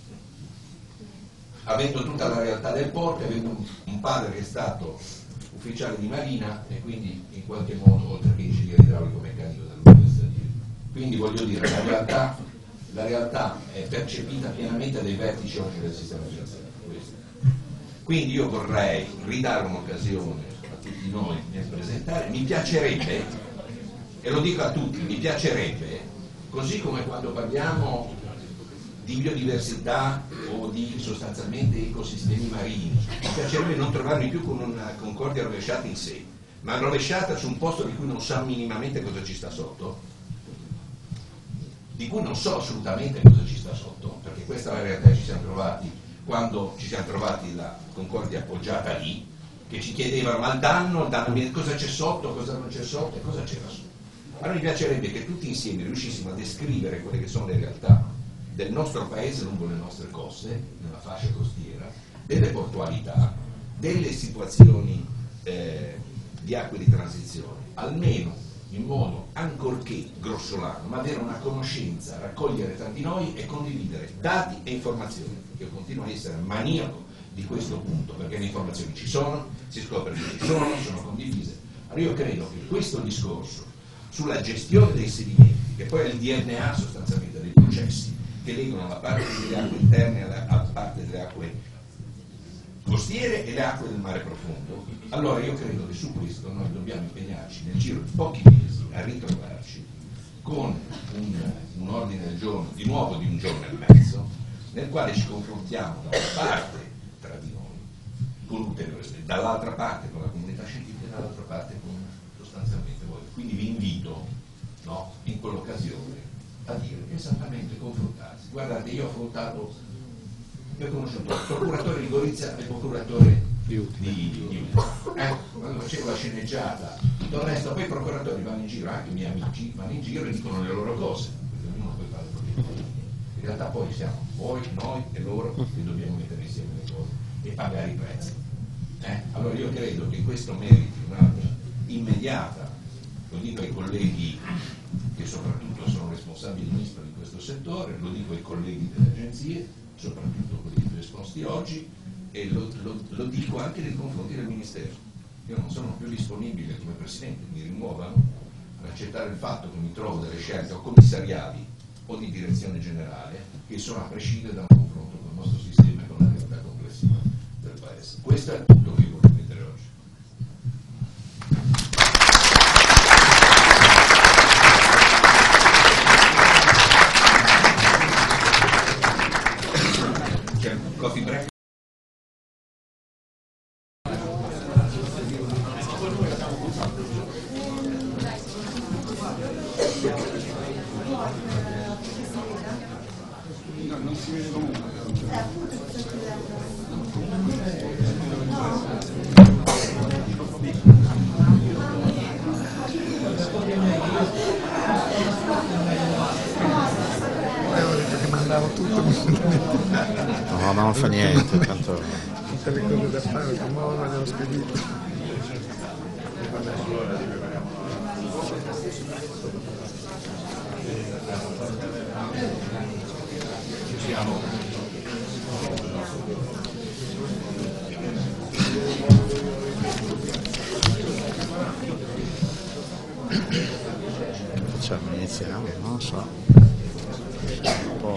avendo tutta la realtà del porto, avendo un, un padre che è stato ufficiale di marina e quindi in qualche modo, oltre che ingegnere idraulico meccanico dell'università di Rio. Quindi voglio dire, la realtà, la realtà è percepita pienamente dai vertici oggi del sistema finanziario. Quindi io vorrei ridare un'occasione a tutti noi nel presentare, mi piacerebbe, e lo dico a tutti, mi piacerebbe, così come quando parliamo di biodiversità o di sostanzialmente ecosistemi marini, mi piacerebbe non trovarmi più con una concordia rovesciata in sé, ma rovesciata su un posto di cui non so minimamente cosa ci sta sotto, di cui non so assolutamente cosa ci sta sotto, perché questa è la realtà che ci siamo trovati quando ci siamo trovati la concordia appoggiata lì, che ci chiedevano ma il danno, il danno, cosa c'è sotto, cosa non c'è sotto e cosa c'era sotto. Allora mi piacerebbe che tutti insieme riuscissimo a descrivere quelle che sono le realtà del nostro paese lungo le nostre coste, nella fascia costiera, delle portualità, delle situazioni eh, di acque di transizione, almeno in modo ancorché grossolano, ma avere una conoscenza, raccogliere tra di noi e condividere dati e informazioni. Io continuo a essere maniaco di questo punto, perché le informazioni ci sono, si scopre che ci sono, sono condivise. Allora io credo che questo discorso sulla gestione dei sedimenti, che poi è il D N A sostanzialmente dei processi, che legano la parte delle acque interne alla, alla parte delle acque costiere e le acque del mare profondo, allora io credo che su questo noi dobbiamo impegnarci nel giro di pochi mesi a ritrovarci con un, un ordine del giorno, di nuovo di un giorno e mezzo, nel quale ci confrontiamo da una parte tra di noi, con ulteriori, dall'altra parte con la comunità scientifica, invito, no, in quell'occasione a dire esattamente, confrontarsi. Guardate, io ho affrontato, io ho conosciuto il procuratore di Gorizia e il procuratore di, di, di eh, quando facevo la sceneggiata, tutto il resto, poi i procuratori vanno in giro, anche i miei amici vanno in giro e dicono le loro cose, perché ognuno poi fa le proprie cose. In realtà poi siamo voi, noi e loro che dobbiamo mettere insieme le cose e pagare i prezzi. Eh? Allora io credo che questo meriti una immediata, lo dico ai colleghi che soprattutto sono responsabili di ISPRA di questo settore, lo dico ai colleghi delle agenzie, soprattutto quelli più esposti oggi, e lo, lo, lo dico anche nei confronti del Ministero. Io non sono più disponibile come Presidente, mi rimuovano, ad accettare il fatto che mi trovo delle scelte o commissariali o di direzione generale che sono a prescindere da un confronto con il nostro sistema e con la realtà complessiva del Paese. Questo è tutto che io voglio mettere oggi. C'è un coffee break? No, non si vede comunque. Che mandavo tutto. No, ma non fa niente, tanto. Tutte le cose da fare, come avevo spedito. Facciamo, iniziamo, non so. Un po'.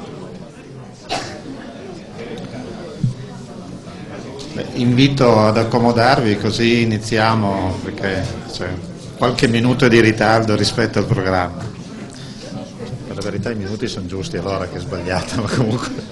Beh, invito ad accomodarvi così iniziamo, perché c'è qualche minuto di ritardo rispetto al programma. Per la verità i minuti sono giusti, allora che è sbagliato, ma comunque.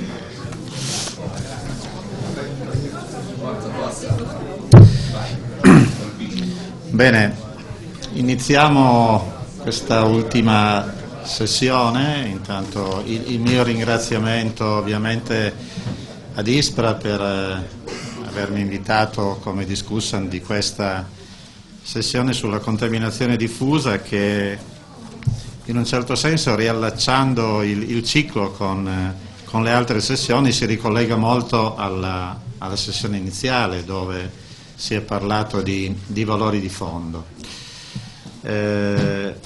Bene, iniziamo questa ultima sessione. Intanto il, il mio ringraziamento ovviamente ad ISPRA per eh, avermi invitato come discussant di questa sessione sulla contaminazione diffusa che in un certo senso, riallacciando il, il ciclo con, eh, con le altre sessioni, si ricollega molto alla, alla sessione iniziale dove si è parlato di, di valori di fondo. Eh,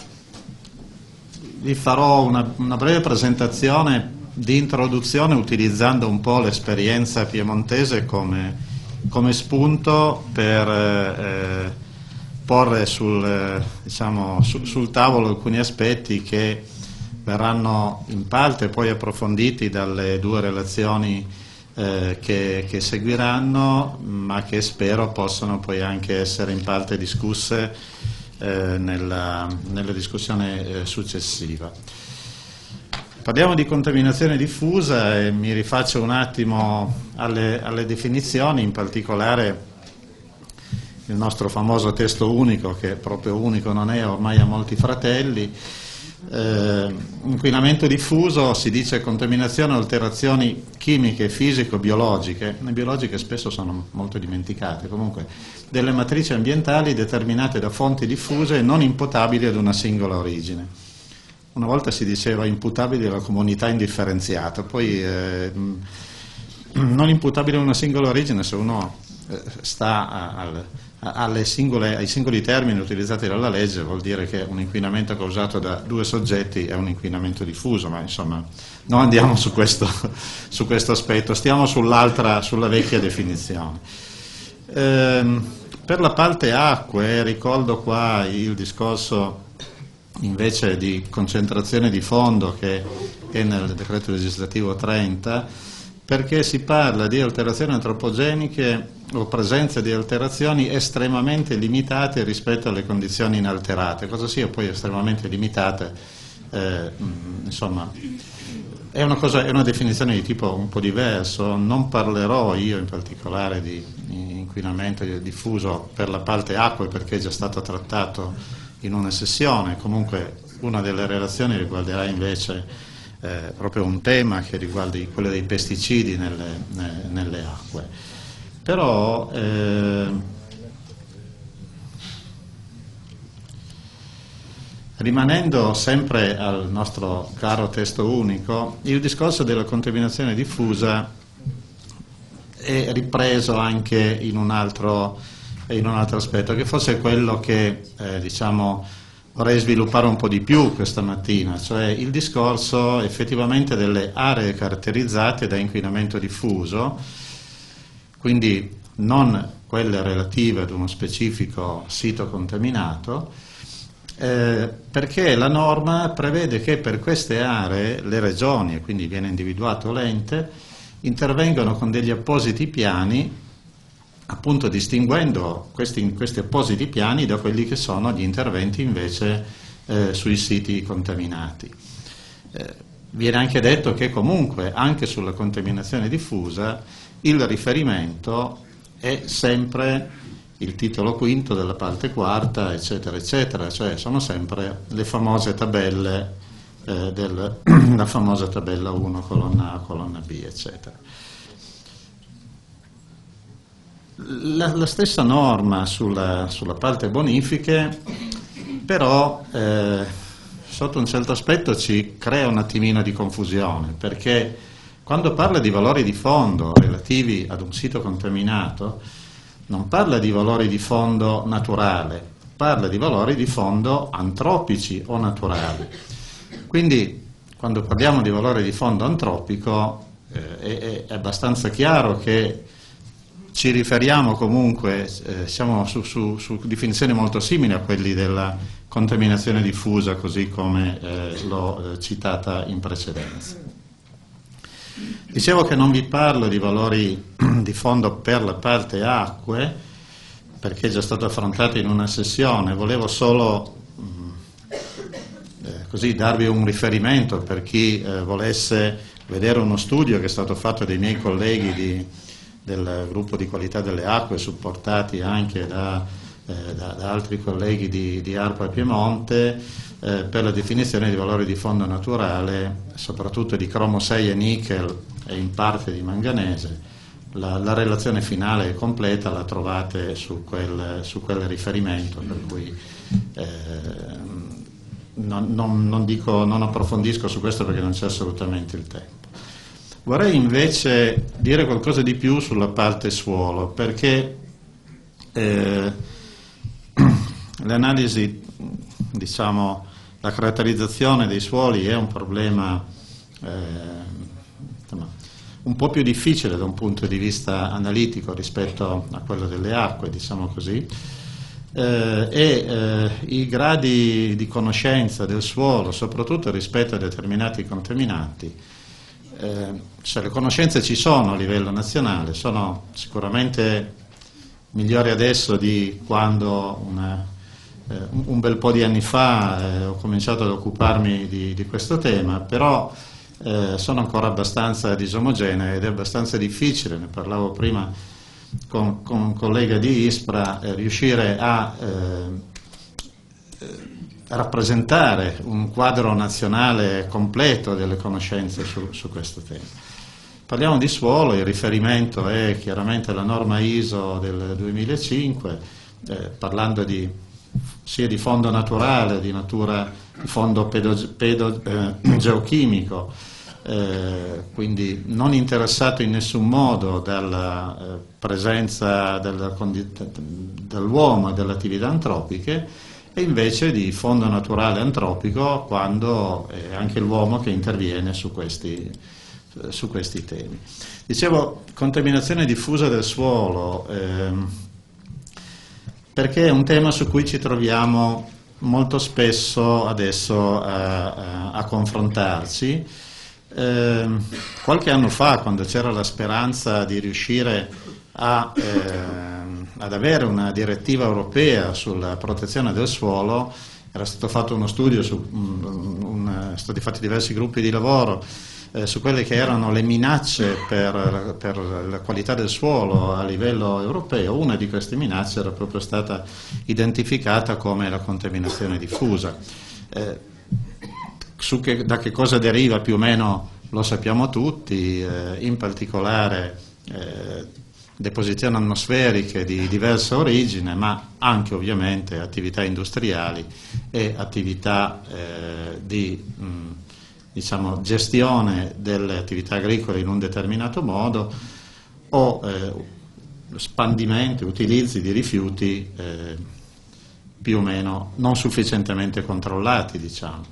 vi farò una, una breve presentazione di introduzione utilizzando un po' l'esperienza piemontese come, come spunto per eh, porre sul, eh, diciamo, su, sul tavolo alcuni aspetti che verranno in parte poi approfonditi dalle due relazioni eh, che, che seguiranno, ma che spero possano poi anche essere in parte discusse eh, nella, nella discussione eh, successiva. Parliamo di contaminazione diffusa e mi rifaccio un attimo alle, alle definizioni, in particolare il nostro famoso testo unico, che proprio unico non è, ormai ha molti fratelli. Eh, inquinamento diffuso si dice contaminazione o alterazioni chimiche, fisico-biologiche, le biologiche spesso sono molto dimenticate, comunque delle matrici ambientali determinate da fonti diffuse e non imputabili ad una singola origine. Una volta si diceva imputabili alla comunità indifferenziata, poi eh, non imputabile a una singola origine se uno eh, sta a, a, alle singole, ai singoli termini utilizzati dalla legge, vuol dire che un inquinamento causato da due soggetti è un inquinamento diffuso, ma insomma non andiamo su questo, su questo aspetto, stiamo sull'altra, sulla vecchia definizione. Ehm, per la parte acque ricordo qua il discorso invece di concentrazione di fondo che è nel decreto legislativo trenta, perché si parla di alterazioni antropogeniche o presenza di alterazioni estremamente limitate rispetto alle condizioni inalterate. Cosa sia poi estremamente limitate, eh, insomma, è una, cosa, è una definizione di tipo un po' diverso. Non parlerò io in particolare di inquinamento diffuso per la parte acque, perché è già stato trattato in una sessione. Comunque una delle relazioni riguarderà invece eh, proprio un tema che riguarda quello dei pesticidi nelle, ne, nelle acque. Però eh, rimanendo sempre al nostro caro testo unico, il discorso della contaminazione diffusa è ripreso anche in un altro, in un altro aspetto, che forse è quello che eh, diciamo, vorrei sviluppare un po' di più questa mattina, cioè il discorso effettivamente delle aree caratterizzate da inquinamento diffuso, quindi non quelle relative ad uno specifico sito contaminato, eh, perché la norma prevede che per queste aree le regioni, e quindi viene individuato l'ente, intervengono con degli appositi piani, appunto distinguendo questi, questi appositi piani da quelli che sono gli interventi invece eh, sui siti contaminati. Eh, viene anche detto che comunque anche sulla contaminazione diffusa il riferimento è sempre il titolo quinto della parte quarta, eccetera, eccetera, cioè sono sempre le famose tabelle Eh, del, la famosa tabella uno, colonna A, colonna B, eccetera. La, la stessa norma sulla, sulla parte bonifiche, però eh, sotto un certo aspetto ci crea un attimino di confusione, perché quando parla di valori di fondo relativi ad un sito contaminato, non parla di valori di fondo naturale, parla di valori di fondo antropici o naturali. Quindi quando parliamo di valore di fondo antropico eh, è, è abbastanza chiaro che ci riferiamo comunque, eh, siamo su, su, su definizioni molto simili a quelli della contaminazione diffusa, così come eh, l'ho eh, citata in precedenza. Dicevo che non vi parlo di valori di fondo per la parte acque, perché è già stato affrontato in una sessione, volevo solo così darvi un riferimento per chi eh, volesse vedere uno studio che è stato fatto dai miei colleghi di, del gruppo di qualità delle acque, supportati anche da, eh, da, da altri colleghi di, di ARPA e Piemonte, eh, per la definizione di valori di fondo naturale, soprattutto di cromo sei e nickel e in parte di manganese. La, la relazione finale è completa, la trovate su quel, su quel riferimento, per cui eh, Non, non, non, dico, non approfondisco su questo perché non c'è assolutamente il tempo. Vorrei invece dire qualcosa di più sulla parte suolo, perché eh, l'analisi, diciamo, la caratterizzazione dei suoli è un problema eh, insomma, un po' più difficile da un punto di vista analitico rispetto a quello delle acque, diciamo così. Eh, e eh, i gradi di conoscenza del suolo, soprattutto rispetto a determinati contaminati, eh, cioè le conoscenze ci sono a livello nazionale, sono sicuramente migliori adesso di quando una, eh, un bel po' di anni fa eh, ho cominciato ad occuparmi di, di questo tema, però eh, sono ancora abbastanza disomogenee ed è abbastanza difficile, ne parlavo prima con, con un collega di ISPRA, eh, riuscire a eh, rappresentare un quadro nazionale completo delle conoscenze su, su questo tema. Parliamo di suolo, il riferimento è chiaramente la norma I S O del duemilacinque, eh, parlando di, sia di fondo naturale, di natura, di fondo pedo, pedo, eh, geochimico, Eh, quindi non interessato in nessun modo dalla eh, presenza dell'uomo e delle attività antropiche, e invece di fondo naturale antropico quando è anche l'uomo che interviene su questi, eh, su questi temi. Dicevo, contaminazione diffusa del suolo, ehm, perché è un tema su cui ci troviamo molto spesso adesso a, a, a confrontarci. Eh, qualche anno fa, quando c'era la speranza di riuscire a, eh, ad avere una direttiva europea sulla protezione del suolo, era stato fatto uno studio, su, un, un, stati fatti diversi gruppi di lavoro eh, su quelle che erano le minacce per, per la qualità del suolo a livello europeo, una di queste minacce era proprio stata identificata come la contaminazione diffusa. Eh, su che, da che cosa deriva più o meno lo sappiamo tutti, eh, in particolare eh, deposizioni atmosferiche di diversa origine, ma anche ovviamente attività industriali e attività eh, di mh, diciamo, gestione delle attività agricole in un determinato modo o eh, spandimenti, utilizzi di rifiuti eh, più o meno non sufficientemente controllati, diciamo.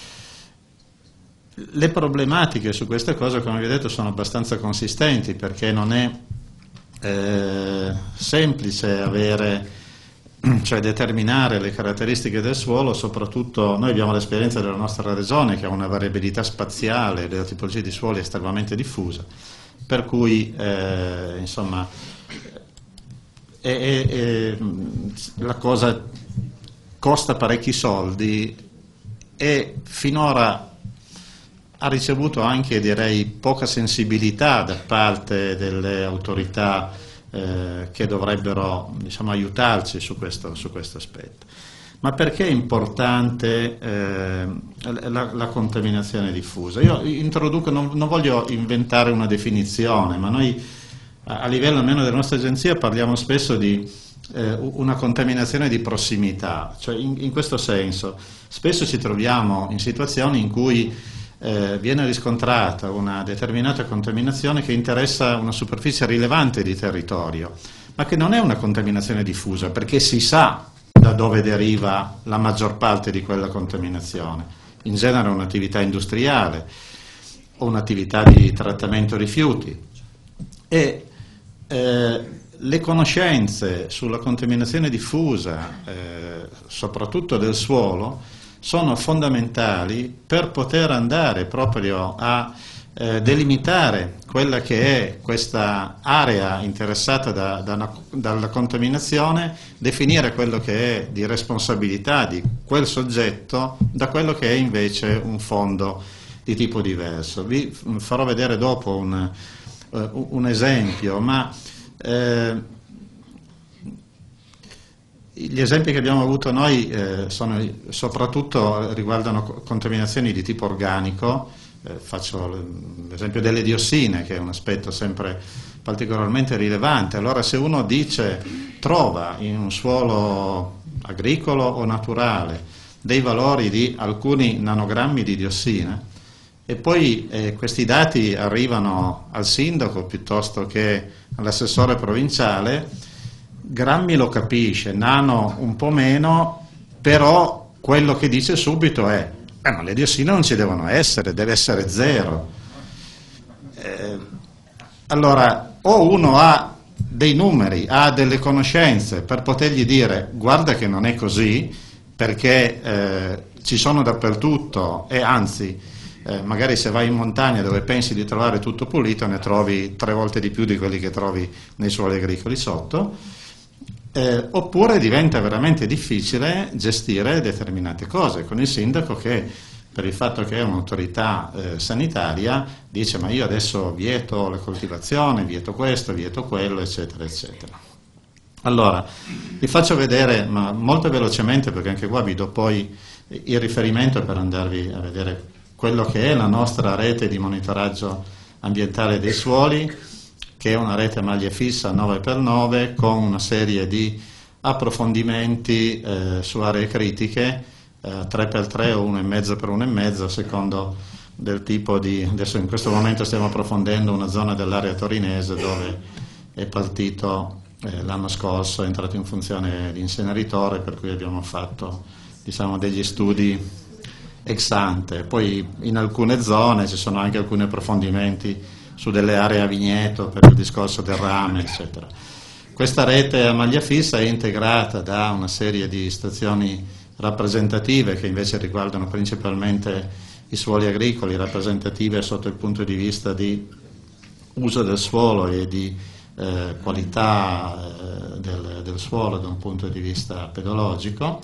Le problematiche su queste cose, come vi ho detto, sono abbastanza consistenti, perché non è Eh, semplice avere, cioè determinare le caratteristiche del suolo. Soprattutto noi abbiamo l'esperienza della nostra regione, che ha una variabilità spaziale della tipologia di suoli estremamente diffusa, per cui eh, insomma è, è, è, la cosa costa parecchi soldi e finora ha ricevuto anche, direi, poca sensibilità da parte delle autorità eh, che dovrebbero, diciamo, aiutarci su questo, su questo aspetto. Ma perché è importante eh, la, la contaminazione diffusa? Io introduco, non, non voglio inventare una definizione, ma noi a, a livello almeno della nostra agenzia parliamo spesso di eh, una contaminazione di prossimità, cioè in, in questo senso spesso ci troviamo in situazioni in cui Eh, viene riscontrata una determinata contaminazione che interessa una superficie rilevante di territorio, ma che non è una contaminazione diffusa, perché si sa da dove deriva la maggior parte di quella contaminazione. In genere un'attività industriale o un'attività di trattamento rifiuti, e eh, le conoscenze sulla contaminazione diffusa, eh, soprattutto del suolo, sono fondamentali per poter andare proprio a eh, delimitare quella che è questa area interessata da, da una, dalla contaminazione, definire quello che è di responsabilità di quel soggetto da quello che è invece un fondo di tipo diverso. Vi farò vedere dopo un, uh, un esempio, ma eh, gli esempi che abbiamo avuto noi eh, sono, soprattutto riguardano contaminazioni di tipo organico. Eh, faccio l'esempio delle diossine, che è un aspetto sempre particolarmente rilevante. Allora, se uno dice, trova in un suolo agricolo o naturale dei valori di alcuni nanogrammi di diossina, e poi eh, questi dati arrivano al sindaco piuttosto che all'assessore provinciale, grammi lo capisce, nano un po' meno, però quello che dice subito è eh, ma le diossine non ci devono essere, deve essere zero. Eh, allora, o uno ha dei numeri, ha delle conoscenze per potergli dire guarda che non è così, perché eh, ci sono dappertutto, e anzi eh, magari se vai in montagna dove pensi di trovare tutto pulito ne trovi tre volte di più di quelli che trovi nei suoli agricoli sotto. Eh, oppure diventa veramente difficile gestire determinate cose, con il sindaco che, per il fatto che è un'autorità eh, sanitaria, dice ma io adesso vieto la coltivazione, vieto questo, vieto quello, eccetera, eccetera. Allora, vi faccio vedere, ma molto velocemente, perché anche qua vi do poi il riferimento per andarvi a vedere quello che è la nostra rete di monitoraggio ambientale dei suoli, che è una rete a maglia fissa nove per nove con una serie di approfondimenti eh, su aree critiche, eh, tre per tre o uno virgola cinque per uno virgola cinque, a secondo del tipo di... Adesso in questo momento stiamo approfondendo una zona dell'area torinese dove è partito eh, l'anno scorso, è entrato in funzione l'inceneritore, per cui abbiamo fatto, diciamo, degli studi ex ante. Poi in alcune zone ci sono anche alcuni approfondimenti su delle aree a vigneto per il discorso del rame, eccetera. Questa rete a maglia fissa è integrata da una serie di stazioni rappresentative che invece riguardano principalmente i suoli agricoli, rappresentative sotto il punto di vista di uso del suolo e di eh, qualità eh, del, del suolo da un punto di vista pedologico.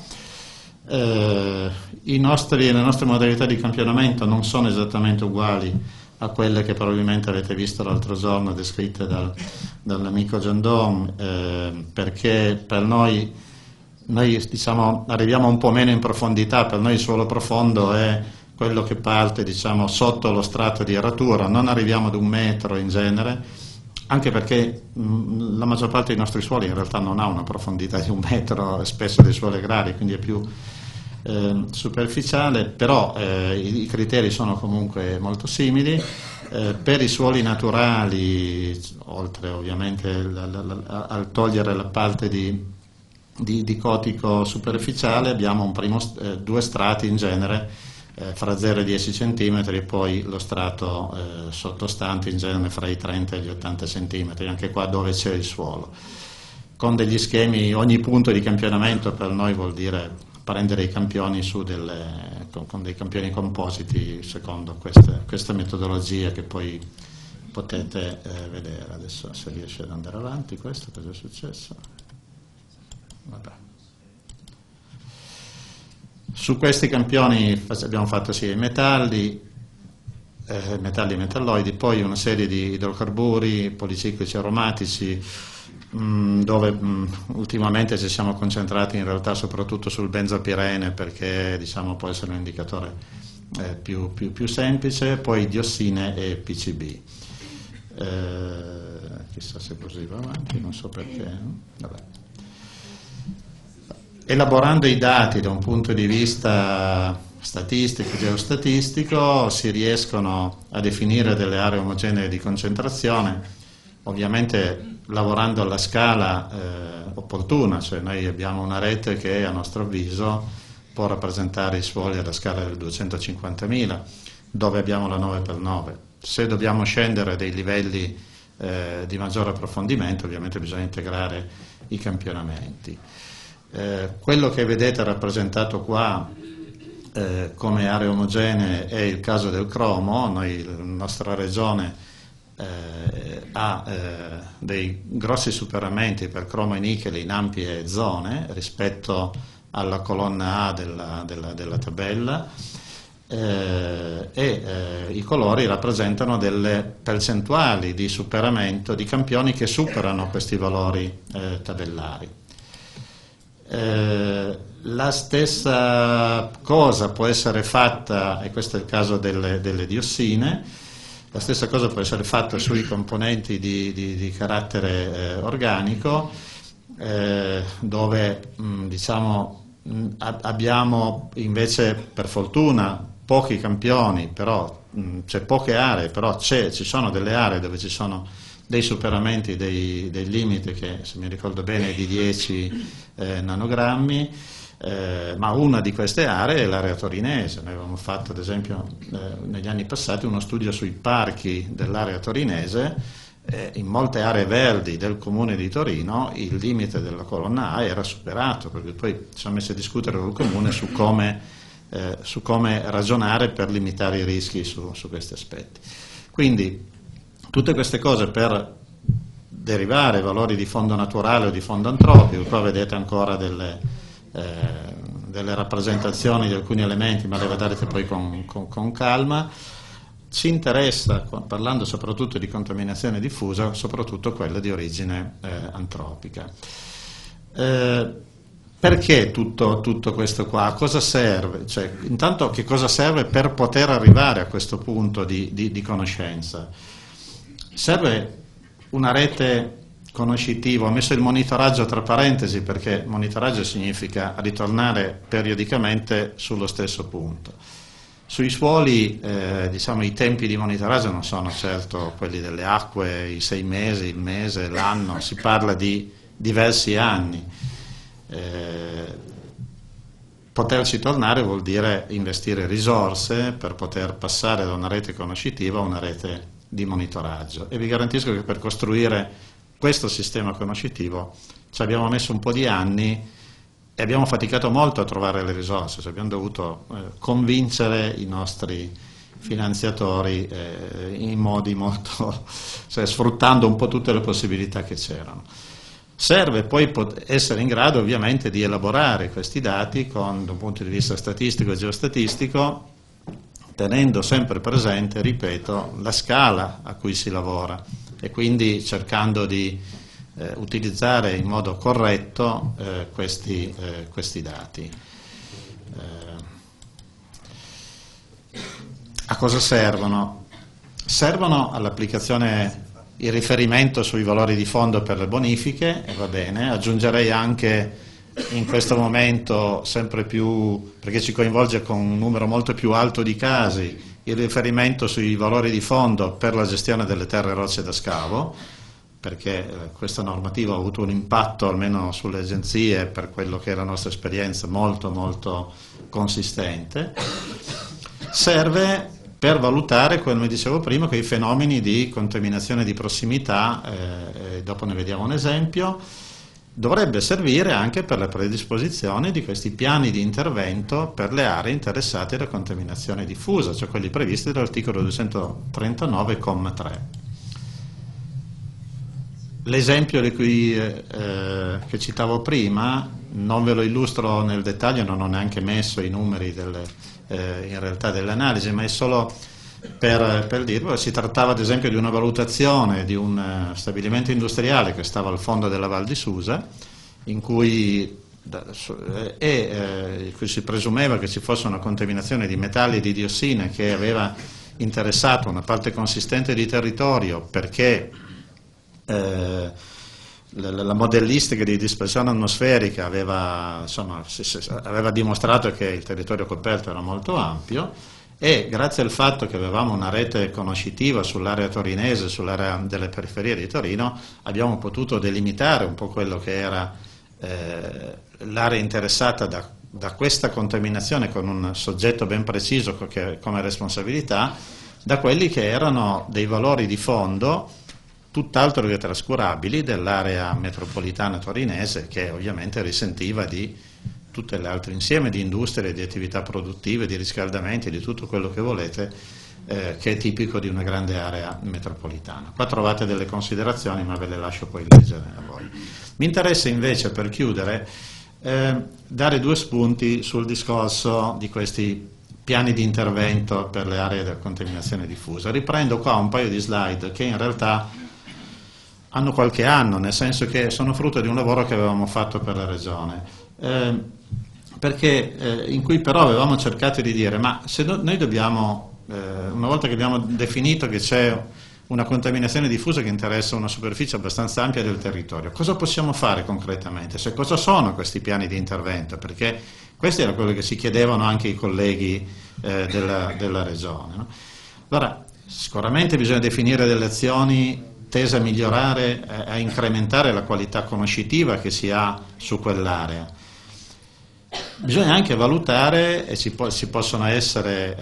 Eh, i nostri, le nostre modalità di campionamento non sono esattamente uguali a quelle che probabilmente avete visto l'altro giorno descritte dal, dall'amico Giandon, eh, perché per noi, noi diciamo, arriviamo un po' meno in profondità. Per noi il suolo profondo è quello che parte, diciamo, sotto lo strato di aratura, non arriviamo ad un metro in genere, anche perché mh, la maggior parte dei nostri suoli in realtà non ha una profondità di un metro, spesso dei suoli agrari, quindi è più eh, superficiale, però eh, i, i criteri sono comunque molto simili. Eh, per i suoli naturali, oltre ovviamente la, la, la, al togliere la parte di, di, di cotico superficiale, abbiamo un primo, eh, due strati in genere, Eh, fra zero e dieci centimetri, e poi lo strato eh, sottostante in genere fra i trenta e gli ottanta centimetri, anche qua dove c'è il suolo, con degli schemi. Ogni punto di campionamento per noi vuol dire prendere i campioni su delle, con, con dei campioni compositi secondo queste, queste metodologie che poi potete eh, vedere. Adesso se riesce ad andare avanti, questo cosa è successo? Vabbè. Su questi campioni abbiamo fatto sia i metalli, eh, metalli e metalloidi, poi una serie di idrocarburi, policiclici aromatici, mh, dove mh, ultimamente ci siamo concentrati in realtà soprattutto sul benzopirene, perché diciamo può essere un indicatore eh, più, più, più semplice, poi diossine e P C B. Eh, chissà se così va avanti, non so perché. No? Vabbè. Elaborando i dati da un punto di vista statistico, geostatistico, si riescono a definire delle aree omogenee di concentrazione, ovviamente lavorando alla scala eh, opportuna, cioè noi abbiamo una rete che a nostro avviso può rappresentare i suoli alla scala del duecentocinquantamila, dove abbiamo la nove per nove. Se dobbiamo scendere dei livelli eh, di maggiore approfondimento, ovviamente bisogna integrare i campionamenti. Eh, quello che vedete rappresentato qua eh, come aree omogenee è il caso del cromo. Noi, la nostra regione eh, ha eh, dei grossi superamenti per cromo e nichel in ampie zone rispetto alla colonna A della, della, della tabella, eh, e eh, i colori rappresentano delle percentuali di superamento di campioni che superano questi valori eh, tabellari. Eh, la stessa cosa può essere fatta, e questo è il caso delle, delle diossine, la stessa cosa può essere fatta sui componenti di, di, di carattere eh, organico, eh, dove mh, diciamo, mh, abbiamo invece per fortuna pochi campioni, però mh, c'è poche aree, però c'è, ci sono delle aree dove ci sono dei superamenti dei, dei limiti che, se mi ricordo bene, è di dieci eh, nanogrammi, eh, ma una di queste aree è l'area torinese. Noi avevamo fatto ad esempio eh, negli anni passati uno studio sui parchi dell'area torinese. Eh, in molte aree verdi del comune di Torino il limite della colonna A era superato, perché poi ci siamo messi a discutere col comune su come, eh, su come ragionare per limitare i rischi su, su questi aspetti. Quindi tutte queste cose per derivare valori di fondo naturale o di fondo antropico. Qua vedete ancora delle, eh, delle rappresentazioni di alcuni elementi, ma le vedrete poi con, con, con calma. Ci interessa, parlando soprattutto di contaminazione diffusa, soprattutto quella di origine eh, antropica. Eh, perché tutto, tutto questo qua? A cosa serve? Cioè, intanto che cosa serve per poter arrivare a questo punto di, di, di conoscenza? Serve una rete conoscitiva. Ho messo il monitoraggio tra parentesi perché monitoraggio significa ritornare periodicamente sullo stesso punto. Sui suoli eh, diciamo, i tempi di monitoraggio non sono certo quelli delle acque, i sei mesi, il mese, l'anno, si parla di diversi anni. Eh, poterci tornare vuol dire investire risorse per poter passare da una rete conoscitiva a una rete di monitoraggio, e vi garantisco che per costruire questo sistema conoscitivo ci abbiamo messo un po' di anni e abbiamo faticato molto a trovare le risorse, cioè abbiamo dovuto eh, convincere i nostri finanziatori eh, in modi molto, cioè sfruttando un po' tutte le possibilità che c'erano. Serve poi essere in grado ovviamente di elaborare questi dati con, da un punto di vista statistico e geostatistico, tenendo sempre presente, ripeto, la scala a cui si lavora e quindi cercando di eh, utilizzare in modo corretto eh, questi, eh, questi dati. Eh, a cosa servono? Servono all'applicazione, il riferimento sui valori di fondo per le bonifiche, e va bene, aggiungerei anche in questo momento sempre più, perché ci coinvolge con un numero molto più alto di casi, il riferimento sui valori di fondo per la gestione delle terre e rocce da scavo, perché eh, questa normativa ha avuto un impatto, almeno sulle agenzie, per quello che è la nostra esperienza, molto molto consistente. Serve per valutare, come dicevo prima, quei fenomeni di contaminazione di prossimità, eh, e dopo ne vediamo un esempio. Dovrebbe servire anche per la predisposizione di questi piani di intervento per le aree interessate da contaminazione diffusa, cioè quelli previsti dall'articolo duecentotrentanove, comma tre. L'esempio di cui, eh, che citavo prima, non ve lo illustro nel dettaglio, non ho neanche messo i numeri delle, eh, in realtà dell'analisi, ma è solo Per, per dirlo. Si trattava ad esempio di una valutazione di un uh, stabilimento industriale che stava al fondo della Val di Susa, in cui, da, eh, eh, in cui si presumeva che ci fosse una contaminazione di metalli e di diossine che aveva interessato una parte consistente di territorio, perché eh, la, la modellistica di dispersione atmosferica aveva, insomma, si, si, aveva dimostrato che il territorio coperto era molto ampio. E grazie al fatto che avevamo una rete conoscitiva sull'area torinese, sull'area delle periferie di Torino, abbiamo potuto delimitare un po' quello che era eh, l'area interessata da, da questa contaminazione, con un soggetto ben preciso che, come responsabilità, da quelli che erano dei valori di fondo tutt'altro che trascurabili dell'area metropolitana torinese, che ovviamente risentiva di tutte le altre insieme di industrie, di attività produttive, di riscaldamenti, di tutto quello che volete, eh, che è tipico di una grande area metropolitana. Qua trovate delle considerazioni, ma ve le lascio poi leggere a voi. Mi interessa invece, per chiudere, eh, dare due spunti sul discorso di questi piani di intervento per le aree della contaminazione diffusa. Riprendo qua un paio di slide che in realtà hanno qualche anno, nel senso che sono frutto di un lavoro che avevamo fatto per la Regione. Eh, perché eh, in cui però avevamo cercato di dire, ma se no, noi dobbiamo, eh, una volta che abbiamo definito che c'è una contaminazione diffusa che interessa una superficie abbastanza ampia del territorio, cosa possiamo fare concretamente? Se cosa sono questi piani di intervento? Perché questo era quello che si chiedevano anche i colleghi eh, della, della Regione, no? Allora, sicuramente bisogna definire delle azioni tese a migliorare, a incrementare la qualità conoscitiva che si ha su quell'area. Bisogna anche valutare, e si, po si possono essere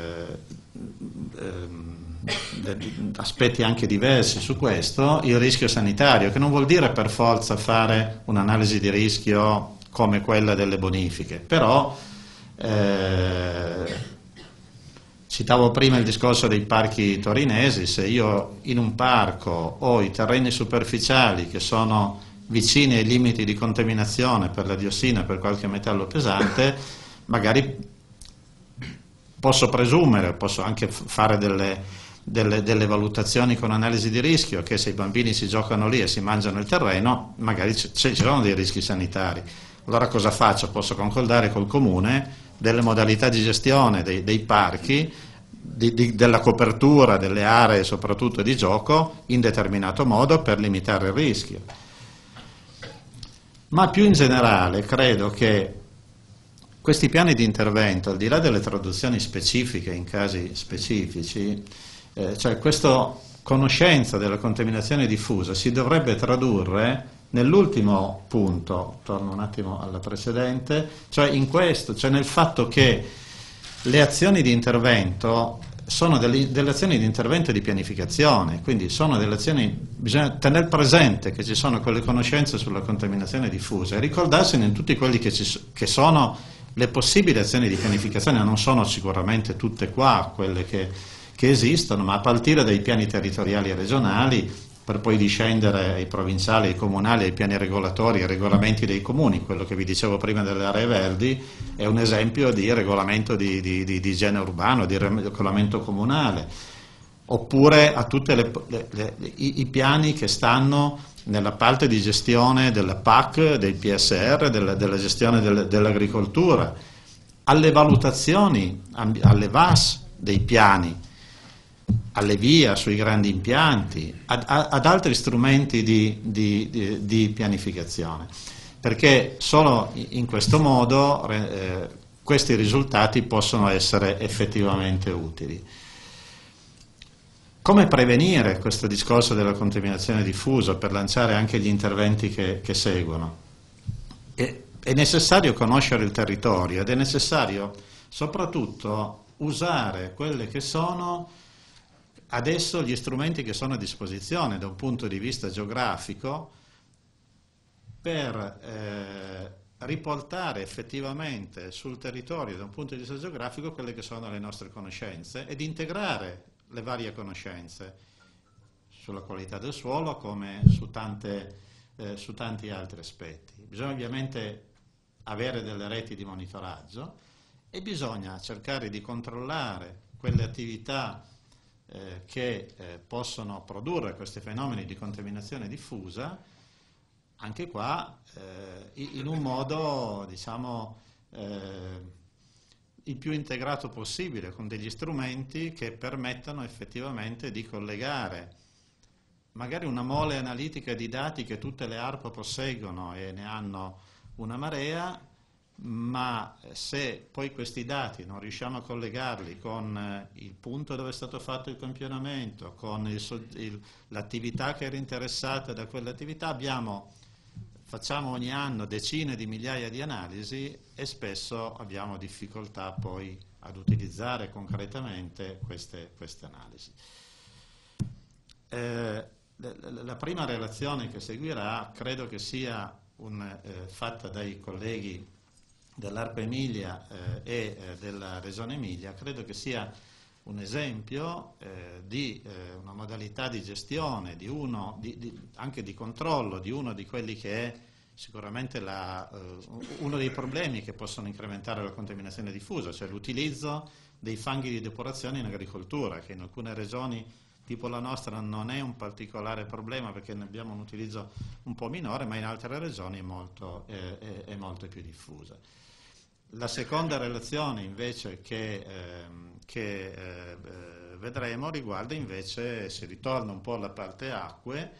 eh, eh, aspetti anche diversi su questo, il rischio sanitario, che non vuol dire per forza fare un'analisi di rischio come quella delle bonifiche, però eh, citavo prima il discorso dei parchi torinesi. Se io in un parco ho i terreni superficiali che sono vicini ai limiti di contaminazione per la diossina, per qualche metallo pesante, magari posso presumere, posso anche fare delle, delle, delle valutazioni con analisi di rischio, che se i bambini si giocano lì e si mangiano il terreno, magari ci sono dei rischi sanitari. Allora cosa faccio? Posso concordare col comune delle modalità di gestione dei, dei parchi, di, di, della copertura delle aree soprattutto di gioco in determinato modo per limitare il rischio. Ma più in generale credo che questi piani di intervento, al di là delle traduzioni specifiche in casi specifici, eh, cioè questa conoscenza della contaminazione diffusa si dovrebbe tradurre nell'ultimo punto, torno un attimo alla precedente, cioè in questo, cioè nel fatto che le azioni di intervento sono delle, delle azioni di intervento e di pianificazione, quindi sono delle azioni, bisogna tenere presente che ci sono quelle conoscenze sulla contaminazione diffusa e ricordarsene in tutti quelli che, ci, che sono le possibili azioni di pianificazione. Non sono sicuramente tutte qua quelle che, che esistono, ma a partire dai piani territoriali e regionali, per poi discendere ai provinciali, ai comunali, ai piani regolatori, ai regolamenti dei comuni. Quello che vi dicevo prima delle aree verdi è un esempio di regolamento di, di, di, di igiene urbano, di regolamento comunale, oppure a tutti i, i piani che stanno nella parte di gestione della P A C, del P S R, della, della gestione del, dell'agricoltura, alle valutazioni, alle V A S dei piani, alle V I A sui grandi impianti, ad, ad altri strumenti di, di, di, di pianificazione, perché solo in questo modo eh, questi risultati possono essere effettivamente utili. Come prevenire questo discorso della contaminazione diffusa per lanciare anche gli interventi che, che seguono? È, è necessario conoscere il territorio ed è necessario soprattutto usare quelle che sono adesso gli strumenti che sono a disposizione da un punto di vista geografico per eh, riportare effettivamente sul territorio da un punto di vista geografico quelle che sono le nostre conoscenze ed integrare le varie conoscenze sulla qualità del suolo come su, tante, eh, su tanti altri aspetti. Bisogna ovviamente avere delle reti di monitoraggio e bisogna cercare di controllare quelle attività eh, che eh, possono produrre questi fenomeni di contaminazione diffusa, anche qua eh, in un modo, diciamo, eh, il più integrato possibile, con degli strumenti che permettano effettivamente di collegare magari una mole analitica di dati che tutte le A R P posseggono e ne hanno una marea, ma se poi questi dati non riusciamo a collegarli con il punto dove è stato fatto il campionamento, con l'attività che era interessata da quell'attività, abbiamo facciamo ogni anno decine di migliaia di analisi e spesso abbiamo difficoltà poi ad utilizzare concretamente queste, queste analisi. Eh, la prima relazione che seguirà credo che sia un, eh, fatta dai colleghi dell'A R P Emilia eh, e eh, della Regione Emilia, credo che sia un esempio eh, di eh, una modalità di gestione, di uno, di, di, anche di controllo di uno di quelli che è sicuramente la, eh, uno dei problemi che possono incrementare la contaminazione diffusa, cioè l'utilizzo dei fanghi di depurazione in agricoltura, che in alcune regioni tipo la nostra non è un particolare problema perché ne abbiamo un utilizzo un po' minore, ma in altre regioni è molto, è, è, è molto più diffusa. La seconda relazione invece che, ehm, che eh, vedremo riguarda invece, si ritorna un po' alla parte acque,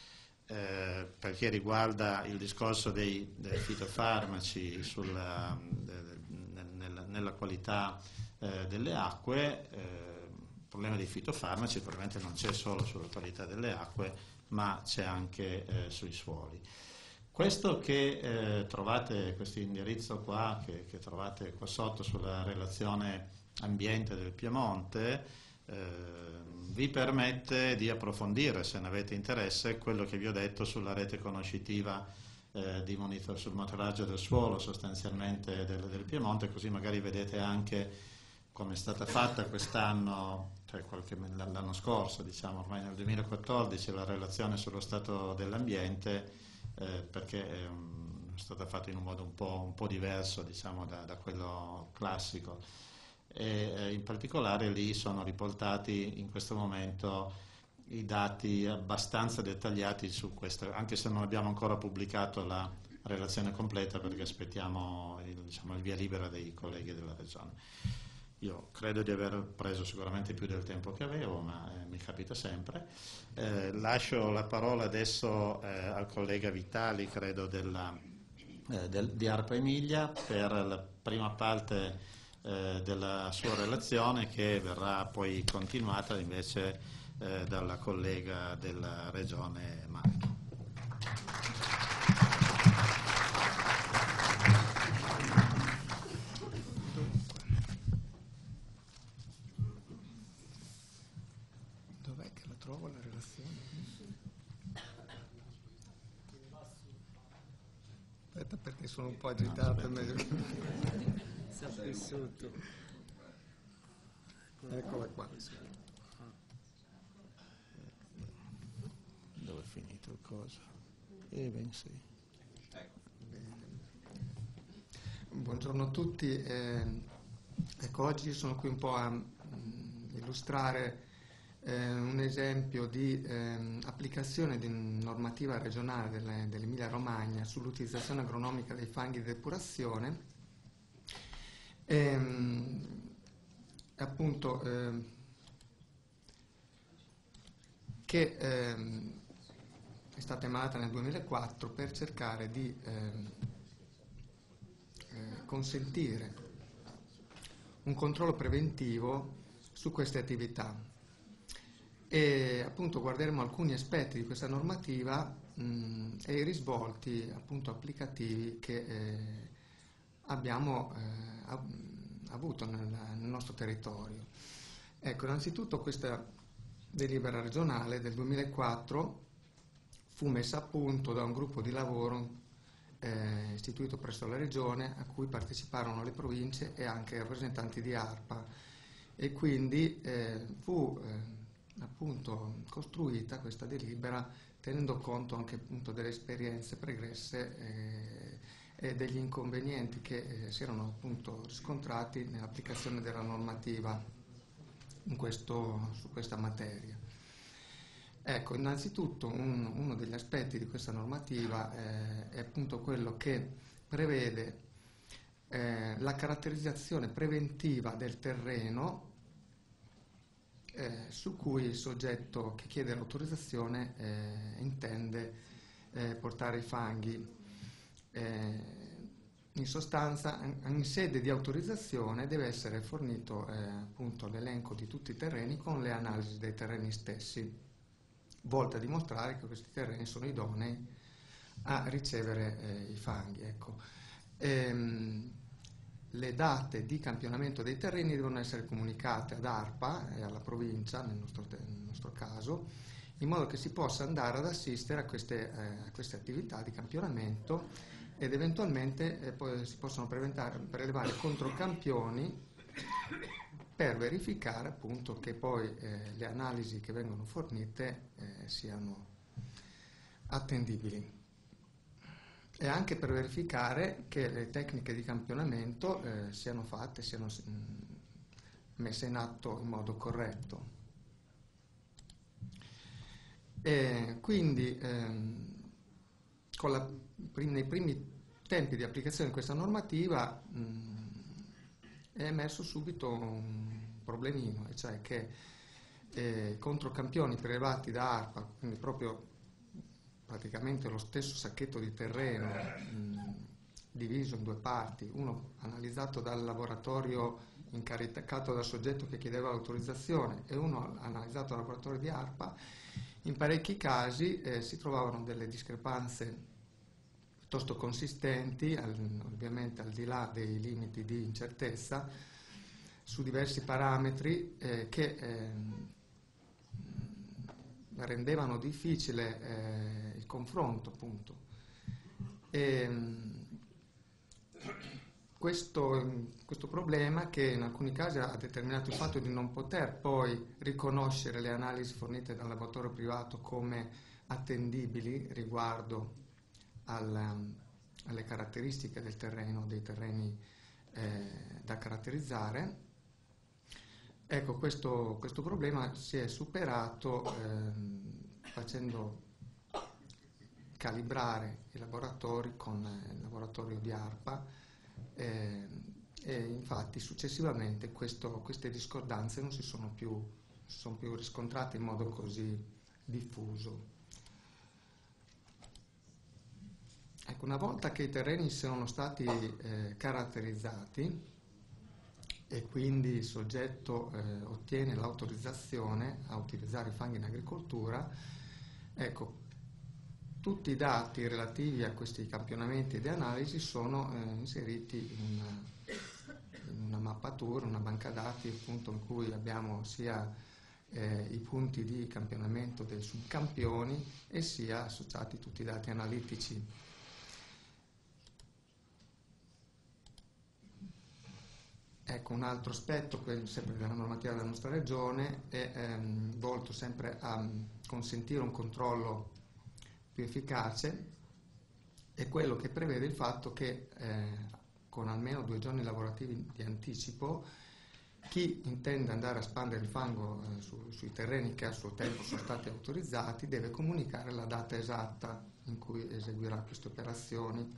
eh, perché riguarda il discorso dei, dei fitofarmaci sulla, de, de, nella, nella qualità eh, delle acque. Eh, il problema dei fitofarmaci probabilmente non c'è solo sulla qualità delle acque, ma c'è anche eh, sui suoli. Questo che eh, trovate, questo indirizzo qua, che, che trovate qua sotto sulla relazione ambiente del Piemonte, eh, vi permette di approfondire, se ne avete interesse, quello che vi ho detto sulla rete conoscitiva eh, di monitor, sul monitoraggio del suolo sostanzialmente del, del Piemonte, così magari vedete anche come è stata fatta quest'anno, cioè l'anno scorso, diciamo ormai nel duemilaquattordici, la relazione sullo stato dell'ambiente, Eh, perché è, um, è stata fatta in un modo un po', un po' diverso, diciamo, da, da quello classico e eh, in particolare lì sono riportati in questo momento i dati abbastanza dettagliati su questo, anche se non abbiamo ancora pubblicato la relazione completa perché aspettiamo il, diciamo, il via libera dei colleghi della Regione. Io credo di aver preso sicuramente più del tempo che avevo, ma eh, mi capita sempre. Eh, lascio la parola adesso eh, al collega Vitali, credo, della, eh, del, di A R P Emilia, per la prima parte eh, della sua relazione, che verrà poi continuata invece eh, dalla collega della Regione Marche. Trovo la relazione. Aspetta, perché sono un po' agitato, meglio che sia sotto. Eccola qua. Dove dove è finito il coso? Eh, ben sì. Ecco. Buongiorno a tutti. Eh, ecco, oggi sono qui un po' a mh, illustrare eh, un esempio di eh, applicazione di normativa regionale delle, dell'Emilia Romagna sull'utilizzazione agronomica dei fanghi di depurazione. E, appunto eh, che eh, è stata emanata nel duemilaquattro per cercare di eh, eh, consentire un controllo preventivo su queste attività. E appunto guarderemo alcuni aspetti di questa normativa mh, e i risvolti appunto applicativi che eh, abbiamo eh, avuto nel, nel nostro territorio. Ecco, innanzitutto questa delibera regionale del duemilaquattro fu messa a punto da un gruppo di lavoro eh, istituito presso la Regione, a cui parteciparono le province e anche rappresentanti di ARPA, e quindi eh, fu eh, appunto costruita questa delibera tenendo conto anche appunto delle esperienze pregresse eh, e degli inconvenienti che eh, si erano appunto riscontrati nell'applicazione della normativa in questo, su questa materia. Ecco, innanzitutto un, uno degli aspetti di questa normativa eh, è appunto quello che prevede eh, la caratterizzazione preventiva del terreno eh, su cui il soggetto che chiede l'autorizzazione eh, intende eh, portare i fanghi. Eh, in sostanza, in sede di autorizzazione deve essere fornito eh, appunto l'elenco di tutti i terreni con le analisi dei terreni stessi, volta a dimostrare che questi terreni sono idonei a ricevere eh, i fanghi. Ecco. Ehm, le date di campionamento dei terreni devono essere comunicate ad ARPA e alla provincia, nel nostro, nel nostro caso, in modo che si possa andare ad assistere a queste, eh, a queste attività di campionamento ed eventualmente eh, poi si possono prelevare controcampioni per verificare appunto che poi eh, le analisi che vengono fornite eh, siano attendibili, e anche per verificare che le tecniche di campionamento eh, siano fatte, siano mh, messe in atto in modo corretto. E quindi ehm, con la, nei primi tempi di applicazione di questa normativa mh, è emerso subito un problemino, e cioè che eh, controcampioni prelevati da ARPA, quindi proprio praticamente lo stesso sacchetto di terreno mh, diviso in due parti, uno analizzato dal laboratorio incaricato dal soggetto che chiedeva l'autorizzazione e uno analizzato dal laboratorio di ARPA, in parecchi casi eh, si trovavano delle discrepanze piuttosto consistenti, al, ovviamente al di là dei limiti di incertezza, su diversi parametri eh, che eh, rendevano difficile eh, il confronto, appunto. E, questo, questo problema, che in alcuni casi ha determinato il fatto di non poter poi riconoscere le analisi fornite dal laboratorio privato come attendibili riguardo al, alle caratteristiche del terreno, dei terreni eh, da caratterizzare. Ecco, questo, questo problema si è superato eh, facendo calibrare i laboratori con il laboratorio di ARPA eh, e infatti successivamente questo, queste discordanze non si sono più, sono più riscontrate in modo così diffuso. Ecco, una volta che i terreni sono stati eh, caratterizzati e quindi il soggetto eh, ottiene l'autorizzazione a utilizzare i fanghi in agricoltura, ecco, tutti i dati relativi a questi campionamenti e analisi sono eh, inseriti in una, in una mappatura, una banca dati appunto in cui abbiamo sia eh, i punti di campionamento dei subcampioni e sia associati tutti i dati analitici. Ecco, un altro aspetto, sempre della normativa della nostra regione, è ehm, volto sempre a consentire un controllo più efficace è quello che prevede il fatto che eh, con almeno due giorni lavorativi di anticipo chi intende andare a spandere il fango eh, su, sui terreni che a suo tempo sono stati autorizzati deve comunicare la data esatta in cui eseguirà queste operazioni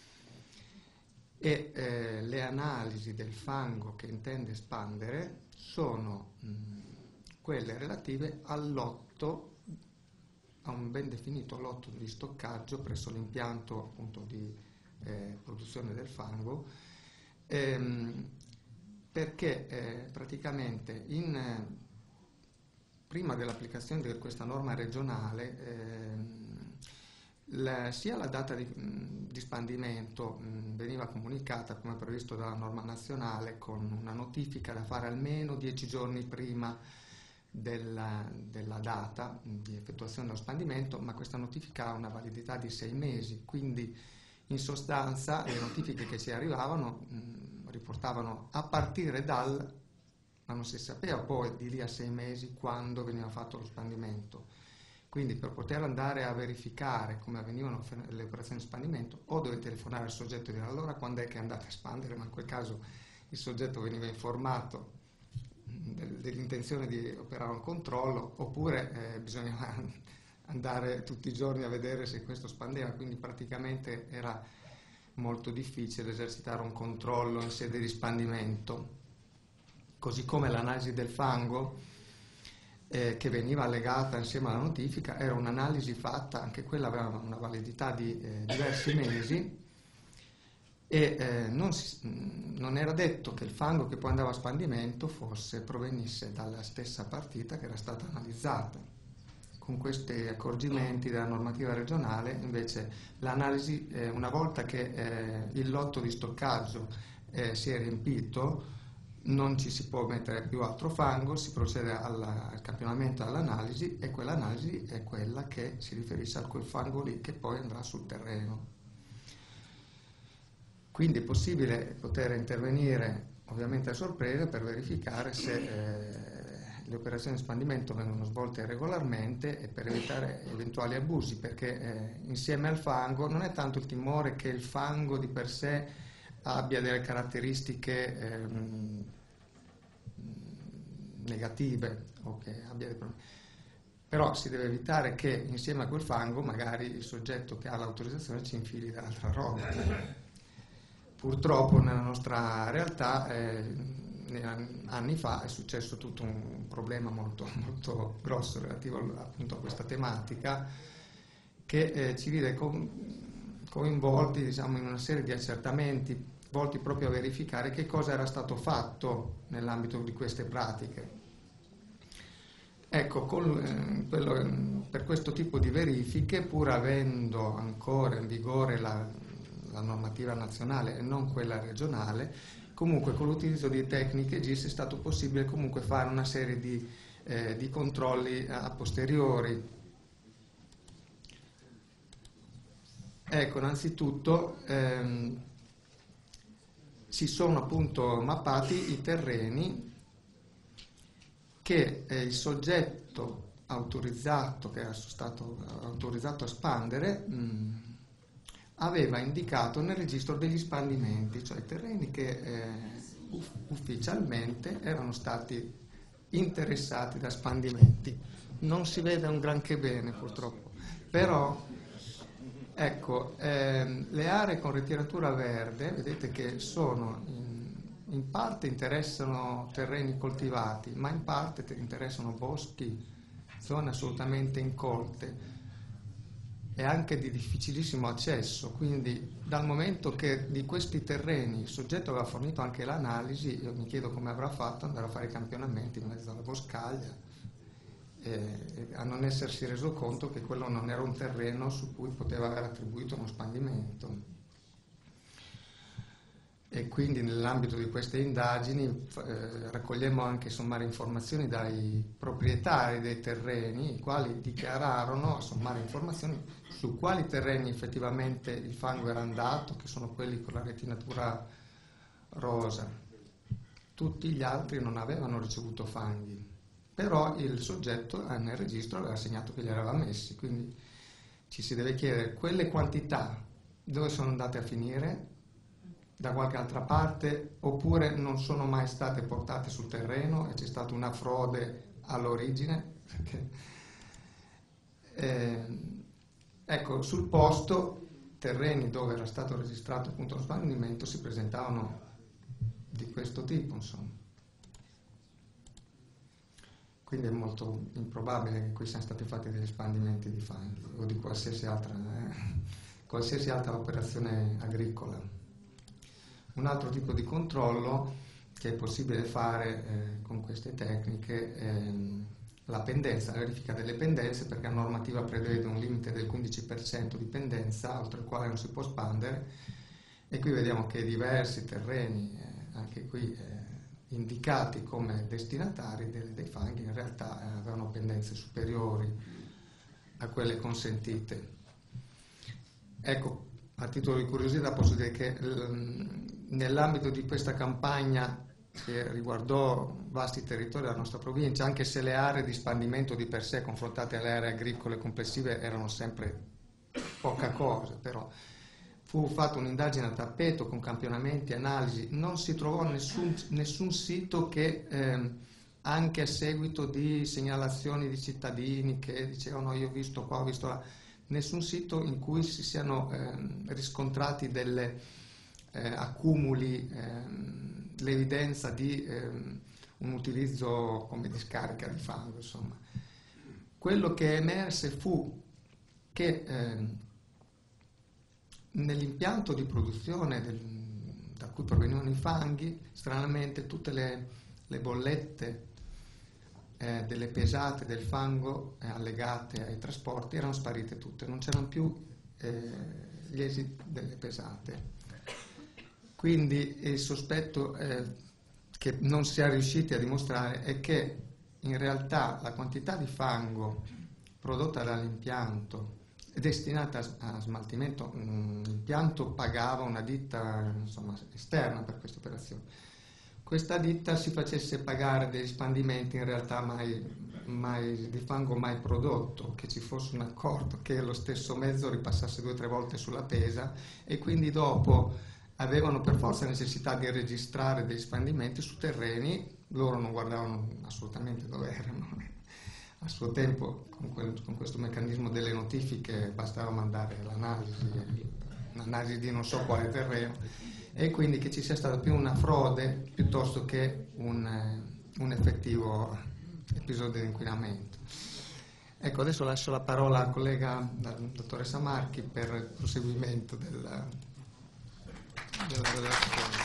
e eh, le analisi del fango che intende spandere sono mh, quelle relative al lotto, a un ben definito lotto di stoccaggio presso l'impianto appunto di eh, produzione del fango, ehm, perché eh, praticamente in, eh, prima dell'applicazione di questa norma regionale ehm, la, sia la data di, di spandimento mh, veniva comunicata come previsto dalla norma nazionale con una notifica da fare almeno dieci giorni prima della, della data di effettuazione dello spandimento, ma questa notifica ha una validità di sei mesi, quindi in sostanza le notifiche che ci arrivavano mh, riportavano a partire dal, ma non si sapeva poi di lì a sei mesi quando veniva fatto lo spandimento. Quindi per poter andare a verificare come avvenivano le operazioni di spandimento o dovete telefonare al soggetto e dire allora quando è che andate a spandere, ma in quel caso il soggetto veniva informato dell'intenzione di operare un controllo, oppure eh, bisognava andare tutti i giorni a vedere se questo spandeva, quindi praticamente era molto difficile esercitare un controllo in sede di spandimento. Così come l'analisi del fango eh, che veniva allegata insieme alla notifica era un'analisi fatta, anche quella aveva una validità di eh, diversi mesi e eh, non, si, non era detto che il fango che poi andava a spandimento fosse provenisse dalla stessa partita che era stata analizzata. Con questi accorgimenti della normativa regionale invece l'analisi, eh, una volta che eh, il lotto di stoccaggio eh, si è riempito, non ci si può mettere più altro fango, si procede alla, al campionamento e all'analisi, e quell'analisi è quella che si riferisce a quel fango lì che poi andrà sul terreno. Quindi è possibile poter intervenire ovviamente a sorpresa per verificare se eh, le operazioni di spandimento vengono svolte regolarmente e per evitare eventuali abusi, perché eh, insieme al fango non è tanto il timore che il fango di per sé abbia delle caratteristiche ehm, negative o che abbia dei problemi. Però si deve evitare che insieme a quel fango magari il soggetto che ha l'autorizzazione ci infili dell'altra roba. Purtroppo nella nostra realtà eh, anni fa è successo tutto un problema molto, molto grosso relativo appunto a questa tematica che eh, ci vede con, coinvolti diciamo, in una serie di accertamenti volti proprio a verificare che cosa era stato fatto nell'ambito di queste pratiche. Ecco, con, eh, quello, per questo tipo di verifiche, pur avendo ancora in vigore la la normativa nazionale e non quella regionale, comunque con l'utilizzo di tecniche G I S è stato possibile comunque fare una serie di, eh, di controlli a posteriori. Ecco, innanzitutto ehm, si sono appunto mappati i terreni che eh, il soggetto autorizzato, che era stato autorizzato a spandere, mh, aveva indicato nel registro degli spandimenti, cioè i terreni che eh, uff, ufficialmente erano stati interessati da spandimenti. Non si vede un granché bene purtroppo, però ecco, ehm, le aree con ritiratura verde, vedete che sono in, in parte interessano terreni coltivati, ma in parte interessano boschi, zone assolutamente incolte e anche di difficilissimo accesso, quindi dal momento che di questi terreni il soggetto aveva fornito anche l'analisi, io mi chiedo come avrà fatto andare a fare i campionamenti in mezzo alla boscaglia e a non essersi reso conto che quello non era un terreno su cui poteva aver attribuito uno spandimento. E quindi nell'ambito di queste indagini eh, raccogliemmo anche sommare informazioni dai proprietari dei terreni, i quali dichiararono a sommare informazioni su quali terreni effettivamente il fango era andato, che sono quelli con la retinatura rosa. Tutti gli altri non avevano ricevuto fanghi, però il soggetto nel registro aveva segnato che li aveva messi, quindi ci si deve chiedere quelle quantità dove sono andate a finire, da qualche altra parte, oppure non sono mai state portate sul terreno e c'è stata una frode all'origine. eh, ecco, sul posto, terreni dove era stato registrato appunto lo spandimento si presentavano di questo tipo, insomma. Quindi è molto improbabile che qui siano stati fatti degli spandimenti di fanghi o di qualsiasi altra, eh, qualsiasi altra operazione agricola. Un altro tipo di controllo che è possibile fare eh, con queste tecniche è la pendenza, la verifica delle pendenze, perché la normativa prevede un limite del quindici per cento di pendenza, oltre il quale non si può spandere, e qui vediamo che diversi terreni, eh, anche qui eh, indicati come destinatari dei, dei fanghi, in realtà eh, avevano pendenze superiori a quelle consentite. Ecco, a titolo di curiosità posso dire che nell'ambito di questa campagna che riguardò vasti territori della nostra provincia, anche se le aree di spandimento di per sé confrontate alle aree agricole complessive erano sempre poca cosa, però fu fatta un'indagine a tappeto con campionamenti, analisi, non si trovò nessun, nessun sito che eh, anche a seguito di segnalazioni di cittadini che dicevano io ho visto qua, ho visto là, nessun sito in cui si siano eh, riscontrati delle eh, accumuli, eh, l'evidenza di eh, un utilizzo come discarica di fango, insomma. Quello che emerse fu che eh, nell'impianto di produzione del, da cui provenivano i fanghi, stranamente tutte le, le bollette eh, delle pesate del fango eh, allegate ai trasporti erano sparite tutte, non c'erano più eh, gli esiti delle pesate. Quindi il sospetto eh, che non si è riusciti a dimostrare è che in realtà la quantità di fango prodotta dall'impianto destinata a smaltimento, l'impianto pagava una ditta insomma, esterna per questa operazione. Questa ditta si facesse pagare degli spandimenti in realtà mai, mai di fango mai prodotto, che ci fosse un accordo che lo stesso mezzo ripassasse due o tre volte sulla pesa e quindi dopo avevano per forza necessità di registrare degli spandimenti su terreni, loro non guardavano assolutamente dove erano. A suo tempo con, quel, con questo meccanismo delle notifiche bastava mandare l'analisi, un'analisi di non so quale terreno, e quindi che ci sia stata più una frode piuttosto che un, un effettivo episodio di inquinamento. Ecco, adesso lascio la parola al collega, la dottoressa Marchi, per il proseguimento della, della relazione.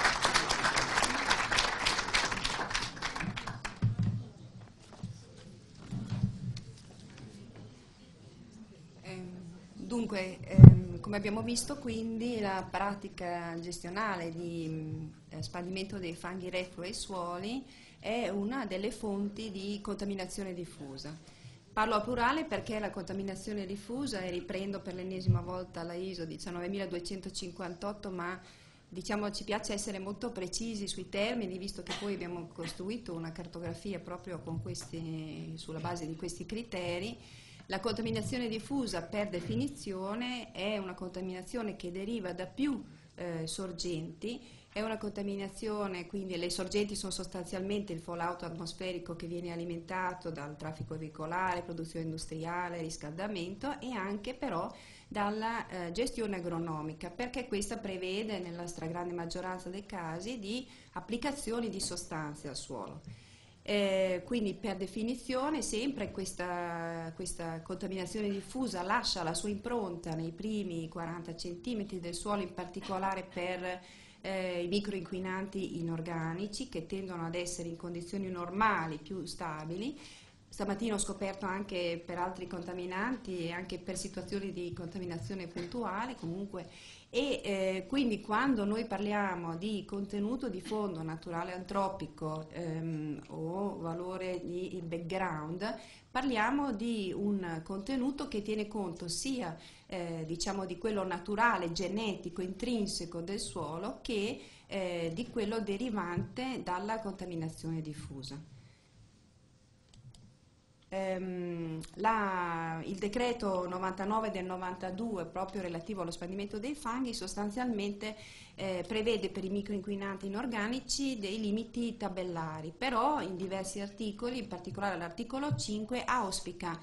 Dunque, ehm, come abbiamo visto, quindi la pratica gestionale di eh, spandimento dei fanghi reflui ai suoli è una delle fonti di contaminazione diffusa. Parlo a plurale perché la contaminazione diffusa, e riprendo per l'ennesima volta la I S O diciannovemiladuecentocinquantotto, ma diciamo ci piace essere molto precisi sui termini, visto che poi abbiamo costruito una cartografia proprio con questi, sulla base di questi criteri. La contaminazione diffusa per definizione è una contaminazione che deriva da più eh, sorgenti, è una contaminazione, quindi le sorgenti sono sostanzialmente il fallout atmosferico che viene alimentato dal traffico veicolare, produzione industriale, riscaldamento, e anche però dalla eh, gestione agronomica, perché questa prevede nella stragrande maggioranza dei casi di applicazioni di sostanze al suolo. Eh, quindi per definizione sempre questa, questa contaminazione diffusa lascia la sua impronta nei primi quaranta centimetri del suolo, in particolare per eh, i microinquinanti inorganici che tendono ad essere in condizioni normali più stabili. Stamattina ho scoperto anche per altri contaminanti e anche per situazioni di contaminazione puntuale comunque, e eh, quindi quando noi parliamo di contenuto di fondo naturale antropico ehm, o valore di background, parliamo di un contenuto che tiene conto sia eh, diciamo di quello naturale, genetico, intrinseco del suolo, che eh, di quello derivante dalla contaminazione diffusa. ehm, la, il decreto novantanove del novantadue, proprio relativo allo spandimento dei fanghi, sostanzialmente eh, prevede per i microinquinanti inorganici dei limiti tabellari, però in diversi articoli, in particolare l'articolo cinque, auspica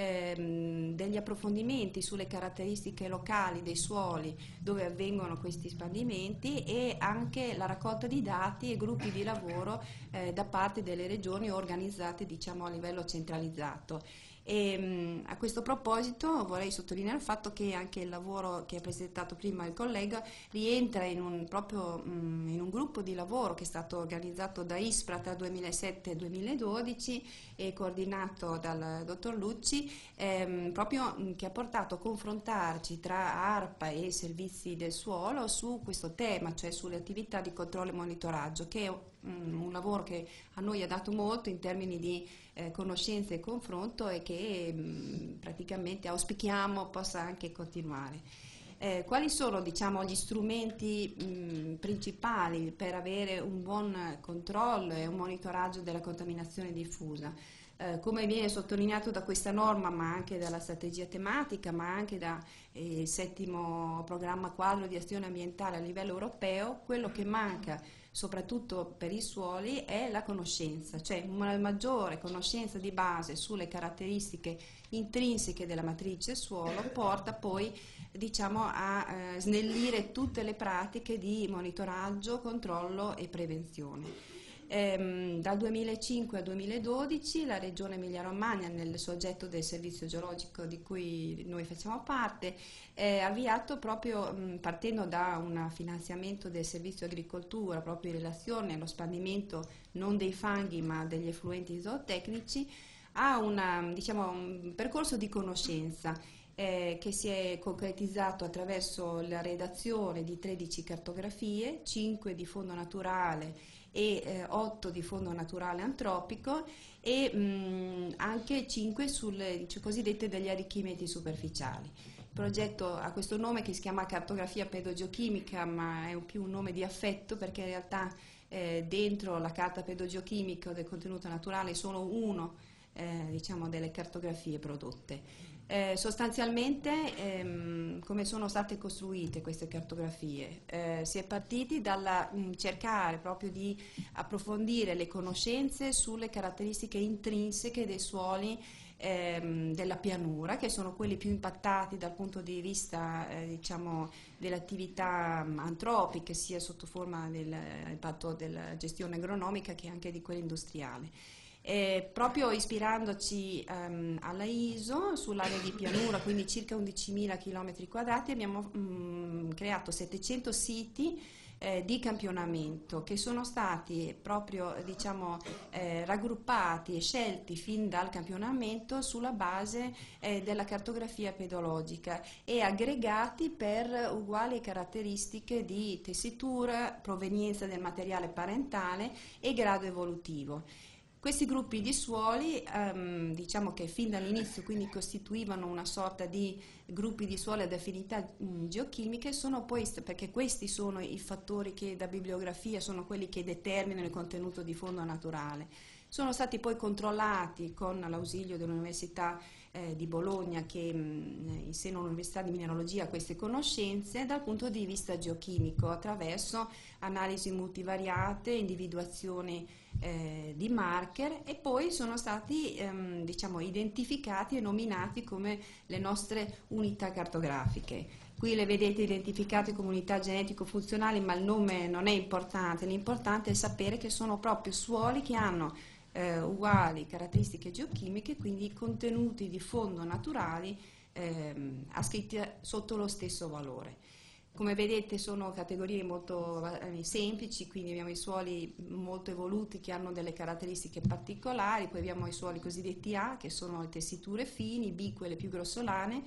ehm, degli approfondimenti sulle caratteristiche locali dei suoli dove avvengono questi spandimenti e anche la raccolta di dati e gruppi di lavoro eh, da parte delle regioni organizzate, diciamo, a livello centralizzato. E, mh, a questo proposito vorrei sottolineare il fatto che anche il lavoro che ha presentato prima il collega rientra in un, proprio mh, in un gruppo di lavoro che è stato organizzato da ISPRA tra duemilasette duemiladodici e coordinato dal dottor Lucci, ehm, proprio mh, che ha portato a confrontarci tra ARPA e servizi del suolo su questo tema, cioè sulle attività di controllo e monitoraggio, che è mh, un lavoro che a noi ha dato molto in termini di eh, conoscenza e confronto e che mh, praticamente auspichiamo possa anche continuare. Eh, quali sono, diciamo, gli strumenti mh, principali per avere un buon controllo e un monitoraggio della contaminazione diffusa? Eh, come viene sottolineato da questa norma, ma anche dalla strategia tematica, ma anche dal eh, settimo programma quadro di azione ambientale a livello europeo, quello che manca soprattutto per i suoli è la conoscenza, cioè una maggiore conoscenza di base sulle caratteristiche intrinseche della matrice suolo porta poi, diciamo, a eh, snellire tutte le pratiche di monitoraggio, controllo e prevenzione. Ehm, dal duemilacinque al duemiladodici la Regione Emilia-Romagna, nel soggetto del servizio geologico di cui noi facciamo parte, eh, ha avviato proprio mh, partendo da un finanziamento del servizio agricoltura proprio in relazione allo spandimento non dei fanghi ma degli effluenti zootecnici, a una, diciamo, un percorso di conoscenza Eh, che si è concretizzato attraverso la redazione di tredici cartografie, cinque di fondo naturale e eh, otto di fondo naturale antropico e mh, anche cinque sulle, dice, cosiddette degli arricchimenti superficiali. Il progetto ha questo nome che si chiama cartografia pedogeochimica, ma è un più un nome di affetto perché in realtà eh, dentro la carta pedogeochimica del contenuto naturale sono uno eh, diciamo delle cartografie prodotte. Eh, sostanzialmente ehm, come sono state costruite queste cartografie? Eh, si è partiti dal cercare proprio di approfondire le conoscenze sulle caratteristiche intrinseche dei suoli ehm, della pianura, che sono quelli più impattati dal punto di vista eh, diciamo, delle attività antropiche, sia sotto forma dell'impatto della gestione agronomica che anche di quella industriale. Eh, proprio ispirandoci um, alla I S O sull'area di pianura, quindi circa undicimila chilometri quadrati, abbiamo um, creato settecento siti eh, di campionamento che sono stati proprio, diciamo, eh, raggruppati e scelti fin dal campionamento sulla base eh, della cartografia pedologica e aggregati per uguali caratteristiche di tessitura, provenienza del materiale parentale e grado evolutivo. Questi gruppi di suoli, ehm, diciamo che fin dall'inizio quindi costituivano una sorta di gruppi di suoli ad affinità mh, geochimiche, sono poi, perché questi sono i fattori che da bibliografia sono quelli che determinano il contenuto di fondo naturale. Sono stati poi controllati con l'ausilio dell'Università eh, di Bologna, che mh, in seno all'Università di Mineralogia ha queste conoscenze dal punto di vista geochimico attraverso analisi multivariate, individuazione eh, di marker, e poi sono stati ehm, diciamo, identificati e nominati come le nostre unità cartografiche. Qui le vedete identificate come unità genetico-funzionali, ma il nome non è importante, l'importante è sapere che sono proprio suoli che hanno eh, uguali caratteristiche geochimiche, quindi contenuti di fondo naturali ehm, ascritti sotto lo stesso valore. Come vedete sono categorie molto eh, semplici, quindi abbiamo i suoli molto evoluti che hanno delle caratteristiche particolari, poi abbiamo i suoli cosiddetti A, che sono le tessiture fini, B quelle più grossolane,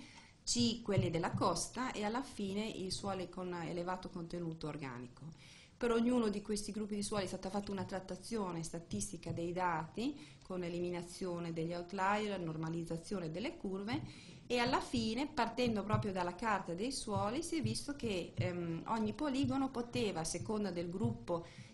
C quelle della costa e alla fine i suoli con elevato contenuto organico. Per ognuno di questi gruppi di suoli è stata fatta una trattazione statistica dei dati con eliminazione degli outlier, normalizzazione delle curve, e alla fine, partendo proprio dalla carta dei suoli, si è visto che ehm, ogni poligono poteva, a seconda del gruppo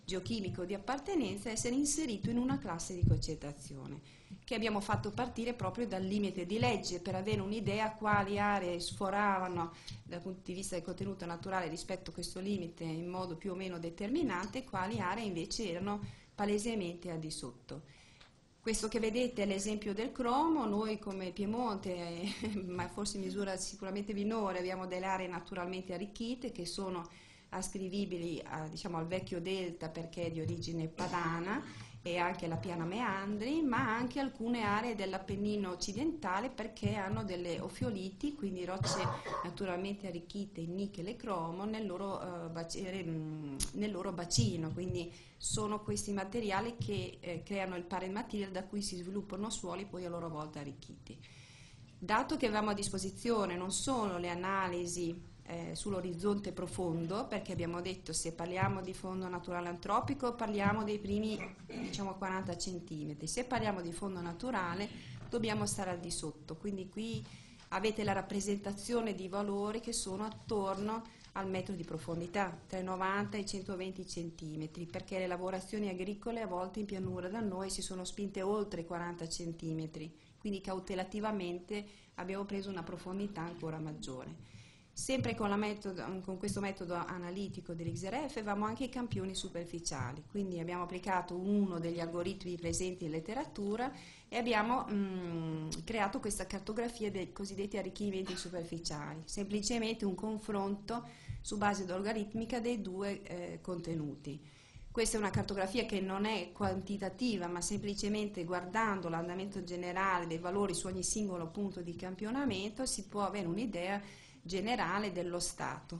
geochimico di appartenenza, essere inserito in una classe di concentrazione, che abbiamo fatto partire proprio dal limite di legge per avere un'idea quali aree sforavano dal punto di vista del contenuto naturale rispetto a questo limite in modo più o meno determinante e quali aree invece erano palesemente al di sotto. Questo che vedete è l'esempio del cromo. Noi come Piemonte, eh, ma forse in misura sicuramente minore, abbiamo delle aree naturalmente arricchite che sono ascrivibili a, diciamo, al vecchio delta perché è di origine padana, e anche la piana Meandri, ma anche alcune aree dell'Appennino occidentale perché hanno delle ofioliti, quindi rocce naturalmente arricchite in nichel e cromo nel loro, uh, bac- nel loro bacino, quindi sono questi materiali che eh, creano il parent material da cui si sviluppano suoli poi a loro volta arricchiti. Dato che avevamo a disposizione non solo le analisi Eh, sull'orizzonte profondo, perché abbiamo detto se parliamo di fondo naturale antropico parliamo dei primi diciamo quaranta centimetri, se parliamo di fondo naturale dobbiamo stare al di sotto, quindi qui avete la rappresentazione di valori che sono attorno al metro di profondità, tra i novanta e i centoventi centimetri, perché le lavorazioni agricole a volte in pianura da noi si sono spinte oltre i quaranta centimetri, quindi cautelativamente abbiamo preso una profondità ancora maggiore. Sempre con, la metodo, con questo metodo analitico dell'X R F avevamo anche i campioni superficiali, quindi abbiamo applicato uno degli algoritmi presenti in letteratura e abbiamo mh, creato questa cartografia dei cosiddetti arricchimenti superficiali, semplicemente un confronto su base logaritmica dei due eh, contenuti. Questa è una cartografia che non è quantitativa, ma semplicemente guardando l'andamento generale dei valori su ogni singolo punto di campionamento si può avere un'idea generale dello stato.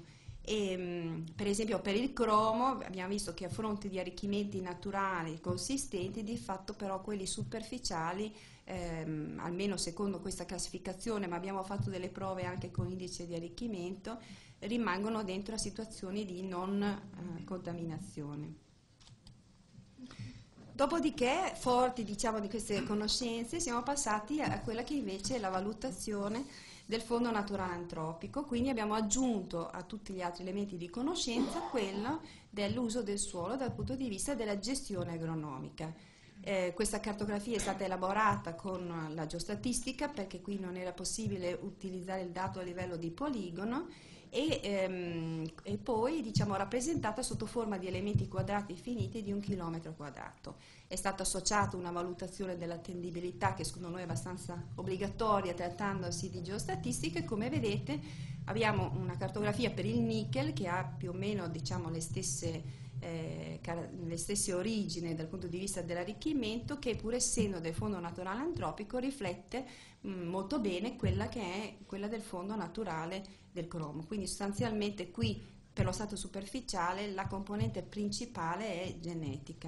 E, per esempio per il cromo abbiamo visto che a fronte di arricchimenti naturali consistenti, di fatto però quelli superficiali, ehm, almeno secondo questa classificazione, ma abbiamo fatto delle prove anche con indice di arricchimento, rimangono dentro a situazioni di non eh, contaminazione. Dopodiché, forti diciamo di queste conoscenze, siamo passati a quella che invece è la valutazione del fondo naturale antropico, quindi abbiamo aggiunto a tutti gli altri elementi di conoscenza quello dell'uso del suolo dal punto di vista della gestione agronomica. Eh, questa cartografia è stata elaborata con la geostatistica perché qui non era possibile utilizzare il dato a livello di poligono e, ehm, e poi diciamo rappresentata sotto forma di elementi quadrati finiti di un chilometro quadrato. È stata associata una valutazione dell'attendibilità che secondo noi è abbastanza obbligatoria trattandosi di geostatistica, e come vedete abbiamo una cartografia per il nickel che ha più o meno diciamo le stesse Eh, le stesse origini dal punto di vista dell'arricchimento, che pur essendo del fondo naturale antropico riflette mh, molto bene quella che è quella del fondo naturale del cromo. Quindi sostanzialmente qui per lo stato superficiale la componente principale è genetica.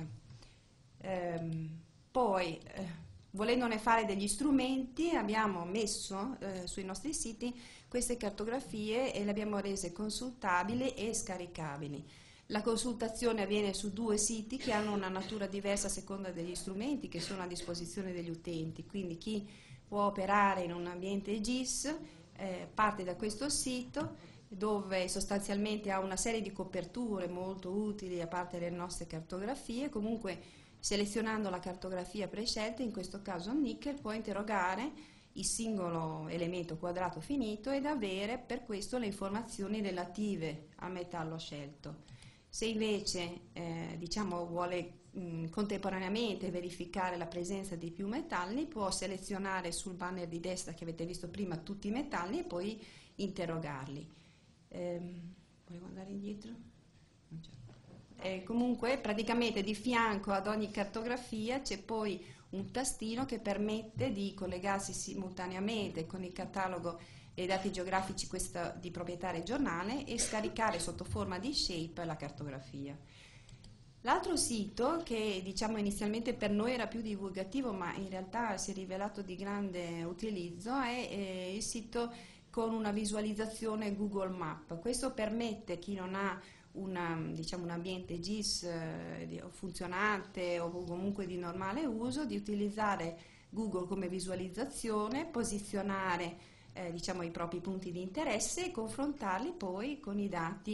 Ehm, poi eh, volendone fare degli strumenti abbiamo messo eh, sui nostri siti queste cartografie e le abbiamo rese consultabili e scaricabili. La consultazione avviene su due siti che hanno una natura diversa a seconda degli strumenti che sono a disposizione degli utenti, quindi chi può operare in un ambiente G I S eh, parte da questo sito dove sostanzialmente ha una serie di coperture molto utili a parte le nostre cartografie. Comunque selezionando la cartografia prescelta, in questo caso nickel, può interrogare il singolo elemento quadrato finito ed avere per questo le informazioni relative al metallo scelto. Se invece eh, diciamo, vuole mh, contemporaneamente verificare la presenza di più metalli, può selezionare sul banner di destra che avete visto prima tutti i metalli e poi interrogarli. Ehm, volevo andare indietro? Non c'è. Eh, comunque praticamente di fianco ad ogni cartografia c'è poi un tastino che permette di collegarsi simultaneamente con il catalogo dei dati geografici questa, di proprietà regionale e scaricare sotto forma di shape la cartografia. L'altro sito che diciamo inizialmente per noi era più divulgativo ma in realtà si è rivelato di grande utilizzo è, è il sito con una visualizzazione Google Map. Questo permette a chi non ha una, diciamo, un ambiente G I S eh, funzionante o comunque di normale uso di utilizzare Google come visualizzazione, posizionare Eh, diciamo i propri punti di interesse e confrontarli poi con i dati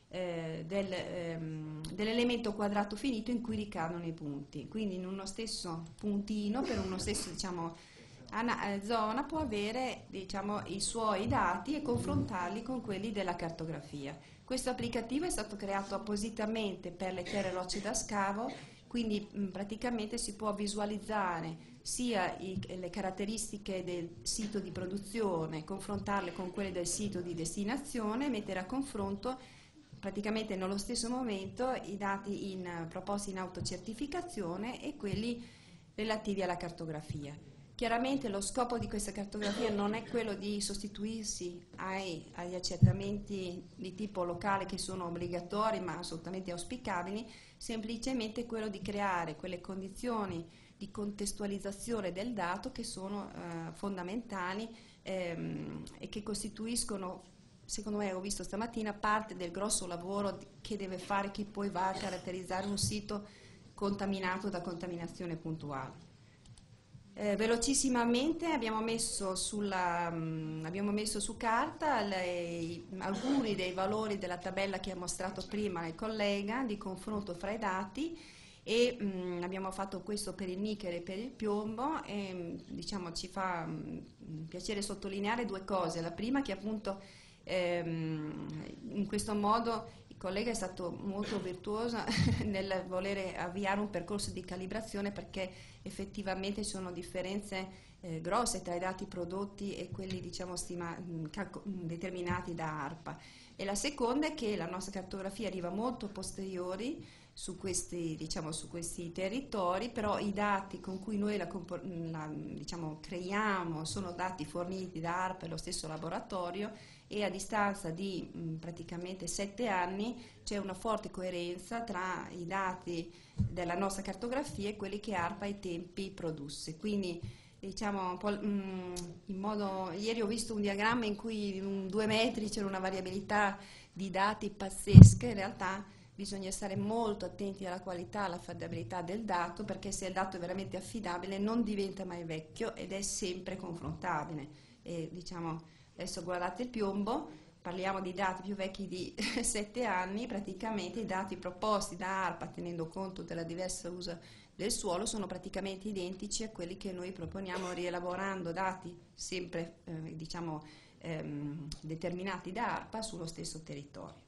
eh, del, ehm, dell'elemento quadrato finito in cui ricadono i punti. Quindi in uno stesso puntino, per uno stesso diciamo, ana- zona, può avere diciamo, i suoi dati e confrontarli con quelli della cartografia. Questo applicativo è stato creato appositamente per le terre rocce da scavo, quindi mh, praticamente si può visualizzare sia i, le caratteristiche del sito di produzione, confrontarle con quelle del sito di destinazione, mettere a confronto praticamente nello stesso momento i dati in, proposti in autocertificazione e quelli relativi alla cartografia. Chiaramente lo scopo di questa cartografia non è quello di sostituirsi ai, agli accertamenti di tipo locale che sono obbligatori ma assolutamente auspicabili, semplicemente quello di creare quelle condizioni di contestualizzazione del dato che sono eh, fondamentali ehm, e che costituiscono, secondo me, ho visto stamattina, parte del grosso lavoro che deve fare chi poi va a caratterizzare un sito contaminato da contaminazione puntuale. Eh, velocissimamente abbiamo messo, sulla, mh, abbiamo messo su carta le, alcuni dei valori della tabella che ha mostrato prima il collega di confronto fra i dati e mh, abbiamo fatto questo per il nichel e per il piombo e mh, diciamo, ci fa mh, piacere sottolineare due cose. La prima che appunto ehm, in questo modo il collega è stato molto virtuoso nel volere avviare un percorso di calibrazione perché effettivamente ci sono differenze eh, grosse tra i dati prodotti e quelli diciamo stima, mh, calco- mh, determinati da ARPA. E la seconda è che la nostra cartografia arriva molto posteriori su questi, diciamo, su questi territori, però i dati con cui noi la, la, diciamo, creiamo sono dati forniti da ARPA e lo stesso laboratorio e a distanza di mh, praticamente sette anni c'è una forte coerenza tra i dati della nostra cartografia e quelli che ARPA ai tempi produsse. Quindi diciamo un po', mh, in modo, ieri ho visto un diagramma in cui in due metri c'era una variabilità di dati pazzesca, in realtà bisogna stare molto attenti alla qualità, alla affidabilità del dato, perché se il dato è veramente affidabile non diventa mai vecchio ed è sempre confrontabile. E, diciamo, adesso guardate il piombo, parliamo di dati più vecchi di sette anni, praticamente i dati proposti da ARPA tenendo conto della diversa uso del suolo sono praticamente identici a quelli che noi proponiamo rielaborando dati sempre eh, diciamo, ehm, determinati da ARPA sullo stesso territorio.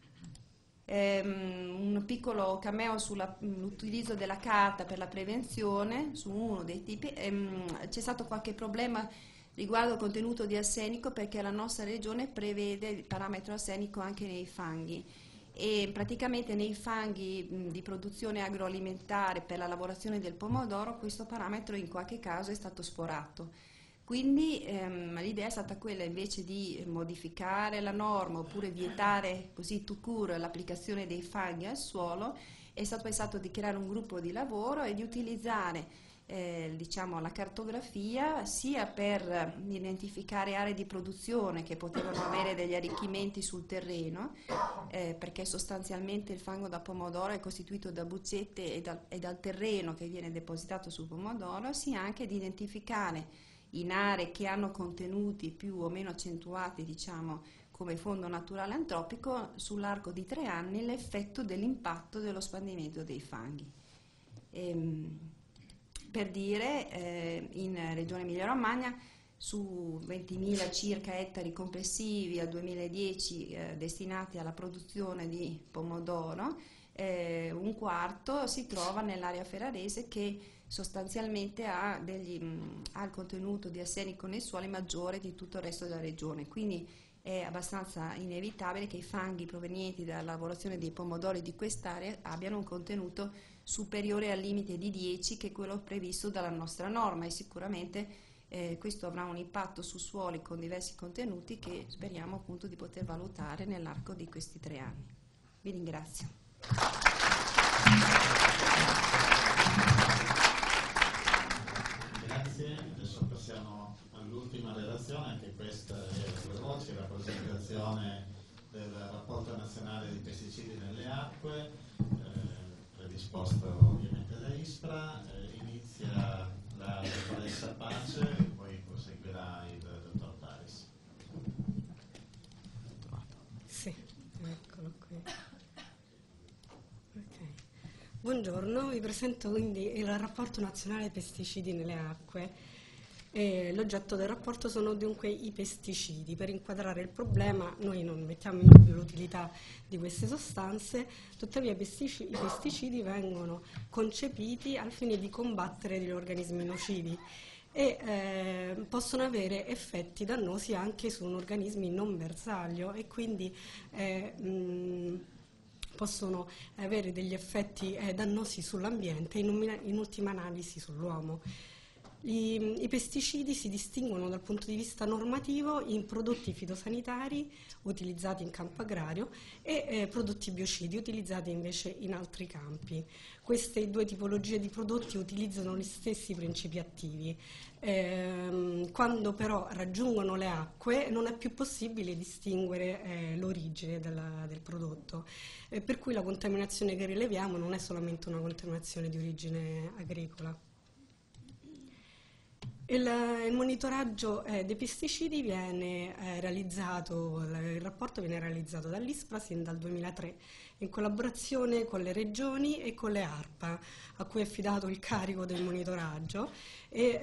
Um, un piccolo cameo sull'utilizzo della carta per la prevenzione su uno dei tipi. Um, c'è stato qualche problema riguardo al contenuto di arsenico perché la nostra regione prevede il parametro arsenico anche nei fanghi e praticamente nei fanghi mh, di produzione agroalimentare per la lavorazione del pomodoro questo parametro in qualche caso è stato sforato. Quindi ehm, l'idea è stata quella invece di modificare la norma oppure vietare così tout court l'applicazione dei fanghi al suolo, è stato pensato di creare un gruppo di lavoro e di utilizzare eh, diciamo, la cartografia sia per identificare aree di produzione che potevano avere degli arricchimenti sul terreno, eh, perché sostanzialmente il fango da pomodoro è costituito da bucette e dal, e dal terreno che viene depositato sul pomodoro, sia anche di identificare in aree che hanno contenuti più o meno accentuati, diciamo, come fondo naturale antropico, sull'arco di tre anni l'effetto dell'impatto dello spandimento dei fanghi. Ehm, per dire, eh, in Regione Emilia-Romagna su ventimila circa ettari complessivi al duemiladieci eh, destinati alla produzione di pomodoro, eh, un quarto si trova nell'area ferrarese che sostanzialmente ha, degli, mh, ha il contenuto di arsenico nei suoli maggiore di tutto il resto della regione, quindi è abbastanza inevitabile che i fanghi provenienti dalla lavorazione dei pomodori di quest'area abbiano un contenuto superiore al limite di dieci che è quello previsto dalla nostra norma e sicuramente eh, questo avrà un impatto su suoli con diversi contenuti che speriamo appunto di poter valutare nell'arco di questi tre anni. Vi ringrazio. Grazie, adesso passiamo all'ultima relazione, anche questa è veloce, la presentazione del rapporto nazionale di pesticidi nelle acque, eh, predisposto ovviamente da ISPRA, eh, inizia la dottoressa Pace e poi proseguirà il dottor Paris. Sì, eccolo qui. buongiorno, vi presento quindi il rapporto nazionale pesticidi nelle acque. E l'oggetto del rapporto sono dunque i pesticidi. Per inquadrare il problema noi non mettiamo in dubbio l'utilità di queste sostanze, tuttavia i pesticidi, i pesticidi vengono concepiti al fine di combattere degli organismi nocivi e eh, possono avere effetti dannosi anche su organismi non bersaglio e quindi eh, mh, possono avere degli effetti eh, dannosi sull'ambiente e in, in ultima analisi sull'uomo. I, I pesticidi si distinguono dal punto di vista normativo in prodotti fitosanitari utilizzati in campo agrario e eh, prodotti biocidi utilizzati invece in altri campi. Queste due tipologie di prodotti utilizzano gli stessi principi attivi. Eh, quando però raggiungono le acque non è più possibile distinguere eh, l'origine della, del prodotto, eh, per cui la contaminazione che rileviamo non è solamente una contaminazione di origine agricola. Il, il monitoraggio eh, dei pesticidi viene eh, realizzato, il rapporto viene realizzato dall'ISPRA sin dal duemilatré in collaborazione con le regioni e con le ARPA, a cui è affidato il carico del monitoraggio e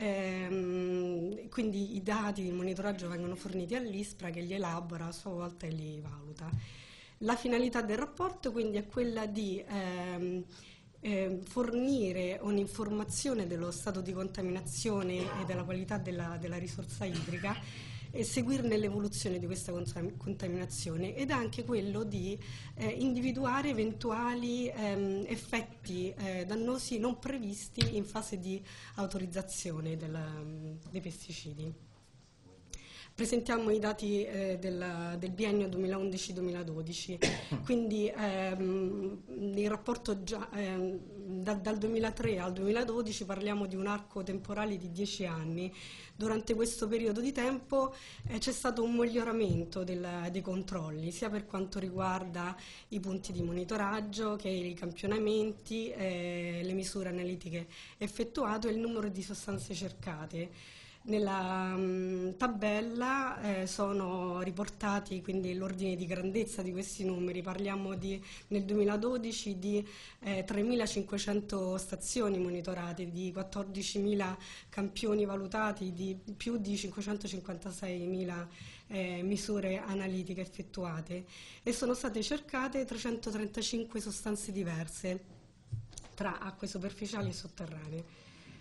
ehm, quindi i dati del monitoraggio vengono forniti all'ISPRA che li elabora a sua volta e li valuta. La finalità del rapporto quindi è quella di ehm, Eh, fornire un'informazione dello stato di contaminazione e della qualità della, della risorsa idrica e seguirne l'evoluzione di questa contaminazione ed anche quello di eh, individuare eventuali ehm, effetti eh, dannosi non previsti in fase di autorizzazione della, dei pesticidi. Presentiamo i dati eh, del, del biennio duemilaundici duemiladodici, quindi ehm, il rapporto già, ehm, da, dal duemilatré al duemiladodici parliamo di un arco temporale di dieci anni. Durante questo periodo di tempo eh, c'è stato un miglioramento del, dei controlli, sia per quanto riguarda i punti di monitoraggio che i campionamenti, eh, le misure analitiche effettuate e il numero di sostanze cercate. Nella mh, tabella eh, sono riportati quindi l'ordine di grandezza di questi numeri, parliamo di, nel duemiladodici di eh, tremilacinquecento stazioni monitorate, di quattordicimila campioni valutati, di più di cinquecentocinquantaseimila eh, misure analitiche effettuate e sono state cercate trecentotrentacinque sostanze diverse tra acque superficiali e sotterranee.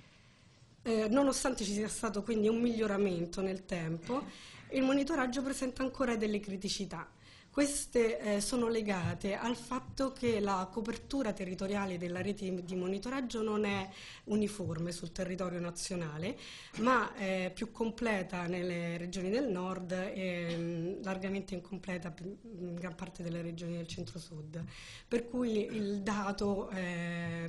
Eh, nonostante ci sia stato quindi un miglioramento nel tempo, il monitoraggio presenta ancora delle criticità. Queste eh, sono legate al fatto che la copertura territoriale della rete di monitoraggio non è uniforme sul territorio nazionale, ma è più completa nelle regioni del nord e mh, largamente incompleta in gran parte delle regioni del centro-sud. Per cui il dato eh,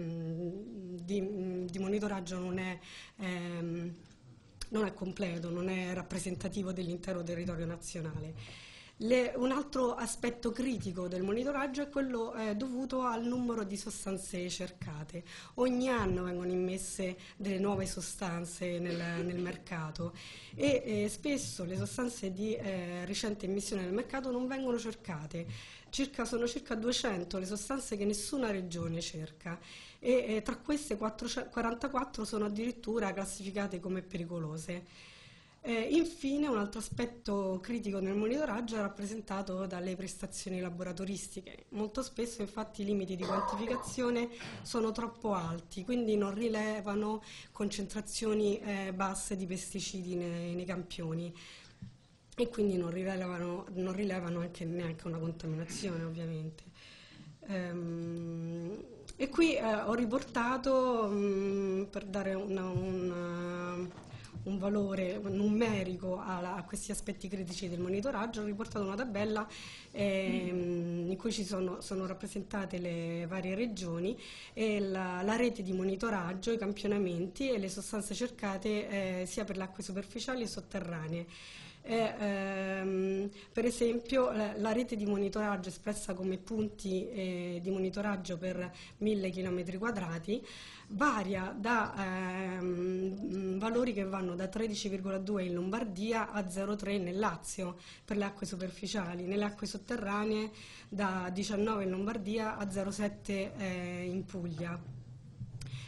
di, di monitoraggio non è, ehm, non è completo, non è rappresentativo dell'intero territorio nazionale. Le, un altro aspetto critico del monitoraggio è quello eh, dovuto al numero di sostanze cercate. Ogni anno vengono immesse delle nuove sostanze nel, nel mercato e eh, spesso le sostanze di eh, recente immissione nel mercato non vengono cercate. Circa, sono circa duecento le sostanze che nessuna regione cerca e eh, tra queste quarantaquattro sono addirittura classificate come pericolose. Eh, infine un altro aspetto critico nel monitoraggio è rappresentato dalle prestazioni laboratoristiche. Molto spesso infatti i limiti di quantificazione sono troppo alti, quindi non rilevano concentrazioni eh, basse di pesticidi nei, nei campioni e quindi non rilevano, non rilevano anche, neanche una contaminazione ovviamente. Ehm, e qui eh, ho riportato mh, per dare una, una un valore numerico a, a questi aspetti critici del monitoraggio, ho riportato una tabella ehm, in cui ci sono, sono rappresentate le varie regioni e la, la rete di monitoraggio, i campionamenti e le sostanze cercate eh, sia per le acque superficiali che sotterranee. E, ehm, per esempio la, la rete di monitoraggio espressa come punti eh, di monitoraggio per mille chilometri quadrati varia da ehm, valori che vanno da tredici virgola due in Lombardia a zero virgola tre nel Lazio per le acque superficiali, nelle acque sotterranee da diciannove in Lombardia a zero virgola sette eh, in Puglia.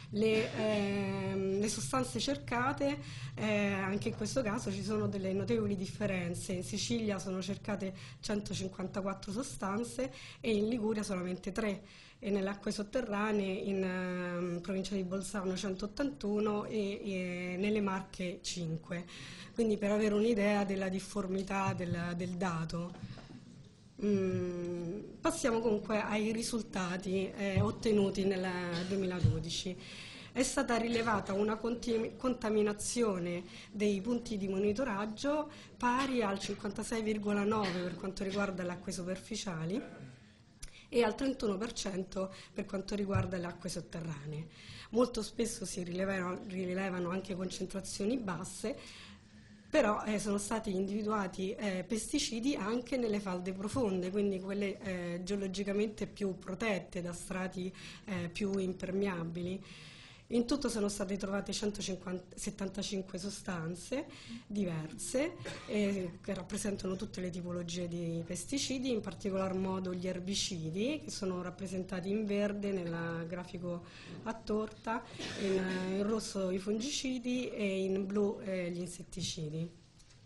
Le, ehm, le sostanze cercate, eh, anche in questo caso ci sono delle notevoli differenze. In Sicilia sono cercate centocinquantaquattro sostanze e in Liguria solamente tre, e nelle acque sotterranee in eh, provincia di Bolzano centottantuno e, e nelle Marche cinque. Quindi per avere un'idea della difformità del, del dato. Mm, passiamo comunque ai risultati eh, ottenuti nel duemiladodici. È stata rilevata una conti- contaminazione dei punti di monitoraggio pari al cinquantasei virgola nove per cento per quanto riguarda le acque superficiali e al trentuno per cento per quanto riguarda le acque sotterranee. Molto spesso si rilevano, rilevano anche concentrazioni basse, però eh, sono stati individuati eh, pesticidi anche nelle falde profonde, quindi quelle eh, geologicamente più protette da strati eh, più impermeabili. In tutto sono state trovate centosettantacinque sostanze diverse eh, che rappresentano tutte le tipologie di pesticidi, in particolar modo gli erbicidi, che sono rappresentati in verde nel grafico a torta, in, in rosso i fungicidi e in blu eh, gli insetticidi.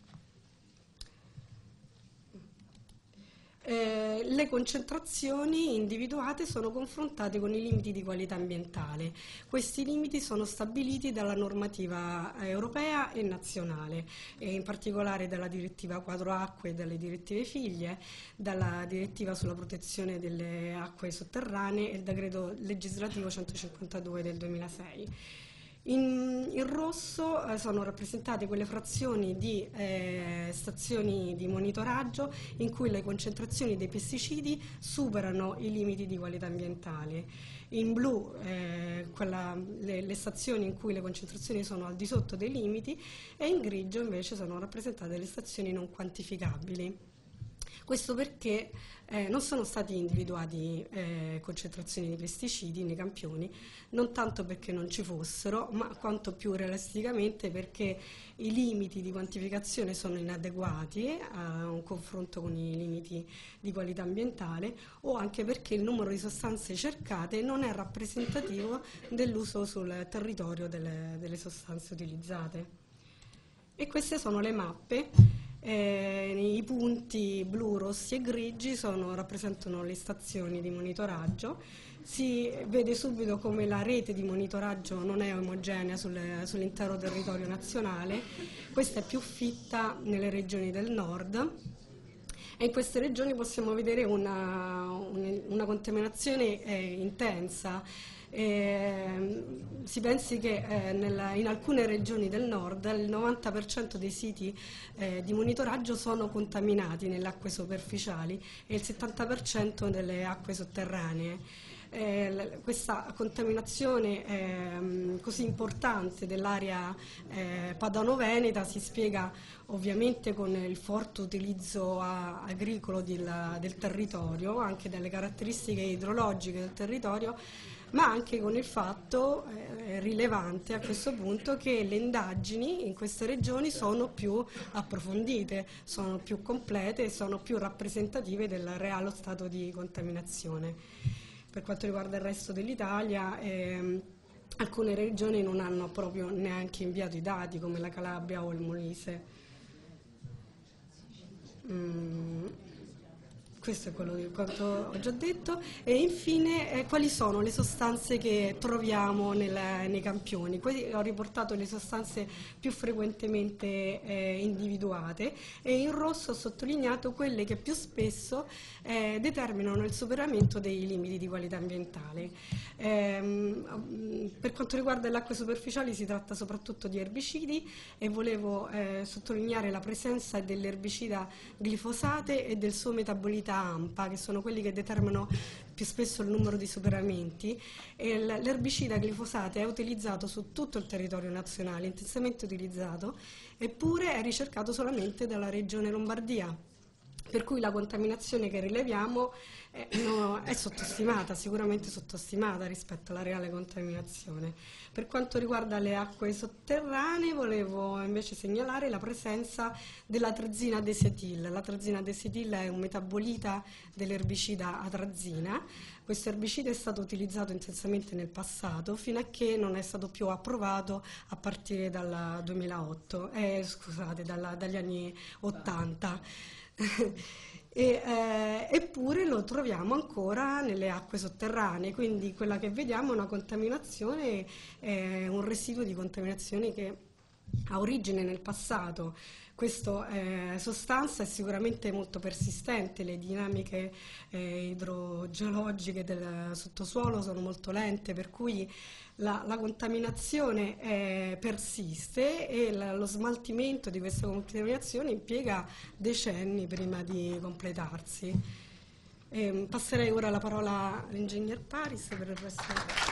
Eh, le concentrazioni individuate sono confrontate con i limiti di qualità ambientale. Questi limiti sono stabiliti dalla normativa europea e nazionale, e in particolare dalla direttiva quadro acque e dalle direttive figlie, dalla direttiva sulla protezione delle acque sotterranee e il decreto legislativo centocinquantadue del duemilasei. In, in rosso eh, sono rappresentate quelle frazioni di eh, stazioni di monitoraggio in cui le concentrazioni dei pesticidi superano i limiti di qualità ambientale. In blu eh, quella, le, le stazioni in cui le concentrazioni sono al di sotto dei limiti, e in grigio invece sono rappresentate le stazioni non quantificabili. Questo perché eh, non sono stati individuati eh, concentrazioni di pesticidi nei campioni, non tanto perché non ci fossero, ma quanto più realisticamente perché i limiti di quantificazione sono inadeguati a un confronto con i limiti di qualità ambientale, o anche perché il numero di sostanze cercate non è rappresentativo dell'uso sul territorio delle, delle sostanze utilizzate. E queste sono le mappe. Eh, I punti blu, rossi e grigi sono, rappresentano le stazioni di monitoraggio. Si vede subito come la rete di monitoraggio non è omogenea sul, sull'intero territorio nazionale. Questa è più fitta nelle regioni del nord, e in queste regioni possiamo vedere una, una contaminazione eh, intensa. Eh, si pensi che eh, nella, in alcune regioni del nord il novanta per cento dei siti eh, di monitoraggio sono contaminati nelle acque superficiali e il settanta per cento nelle acque sotterranee. Eh, questa contaminazione eh, così importante dell'area eh, padano-veneta si spiega ovviamente con il forte utilizzo a, agricolo del, del territorio, anche dalle caratteristiche idrologiche del territorio, ma anche con il fatto eh, rilevante a questo punto che le indagini in queste regioni sono più approfondite, sono più complete e sono più rappresentative del reale stato di contaminazione. Per quanto riguarda il resto dell'Italia, ehm, alcune regioni non hanno proprio neanche inviato i dati, come la Calabria o il Molise. Mm. Questo è quello di quanto ho già detto. E infine eh, quali sono le sostanze che troviamo nel, nei campioni. Qui ho riportato le sostanze più frequentemente eh, individuate, e in rosso ho sottolineato quelle che più spesso eh, determinano il superamento dei limiti di qualità ambientale. Eh, per quanto riguarda le acque superficiali si tratta soprattutto di erbicidi, e volevo eh, sottolineare la presenza dell'erbicida glifosate e del suo metabolita AMPA, che sono quelli che determinano più spesso il numero di superamenti. L'erbicida glifosate è utilizzato su tutto il territorio nazionale, intensamente utilizzato, eppure è ricercato solamente dalla regione Lombardia. Per cui la contaminazione che rileviamo è, no, è sottostimata, sicuramente sottostimata rispetto alla reale contaminazione. Per quanto riguarda le acque sotterranee, volevo invece segnalare la presenza dell'atrazina desetil. L'atrazina desetil è un metabolita dell'erbicida atrazina. Questo erbicida è stato utilizzato intensamente nel passato fino a che non è stato più approvato a partire dal duemilaotto, eh, scusate, dalla, dagli anni ottanta. E, eh, eppure lo troviamo ancora nelle acque sotterranee, quindi quella che vediamo è una contaminazione, è un residuo di contaminazione che ha origine nel passato. Questa eh, sostanza è sicuramente molto persistente, le dinamiche eh, idrogeologiche del sottosuolo sono molto lente, per cui la, la contaminazione eh, persiste e la, lo smaltimento di questa contaminazione impiega decenni prima di completarsi. Eh, passerei ora la parola all'ingegner Paris per il resto.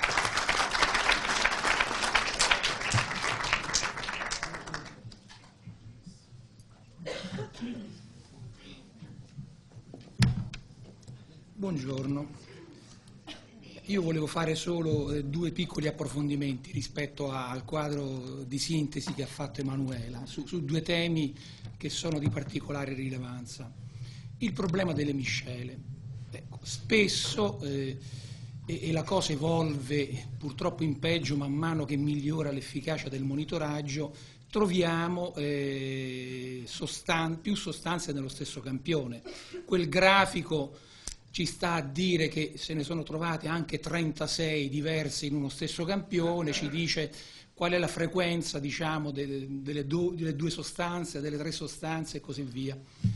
Buongiorno. Io volevo fare solo eh, due piccoli approfondimenti rispetto a, al quadro di sintesi che ha fatto Emanuela su, su due temi che sono di particolare rilevanza. Il problema delle miscele. Ecco, spesso, eh, e, e la cosa evolve purtroppo in peggio man mano che migliora l'efficacia del monitoraggio, troviamo eh, sostan- più sostanze nello stesso campione. Quel grafico ci sta a dire che se ne sono trovate anche trentasei diverse in uno stesso campione, ci dice qual è la frequenza, diciamo, delle, delle, do, delle due sostanze, delle tre sostanze e così via.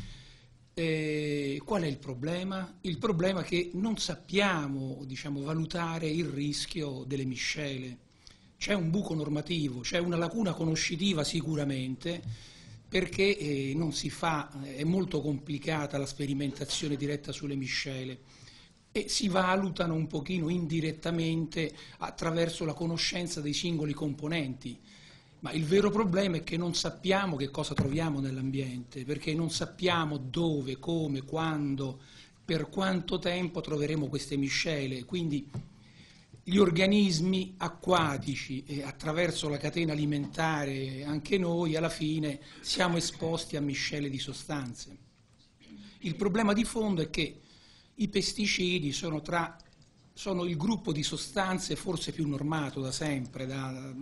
E qual è il problema? Il problema è che non sappiamo, diciamo, valutare il rischio delle miscele. C'è un buco normativo, c'è una lacuna conoscitiva sicuramente, perché eh, non si fa, è molto complicata la sperimentazione diretta sulle miscele e si valutano un pochino indirettamente attraverso la conoscenza dei singoli componenti. Ma il vero problema è che non sappiamo che cosa troviamo nell'ambiente, perché non sappiamo dove, come, quando, per quanto tempo troveremo queste miscele. Quindi gli organismi acquatici e attraverso la catena alimentare anche noi alla fine siamo esposti a miscele di sostanze. Il problema di fondo è che i pesticidi sono, tra, sono il gruppo di sostanze forse più normato da sempre, da, da,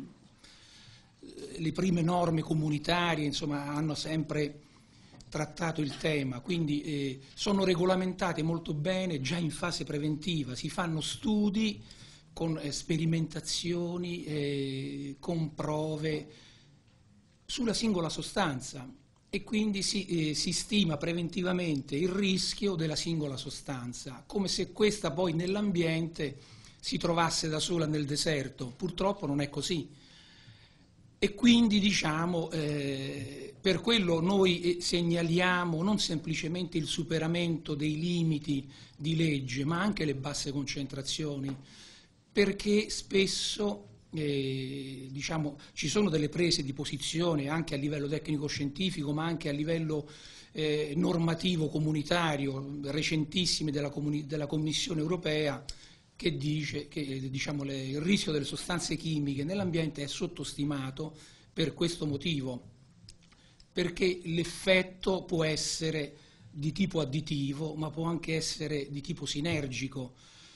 le prime norme comunitarie insomma, hanno sempre trattato il tema, quindi eh, sono regolamentate molto bene già in fase preventiva, si fanno studi con eh, sperimentazioni, eh, con prove sulla singola sostanza e quindi si, eh, si stima preventivamente il rischio della singola sostanza, come se questa poi nell'ambiente si trovasse da sola nel deserto. Purtroppo non è così. E quindi diciamo, eh, per quello noi segnaliamo non semplicemente il superamento dei limiti di legge, ma anche le basse concentrazioni, perché spesso eh, diciamo, ci sono delle prese di posizione anche a livello tecnico-scientifico, ma anche a livello eh, normativo comunitario, recentissime della, comuni- della Commissione europea, che dice che diciamo, le, il rischio delle sostanze chimiche nell'ambiente è sottostimato per questo motivo, perché l'effetto può essere di tipo additivo, ma può anche essere di tipo sinergico.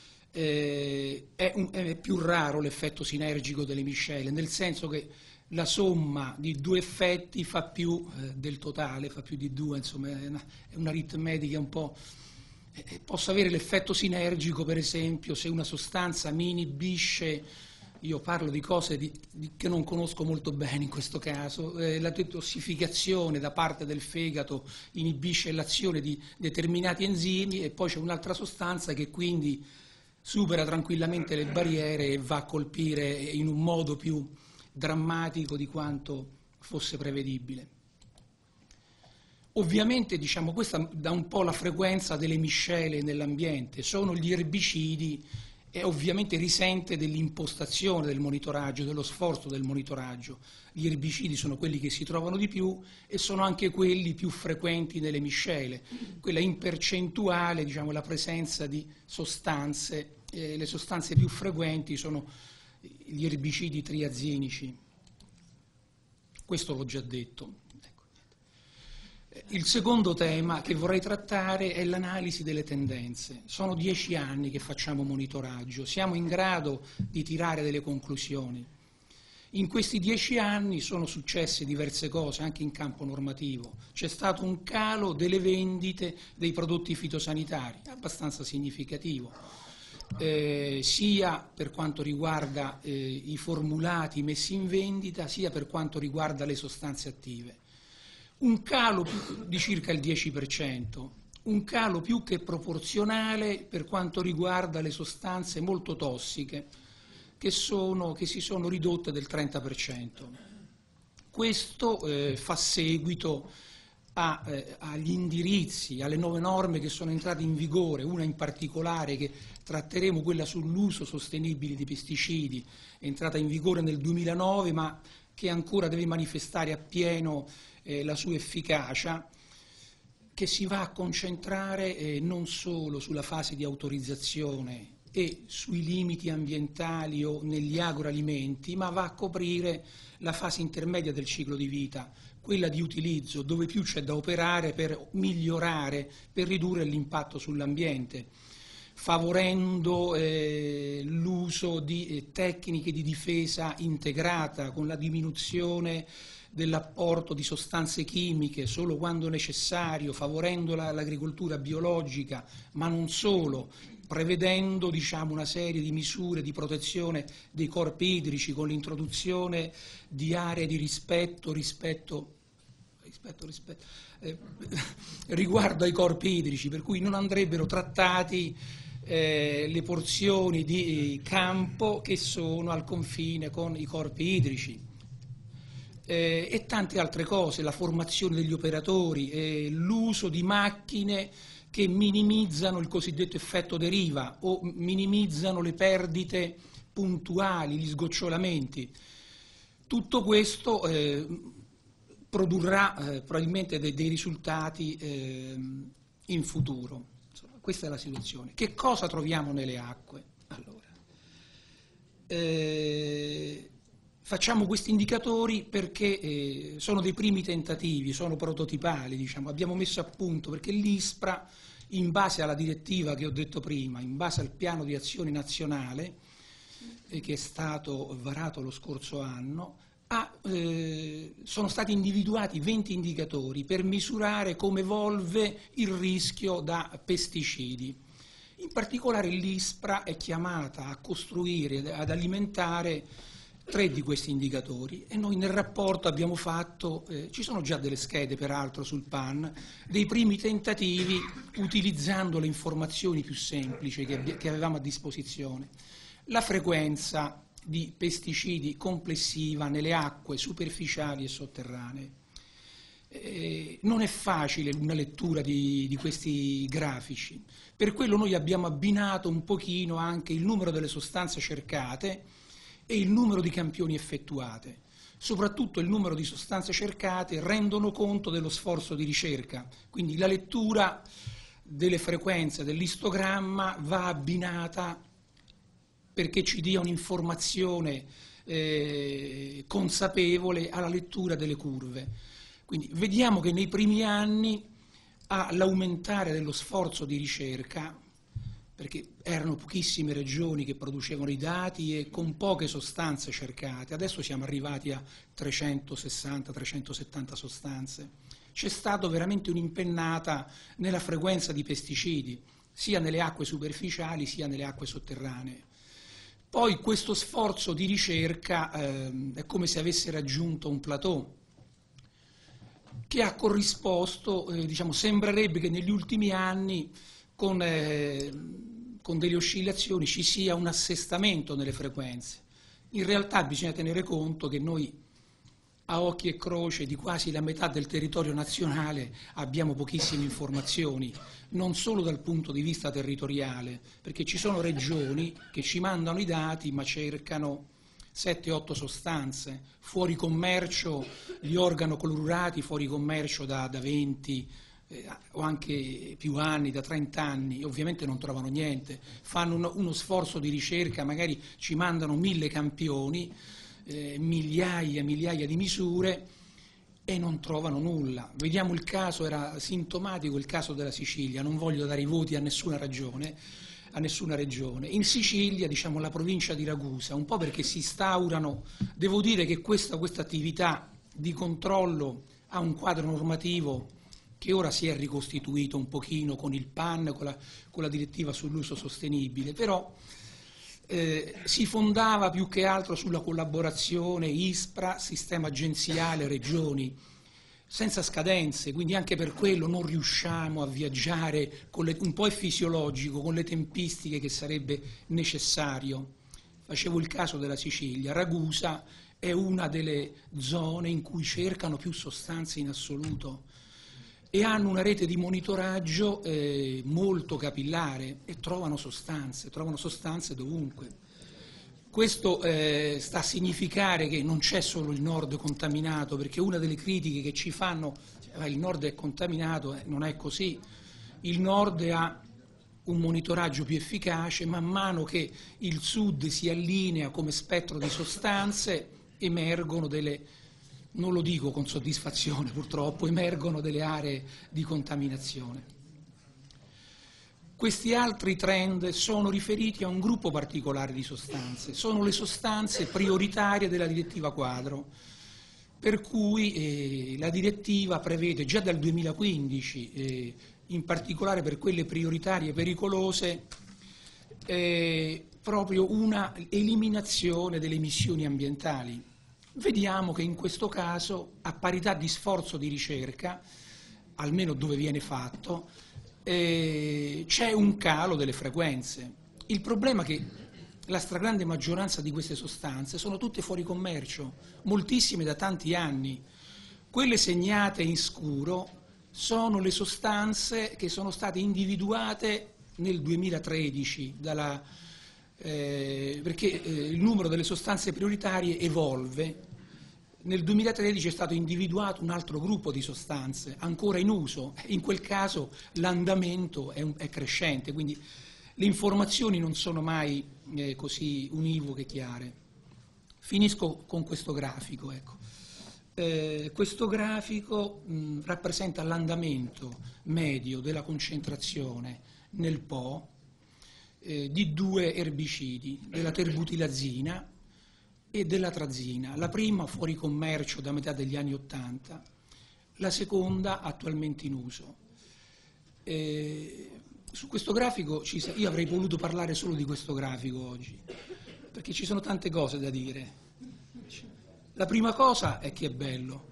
Eh, è, un, è più raro l'effetto sinergico delle miscele, nel senso che la somma di due effetti fa più eh, del totale, fa più di due, insomma è, una, è un'aritmetica un po'. Eh, posso avere l'effetto sinergico, per esempio, se una sostanza mi inibisce, io parlo di cose di, di, che non conosco molto bene in questo caso, eh, la detossificazione da parte del fegato inibisce l'azione di determinati enzimi e poi c'è un'altra sostanza che quindi supera tranquillamente le barriere e va a colpire in un modo più drammatico di quanto fosse prevedibile. Ovviamente diciamo, questa dà un po' la frequenza delle miscele nell'ambiente, sono gli erbicidi e ovviamente risente dell'impostazione del monitoraggio, dello sforzo del monitoraggio. Gli erbicidi sono quelli che si trovano di più e sono anche quelli più frequenti nelle miscele, quella in percentuale, diciamo, la presenza di sostanze, eh, le sostanze più frequenti sono gli erbicidi triazinici. Questo l'ho già detto. Il secondo tema che vorrei trattare è l'analisi delle tendenze. Sono dieci anni che facciamo monitoraggio, siamo in grado di tirare delle conclusioni. In questi dieci anni sono successe diverse cose anche in campo normativo. C'è stato un calo delle vendite dei prodotti fitosanitari, abbastanza significativo, eh, sia per quanto riguarda eh, i formulati messi in vendita, sia per quanto riguarda le sostanze attive. Un calo di circa il dieci per cento, un calo più che proporzionale per quanto riguarda le sostanze molto tossiche che, sono, che si sono ridotte del trenta per cento. Questo eh, fa seguito a, eh, agli indirizzi, alle nuove norme che sono entrate in vigore, una in particolare che tratteremo, quella sull'uso sostenibile di pesticidi, è entrata in vigore nel duemilanove ma che ancora deve manifestare appieno Eh, la sua efficacia, che si va a concentrare eh, non solo sulla fase di autorizzazione e sui limiti ambientali o negli agroalimenti, ma va a coprire la fase intermedia del ciclo di vita, quella di utilizzo, dove più c'è da operare per migliorare, per ridurre l'impatto sull'ambiente, favorendo eh, l'uso di eh, tecniche di difesa integrata con la diminuzione dell'apporto di sostanze chimiche solo quando necessario, favorendo la, l'agricoltura biologica, ma non solo, prevedendo, diciamo, una serie di misure di protezione dei corpi idrici con l'introduzione di aree di rispetto, rispetto, rispetto, rispetto eh, riguardo ai corpi idrici, per cui non andrebbero trattati eh, le porzioni di campo che sono al confine con i corpi idrici. Eh, e tante altre cose, la formazione degli operatori, eh, l'uso di macchine che minimizzano il cosiddetto effetto deriva o minimizzano le perdite puntuali, gli sgocciolamenti. Tutto questo eh, produrrà eh, probabilmente dei, dei risultati eh, in futuro. Insomma, questa è la situazione. Che cosa troviamo nelle acque? Allora, eh, facciamo questi indicatori perché eh, sono dei primi tentativi, sono prototipali, diciamo. Abbiamo messo a punto perché l'ISPRA, in base alla direttiva che ho detto prima, in base al piano di azione nazionale eh, che è stato varato lo scorso anno, ha, eh, sono stati individuati venti indicatori per misurare come evolve il rischio da pesticidi. In particolare l'ISPRA è chiamata a costruire, ad alimentare tre di questi indicatori e noi nel rapporto abbiamo fatto, eh, ci sono già delle schede peraltro sul P A N, dei primi tentativi utilizzando le informazioni più semplici che, che avevamo a disposizione. La frequenza di pesticidi complessiva nelle acque superficiali e sotterranee. Eh, non è facile una lettura di, di questi grafici, per quello noi abbiamo abbinato un pochino anche il numero delle sostanze cercate e il numero di campioni effettuate. Soprattutto il numero di sostanze cercate rendono conto dello sforzo di ricerca, quindi la lettura delle frequenze dell'istogramma va abbinata perché ci dia un'informazione eh, consapevole alla lettura delle curve. Quindi vediamo che nei primi anni all'aumentare dello sforzo di ricerca, perché erano pochissime regioni che producevano i dati e con poche sostanze cercate, adesso siamo arrivati a trecentosessanta trecentosettanta sostanze. C'è stata veramente un'impennata nella frequenza di pesticidi, sia nelle acque superficiali sia nelle acque sotterranee. Poi questo sforzo di ricerca eh, è come se avesse raggiunto un plateau che ha corrisposto, eh, diciamo, sembrerebbe che negli ultimi anni Con, eh, con delle oscillazioni ci sia un assestamento nelle frequenze. In realtà bisogna tenere conto che noi a occhi e croce di quasi la metà del territorio nazionale abbiamo pochissime informazioni, non solo dal punto di vista territoriale, perché ci sono regioni che ci mandano i dati ma cercano sette otto sostanze, fuori commercio gli organoclorurati, fuori commercio da, da venti eh, o anche più anni, da trenta anni, ovviamente non trovano niente, fanno uno, uno sforzo di ricerca, magari ci mandano mille campioni, Eh, migliaia e migliaia di misure e non trovano nulla. Vediamo il caso, era sintomatico il caso della Sicilia, non voglio dare i voti a nessuna ragione, a nessuna regione. In Sicilia, diciamo la provincia di Ragusa, un po' perché si instaurano, devo dire che questa, questa attività di controllo ha un quadro normativo che ora si è ricostituito un pochino con il P A N, con la, con la direttiva sull'uso sostenibile, però Eh, si fondava più che altro sulla collaborazione ISPRA, sistema agenziale, regioni, senza scadenze, quindi anche per quello non riusciamo a viaggiare, con le, un po' è fisiologico, con le tempistiche che sarebbe necessario. Facevo il caso della Sicilia, Ragusa è una delle zone in cui cercano più sostanze in assoluto e hanno una rete di monitoraggio eh, molto capillare e trovano sostanze, trovano sostanze dovunque. Questo eh, sta a significare che non c'è solo il nord contaminato, perché una delle critiche che ci fanno, cioè, il nord è contaminato, eh, non è così. Il nord ha un monitoraggio più efficace, man mano che il sud si allinea come spettro di sostanze, emergono delle, non lo dico con soddisfazione purtroppo, emergono delle aree di contaminazione. Questi altri trend sono riferiti a un gruppo particolare di sostanze, sono le sostanze prioritarie della direttiva quadro, per cui eh, la direttiva prevede già dal duemilaquindici, eh, in particolare per quelle prioritarie pericolose, eh, proprio una eliminazione delle emissioni ambientali. Vediamo che in questo caso, a parità di sforzo di ricerca, almeno dove viene fatto, eh, c'è un calo delle frequenze. Il problema è che la stragrande maggioranza di queste sostanze sono tutte fuori commercio, moltissime da tanti anni. Quelle segnate in scuro sono le sostanze che sono state individuate nel duemilatredici dalla Eh, perché eh, il numero delle sostanze prioritarie evolve. Nel duemilatredici è stato individuato un altro gruppo di sostanze ancora in uso, in quel caso l'andamento è, è crescente, quindi le informazioni non sono mai eh, così univoche e chiare. Finisco con questo grafico. Ecco. Eh, questo grafico mh, rappresenta l'andamento medio della concentrazione nel Po di due erbicidi, della terbutilazina e dell'atrazina, la prima fuori commercio da metà degli anni Ottanta, la seconda attualmente in uso. Eh, su questo grafico, ci, io avrei voluto parlare solo di questo grafico oggi, perché ci sono tante cose da dire. La prima cosa è che è bello.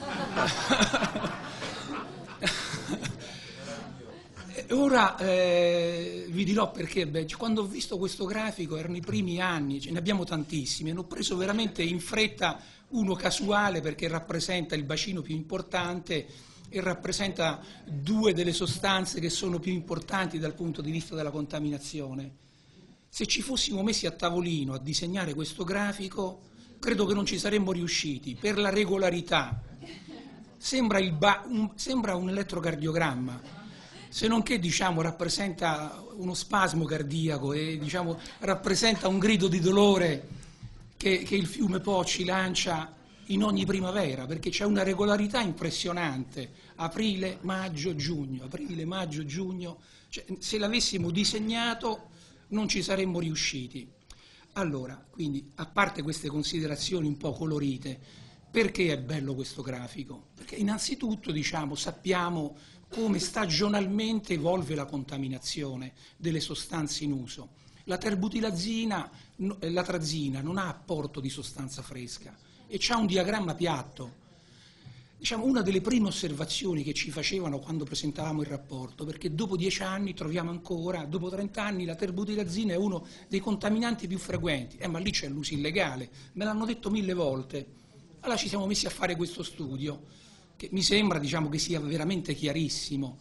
Ora eh, vi dirò perché. Beh, quando ho visto questo grafico erano i primi anni, ce ne abbiamo tantissimi, ne ho preso veramente in fretta uno casuale perché rappresenta il bacino più importante e rappresenta due delle sostanze che sono più importanti dal punto di vista della contaminazione. Se ci fossimo messi a tavolino a disegnare questo grafico, credo che non ci saremmo riusciti per la regolarità. Sembra, il ba- un, sembra un elettrocardiogramma. Se non che diciamo, rappresenta uno spasmo cardiaco e diciamo, rappresenta un grido di dolore che, che il fiume Po ci lancia in ogni primavera, perché c'è una regolarità impressionante, aprile, maggio, giugno, aprile, maggio, giugno, cioè, se l'avessimo disegnato non ci saremmo riusciti. Allora, quindi, a parte queste considerazioni un po' colorite, perché è bello questo grafico? Perché innanzitutto diciamo, sappiamo come stagionalmente evolve la contaminazione delle sostanze in uso. La terbutilazina, l'atrazina non ha apporto di sostanza fresca e c'ha un diagramma piatto. Diciamo, una delle prime osservazioni che ci facevano quando presentavamo il rapporto, perché dopo dieci anni troviamo ancora, dopo trenta anni la terbutilazina è uno dei contaminanti più frequenti, eh, ma lì c'è l'uso illegale, me l'hanno detto mille volte. Allora ci siamo messi a fare questo studio, che mi sembra, diciamo, che sia veramente chiarissimo.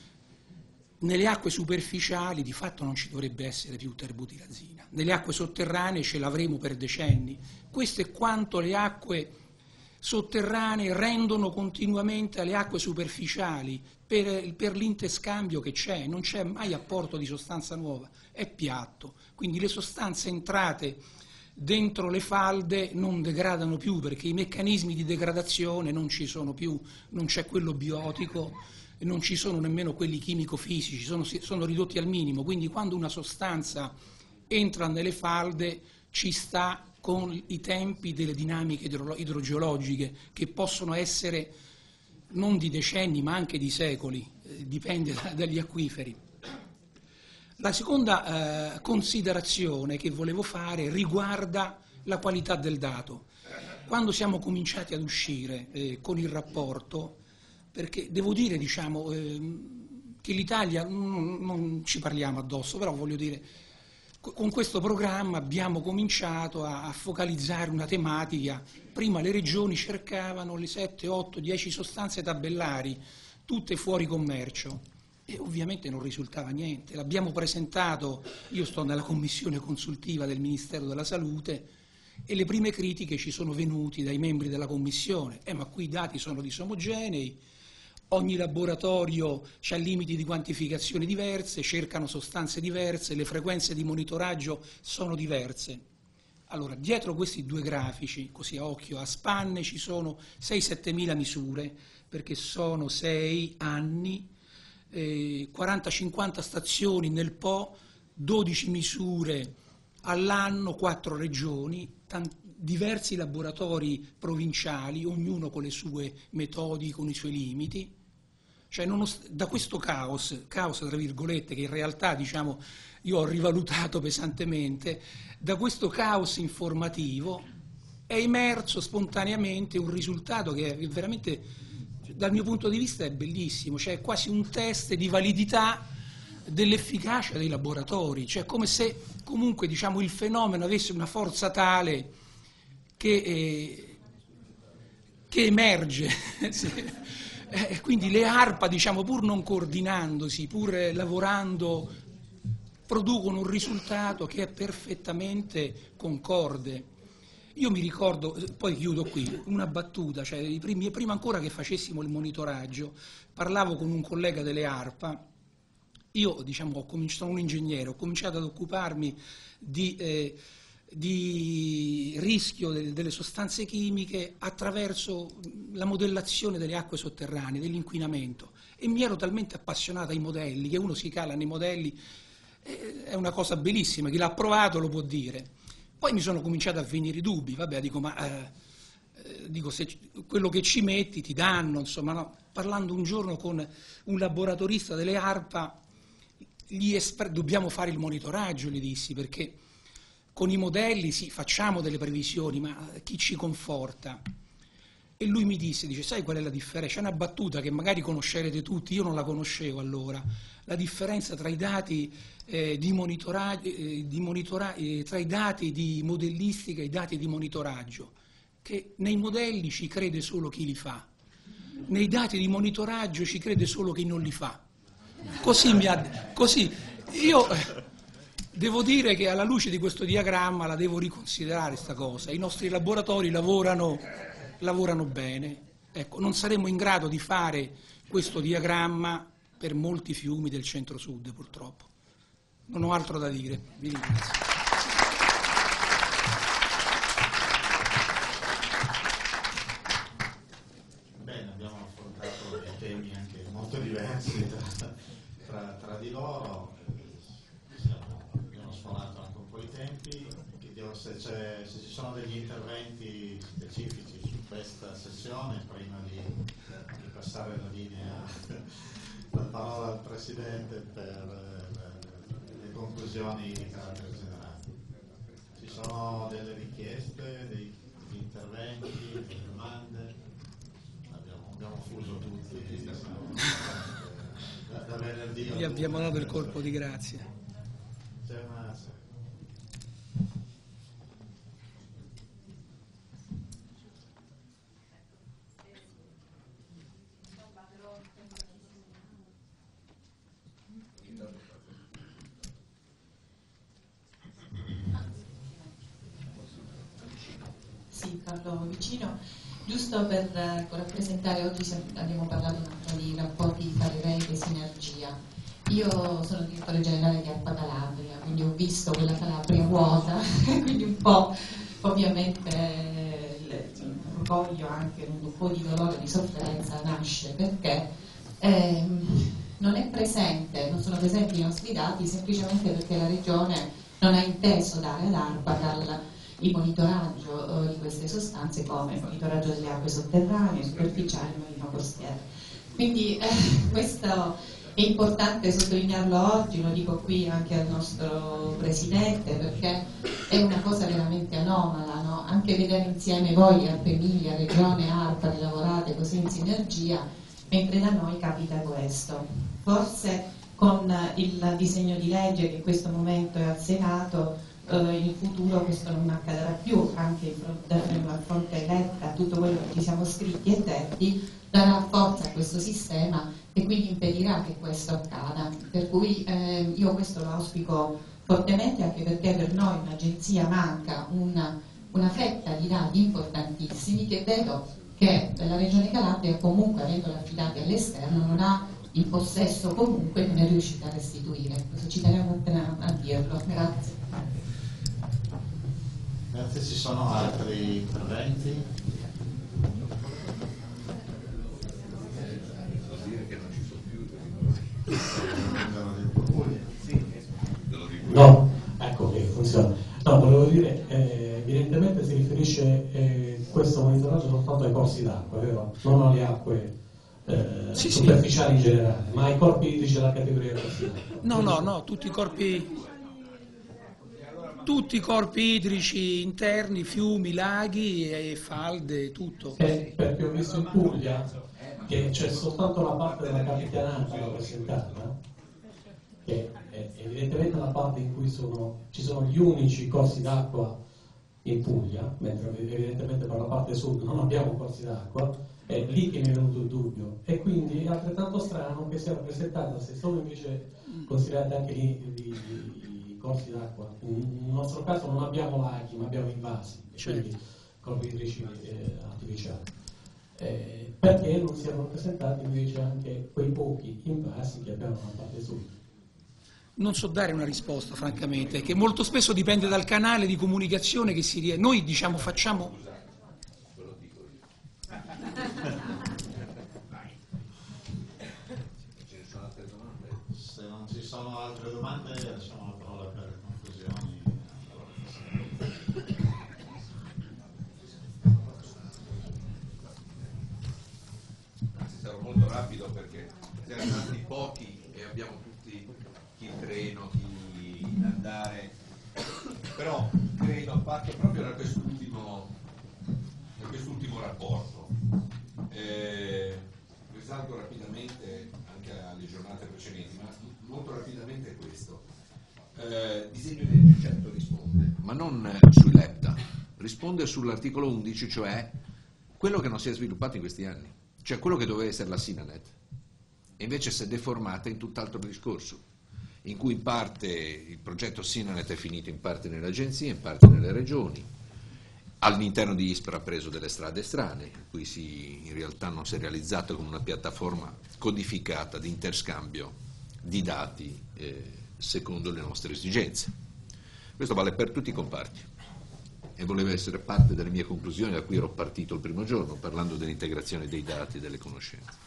Nelle acque superficiali di fatto non ci dovrebbe essere più terbutilazina, nelle acque sotterranee ce l'avremo per decenni. Questo è quanto le acque sotterranee rendono continuamente alle acque superficiali per, per l'interscambio che c'è, non c'è mai apporto di sostanza nuova, è piatto, quindi le sostanze entrate dentro le falde non degradano più perché i meccanismi di degradazione non ci sono più, non c'è quello biotico, non ci sono nemmeno quelli chimico-fisici, sono, sono ridotti al minimo, quindi quando una sostanza entra nelle falde ci sta con i tempi delle dinamiche idro, idrogeologiche che possono essere non di decenni ma anche di secoli, eh, dipende da, dagli acquiferi. La seconda eh, considerazione che volevo fare riguarda la qualità del dato. Quando siamo cominciati ad uscire eh, con il rapporto, perché devo dire, diciamo, eh, che l'Italia, non, non ci parliamo addosso, però voglio dire, con questo programma abbiamo cominciato a, a focalizzare una tematica. Prima le regioni cercavano le sette, otto, dieci sostanze tabellari, tutte fuori commercio, e ovviamente non risultava niente. L'abbiamo presentato, io sto nella commissione consultiva del Ministero della Salute, e le prime critiche ci sono venuti dai membri della commissione, eh, ma qui i dati sono disomogenei, ogni laboratorio ha limiti di quantificazione diverse, cercano sostanze diverse, le frequenze di monitoraggio sono diverse. Allora, dietro questi due grafici, così a occhio, a spanne, ci sono sei sette mila misure, perché sono sei anni, eh, quaranta cinquanta stazioni nel Po, dodici misure all'anno, quattro regioni, tanti, diversi laboratori provinciali, ognuno con le sue metodi, con i suoi limiti. Cioè, da questo caos, caos tra virgolette, che in realtà, diciamo, io ho rivalutato pesantemente, da questo caos informativo è emerso spontaneamente un risultato che è veramente, dal mio punto di vista, è bellissimo, cioè è quasi un test di validità dell'efficacia dei laboratori, cioè come se comunque, diciamo, il fenomeno avesse una forza tale che, eh, che emerge. E quindi le ARPA, diciamo, pur non coordinandosi, pur lavorando, producono un risultato che è perfettamente concorde. Io mi ricordo, poi chiudo qui, una battuta, cioè i primi, prima ancora che facessimo il monitoraggio, parlavo con un collega delle ARPA. Io, diciamo, ho cominciato, sono un ingegnere, ho cominciato ad occuparmi di... Eh, di rischio delle sostanze chimiche attraverso la modellazione delle acque sotterranee, dell'inquinamento, e mi ero talmente appassionata ai modelli che uno si cala nei modelli, è una cosa bellissima, chi l'ha provato lo può dire. Poi mi sono cominciato a venire i dubbi, vabbè, dico, ma eh, dico, se quello che ci metti ti danno, insomma, no? Parlando un giorno con un laboratorista delle ARPA, gli esper- dobbiamo fare il monitoraggio, gli dissi, perché con i modelli sì, facciamo delle previsioni, ma chi ci conforta? E lui mi disse, dice, sai qual è la differenza? C'è una battuta che magari conoscerete tutti, io non la conoscevo allora, la differenza tra i dati eh, di monitoraggio, eh, di monitora- eh, tra i dati di modellistica e i dati di monitoraggio, che nei modelli ci crede solo chi li fa, nei dati di monitoraggio ci crede solo chi non li fa. Così mi ha... Così, io... Devo dire che alla luce di questo diagramma la devo riconsiderare sta cosa. I nostri laboratori lavorano, lavorano bene. Ecco, non saremo in grado di fare questo diagramma per molti fiumi del centro-sud, purtroppo. Non ho altro da dire. Vi ringrazio. Bene, abbiamo affrontato temi anche molto diversi tra, tra, tra di loro. Anche un po' i tempi, se, se ci sono degli interventi specifici su questa sessione prima di, di passare la linea, la parola al Presidente per le, le conclusioni di carattere generale. Ci sono delle richieste, degli interventi, delle domande? Abbiamo, abbiamo fuso tutti da, da venerdì. Gli abbiamo dato il colpo di grazia. C'è una... Carlo Vicino, giusto per eh, rappresentare, oggi abbiamo parlato un attimo di rapporti di fare rete e sinergia. Io sono direttore generale di ARPA Calabria, quindi ho visto quella Calabria vuota, quindi un po' ovviamente l'orgoglio, anche un po' di dolore, di sofferenza nasce perché ehm, non è presente, non sono presenti i nostri dati semplicemente perché la Regione non ha inteso dare ad ARPA il monitoraggio eh, di queste sostanze, come il monitoraggio delle acque sotterranee, superficiali e marino costiere. Quindi eh, questo è importante sottolinearlo oggi, lo dico qui anche al nostro Presidente, perché è una cosa veramente anomala, no? Anche vedere insieme voi, ARPA Emilia, Regione, ARPA, che lavorate così in sinergia, mentre da noi capita questo. Forse con il disegno di legge che in questo momento è al Senato, eh, in futuro questo non accadrà più, anche in fronte, a fronte eletta, a tutto quello che ci siamo scritti e detti, darà forza a questo sistema e quindi impedirà che questo accada. Per cui eh, io questo lo auspico fortemente, anche perché per noi un'agenzia manca una, una fetta di dati importantissimi che vedo che la Regione Calabria, comunque avendola affidati all'esterno, non ha in possesso, comunque non è riuscita a restituire. Questo ci teniamo a dirlo. Grazie. Grazie, ci sono altri interventi? No, ecco che funziona. No, volevo dire, eh, evidentemente si riferisce eh, questo monitoraggio soltanto ai corsi d'acqua, vero? Non alle acque eh, sì, superficiali sì. In generale, ma ai corpi idrici della categoria corsi d'acqua. No, no, no, tutti i corpi, tutti i corpi idrici interni, fiumi, laghi e falde, tutto. Eh, perché ho visto in Puglia che c'è soltanto la parte della Capitaniana rappresentata, che è evidentemente la parte in cui sono, ci sono gli unici corsi d'acqua in Puglia, mentre evidentemente per la parte sud non abbiamo corsi d'acqua, è lì che mi è venuto il dubbio. E quindi è altrettanto strano che sia rappresentata, se solo invece considerate anche i corsi d'acqua. Nel nostro caso non abbiamo laghi, ma abbiamo invasi, certo. Quindi corpi idrici eh, artificiali. Eh, perché non siano rappresentati invece anche quei pochi invasi che abbiamo nella parte sud? Non so dare una risposta, francamente, che molto spesso dipende dal canale di comunicazione che si riesce. Noi diciamo facciamo. Se non ci sono altre domande, lasciamo la parola per le conclusioni. Sarò molto rapido perché siamo stati pochi e abbiamo tutti chi il treno, chi andare, però credo parto proprio da quest'ultimo da quest'ultimo rapporto. Eh, risalgo rapidamente anche alle giornate precedenti, ma molto rapidamente questo. Eh, disegno di legge certo risponde, ma non sui LEPTA, risponde sull'articolo undici, cioè quello che non si è sviluppato in questi anni, cioè quello che doveva essere la Sinanet, e invece si è deformata in tutt'altro discorso, in cui in parte il progetto Sinanet è finito in parte nelle agenzie, in parte nelle regioni, all'interno di ISPRA ha preso delle strade strane, in cui si, in realtà non si è realizzato come una piattaforma codificata di interscambio di dati eh, secondo le nostre esigenze. Questo vale per tutti i comparti e voleva essere parte delle mie conclusioni da cui ero partito il primo giorno, parlando dell'integrazione dei dati e delle conoscenze.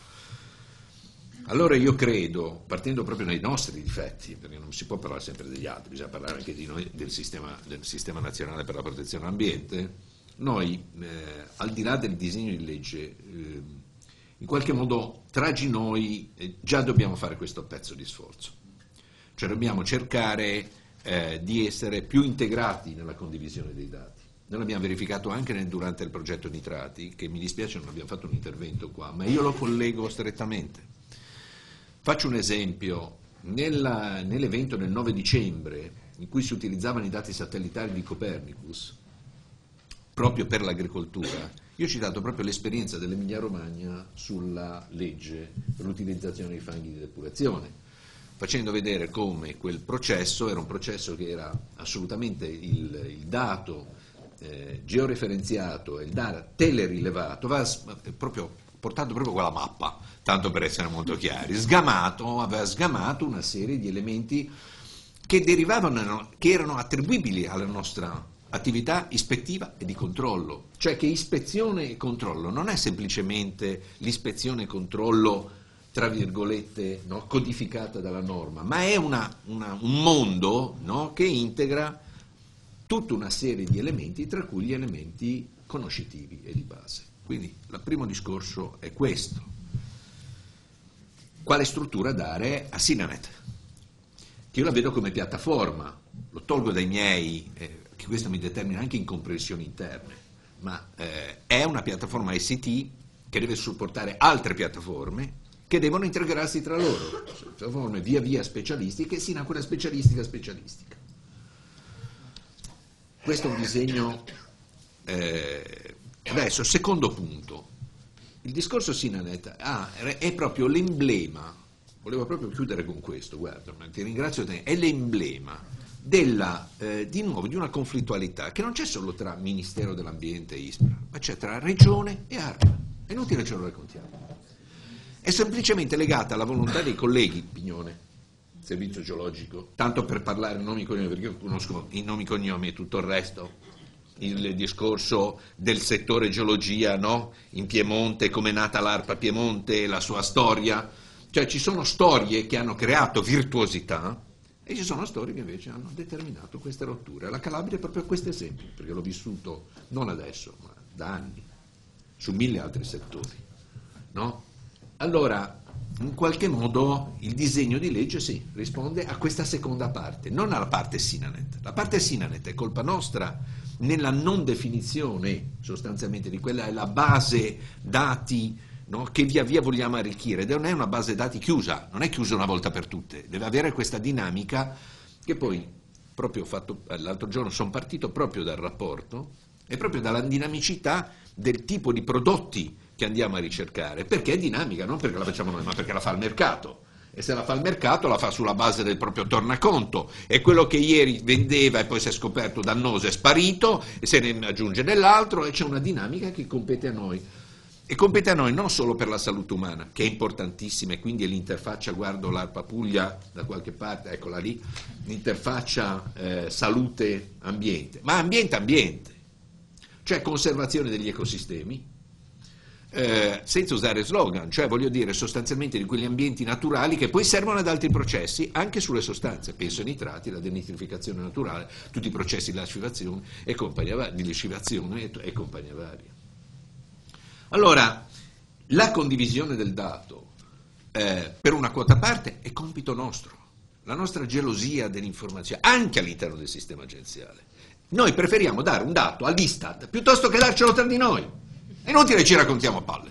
Allora io credo, partendo proprio dai nostri difetti, perché non si può parlare sempre degli altri, bisogna parlare anche di noi, del sistema, del sistema nazionale per la protezione dell'ambiente, noi, eh, al di là del disegno di legge, eh, in qualche modo tra di noi eh, già dobbiamo fare questo pezzo di sforzo, cioè dobbiamo cercare eh, di essere più integrati nella condivisione dei dati. Noi l'abbiamo verificato anche nel, durante il progetto Nitrati, che mi dispiace non abbiamo fatto un intervento qua, ma io lo collego strettamente. Faccio un esempio, Nella, nell'evento del nove dicembre, in cui si utilizzavano i dati satellitari di Copernicus, proprio per l'agricoltura, io ho citato proprio l'esperienza dell'Emilia Romagna sulla legge per l'utilizzazione dei fanghi di depurazione, facendo vedere come quel processo era un processo che era assolutamente il, il dato eh, georeferenziato e il data telerilevato va proprio portato proprio quella mappa, tanto per essere molto chiari, sgamato, aveva sgamato una serie di elementi che derivavano, che erano attribuibili alla nostra attività ispettiva e di controllo, cioè che ispezione e controllo non è semplicemente l'ispezione e controllo tra virgolette, no, codificata dalla norma, ma è una, una, un mondo, no, che integra tutta una serie di elementi, tra cui gli elementi conoscitivi e di base. Quindi il primo discorso è questo. Quale struttura dare a SINANET? Che io la vedo come piattaforma, lo tolgo dai miei, eh, che questo mi determina anche incomprensioni interne, ma eh, è una piattaforma I C T che deve supportare altre piattaforme che devono integrarsi tra loro, piattaforme via via specialistiche, sino a quella specialistica specialistica. Questo è un disegno. Eh, adesso, secondo punto, il discorso SINANET ah, è proprio l'emblema, volevo proprio chiudere con questo, guarda, ti ringrazio te, è l'emblema della, eh, di nuovo, di una conflittualità che non c'è solo tra Ministero dell'Ambiente e ISPRA, ma c'è tra Regione e ARPA. È inutile ce lo raccontiamo. È semplicemente legata alla volontà dei colleghi, Pignone, Servizio Geologico, tanto per parlare nomi e cognomi, perché io conosco i nomi e cognomi e tutto il resto, il discorso del settore geologia, no? In Piemonte, come è nata l'ARPA Piemonte, la sua storia, cioè ci sono storie che hanno creato virtuosità e ci sono storie che invece hanno determinato queste rotture. La Calabria è proprio questo esempio, perché l'ho vissuto non adesso, ma da anni, su mille altri settori, no? Allora, in qualche modo il disegno di legge sì, risponde a questa seconda parte, non alla parte SINANET. La parte SINANET è colpa nostra nella non definizione sostanzialmente di quella è la base dati, no, che via via vogliamo arricchire, ed non è una base dati chiusa, non è chiusa una volta per tutte, deve avere questa dinamica che poi, proprio fatto l'altro giorno sono partito proprio dal rapporto e proprio dalla dinamicità del tipo di prodotti che andiamo a ricercare, perché è dinamica, non perché la facciamo noi, ma perché la fa il mercato. E se la fa il mercato la fa sulla base del proprio tornaconto, e quello che ieri vendeva e poi si è scoperto dannoso è sparito e se ne aggiunge dell'altro, e c'è una dinamica che compete a noi, e compete a noi non solo per la salute umana, che è importantissima, e quindi è l'interfaccia, guardo l'ARPA Puglia da qualche parte, eccola lì, l'interfaccia eh, salute-ambiente, ma ambiente-ambiente, cioè conservazione degli ecosistemi, Eh, senza usare slogan, cioè voglio dire sostanzialmente di quegli ambienti naturali che poi servono ad altri processi anche sulle sostanze, penso ai nitrati, la denitrificazione naturale, tutti i processi di lascivazione e compagnia, di liscivazione e, e compagnia varia. Allora, la condivisione del dato eh, per una quota parte è compito nostro, la nostra gelosia dell'informazione anche all'interno del sistema agenziale. Noi preferiamo dare un dato all'Istat piuttosto che darcelo tra di noi. È inutile ci raccontiamo a palle.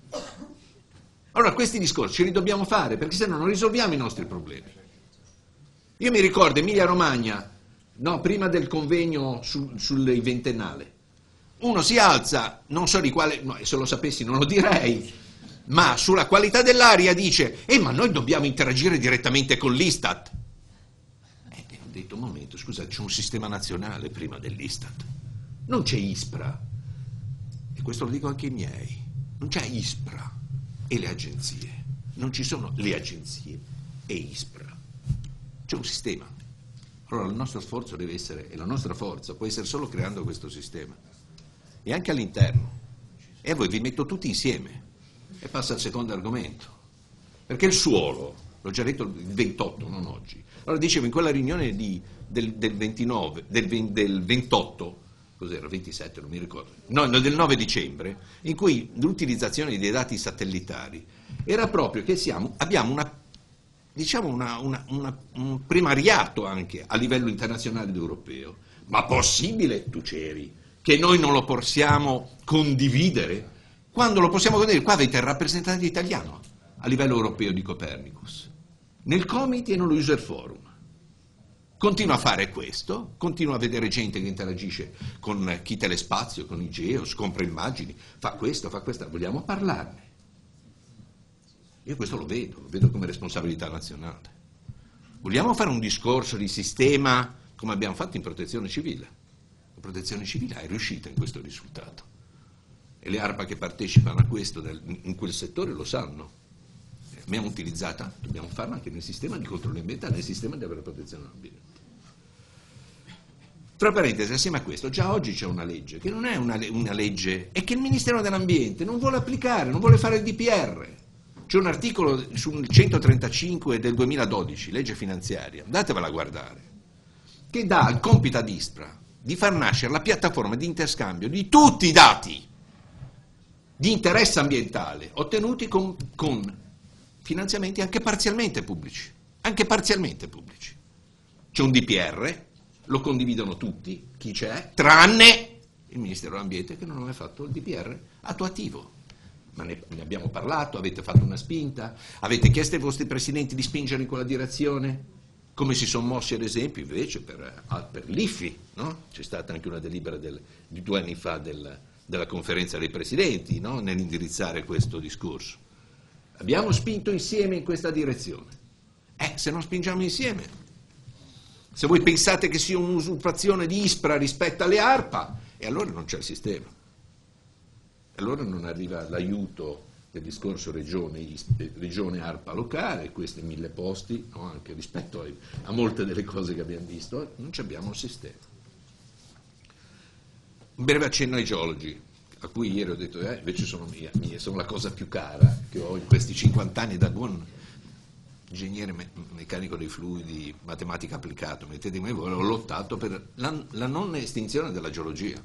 Allora questi discorsi ce li dobbiamo fare, perché se no non risolviamo i nostri problemi. Io mi ricordo Emilia Romagna, no, prima del convegno sul, sul ventennale, uno si alza, non so di quale, no, se lo sapessi non lo direi, ma sulla qualità dell'aria dice, eh ma noi dobbiamo interagire direttamente con l'Istat. E eh, ho detto, un momento, scusa, c'è un sistema nazionale prima dell'Istat, non c'è ISPRA. E questo lo dico anche ai miei, non c'è ISPRA e le agenzie, non ci sono le agenzie e ISPRA, c'è un sistema. Allora il nostro sforzo deve essere, e la nostra forza può essere solo creando questo sistema, e anche all'interno, e a voi vi metto tutti insieme, e passa al secondo argomento, perché il suolo, l'ho già detto il ventotto, non oggi, allora dicevo in quella riunione di, del, del ventinove, del, del ventotto, cos'era, ventisette, non mi ricordo, no, del nove dicembre, in cui l'utilizzazione dei dati satellitari era proprio che siamo, abbiamo una, diciamo una, una, una, un primariato anche a livello internazionale ed europeo. Ma possibile, tu c'eri, che noi non lo possiamo condividere? Quando lo possiamo condividere? Qua avete il rappresentante italiano a livello europeo di Copernicus, nel Comity e nello User Forum. Continua a fare questo, continua a vedere gente che interagisce con chi telespazio, con i Geos, compra immagini, fa questo, fa questo, vogliamo parlarne. Io questo lo vedo, lo vedo come responsabilità nazionale. Vogliamo fare un discorso di sistema come abbiamo fatto in protezione civile, La protezione civile è riuscita in questo risultato e le ARPA che partecipano a questo in quel settore lo sanno. Abbiamo utilizzata, dobbiamo farlo anche nel sistema di controllo ambientale, nel sistema di protezione dell'ambiente. Tra parentesi, assieme a questo, già oggi c'è una legge, che non è una, una legge, è che il Ministero dell'Ambiente non vuole applicare, non vuole fare il D P R. C'è un articolo sul centotrentacinque del duemiladodici, legge finanziaria, andatevela a guardare, che dà il compito ad ISPRA di far nascere la piattaforma di interscambio di tutti i dati di interesse ambientale ottenuti con, con finanziamenti anche parzialmente pubblici, anche parzialmente pubblici. C'è un D P R, lo condividono tutti, chi c'è, tranne il Ministero dell'Ambiente che non aveva fatto il D P R attuativo. Ma ne, ne abbiamo parlato, avete fatto una spinta, avete chiesto ai vostri presidenti di spingere in quella direzione, come si sono mossi ad esempio invece per, per l'I F I, no? C'è stata anche una delibera del, di due anni fa del, della conferenza dei presidenti, no? Nell'indirizzare questo discorso. Abbiamo spinto insieme in questa direzione. Eh, se non spingiamo insieme, se voi pensate che sia un'usurpazione di ISPRA rispetto alle ARPA, e allora non c'è il sistema. Allora non arriva l'aiuto del discorso regione, regione ARPA locale, questi mille posti, no? Anche rispetto a, a molte delle cose che abbiamo visto, non abbiamo un sistema. Un breve accenno ai geologi, a cui ieri ho detto, eh, invece sono mia, mia, sono la cosa più cara che ho in questi cinquanta anni da buon ingegnere me meccanico dei fluidi, matematica applicata, mettetemi voi, ho lottato per la, la non estinzione della geologia.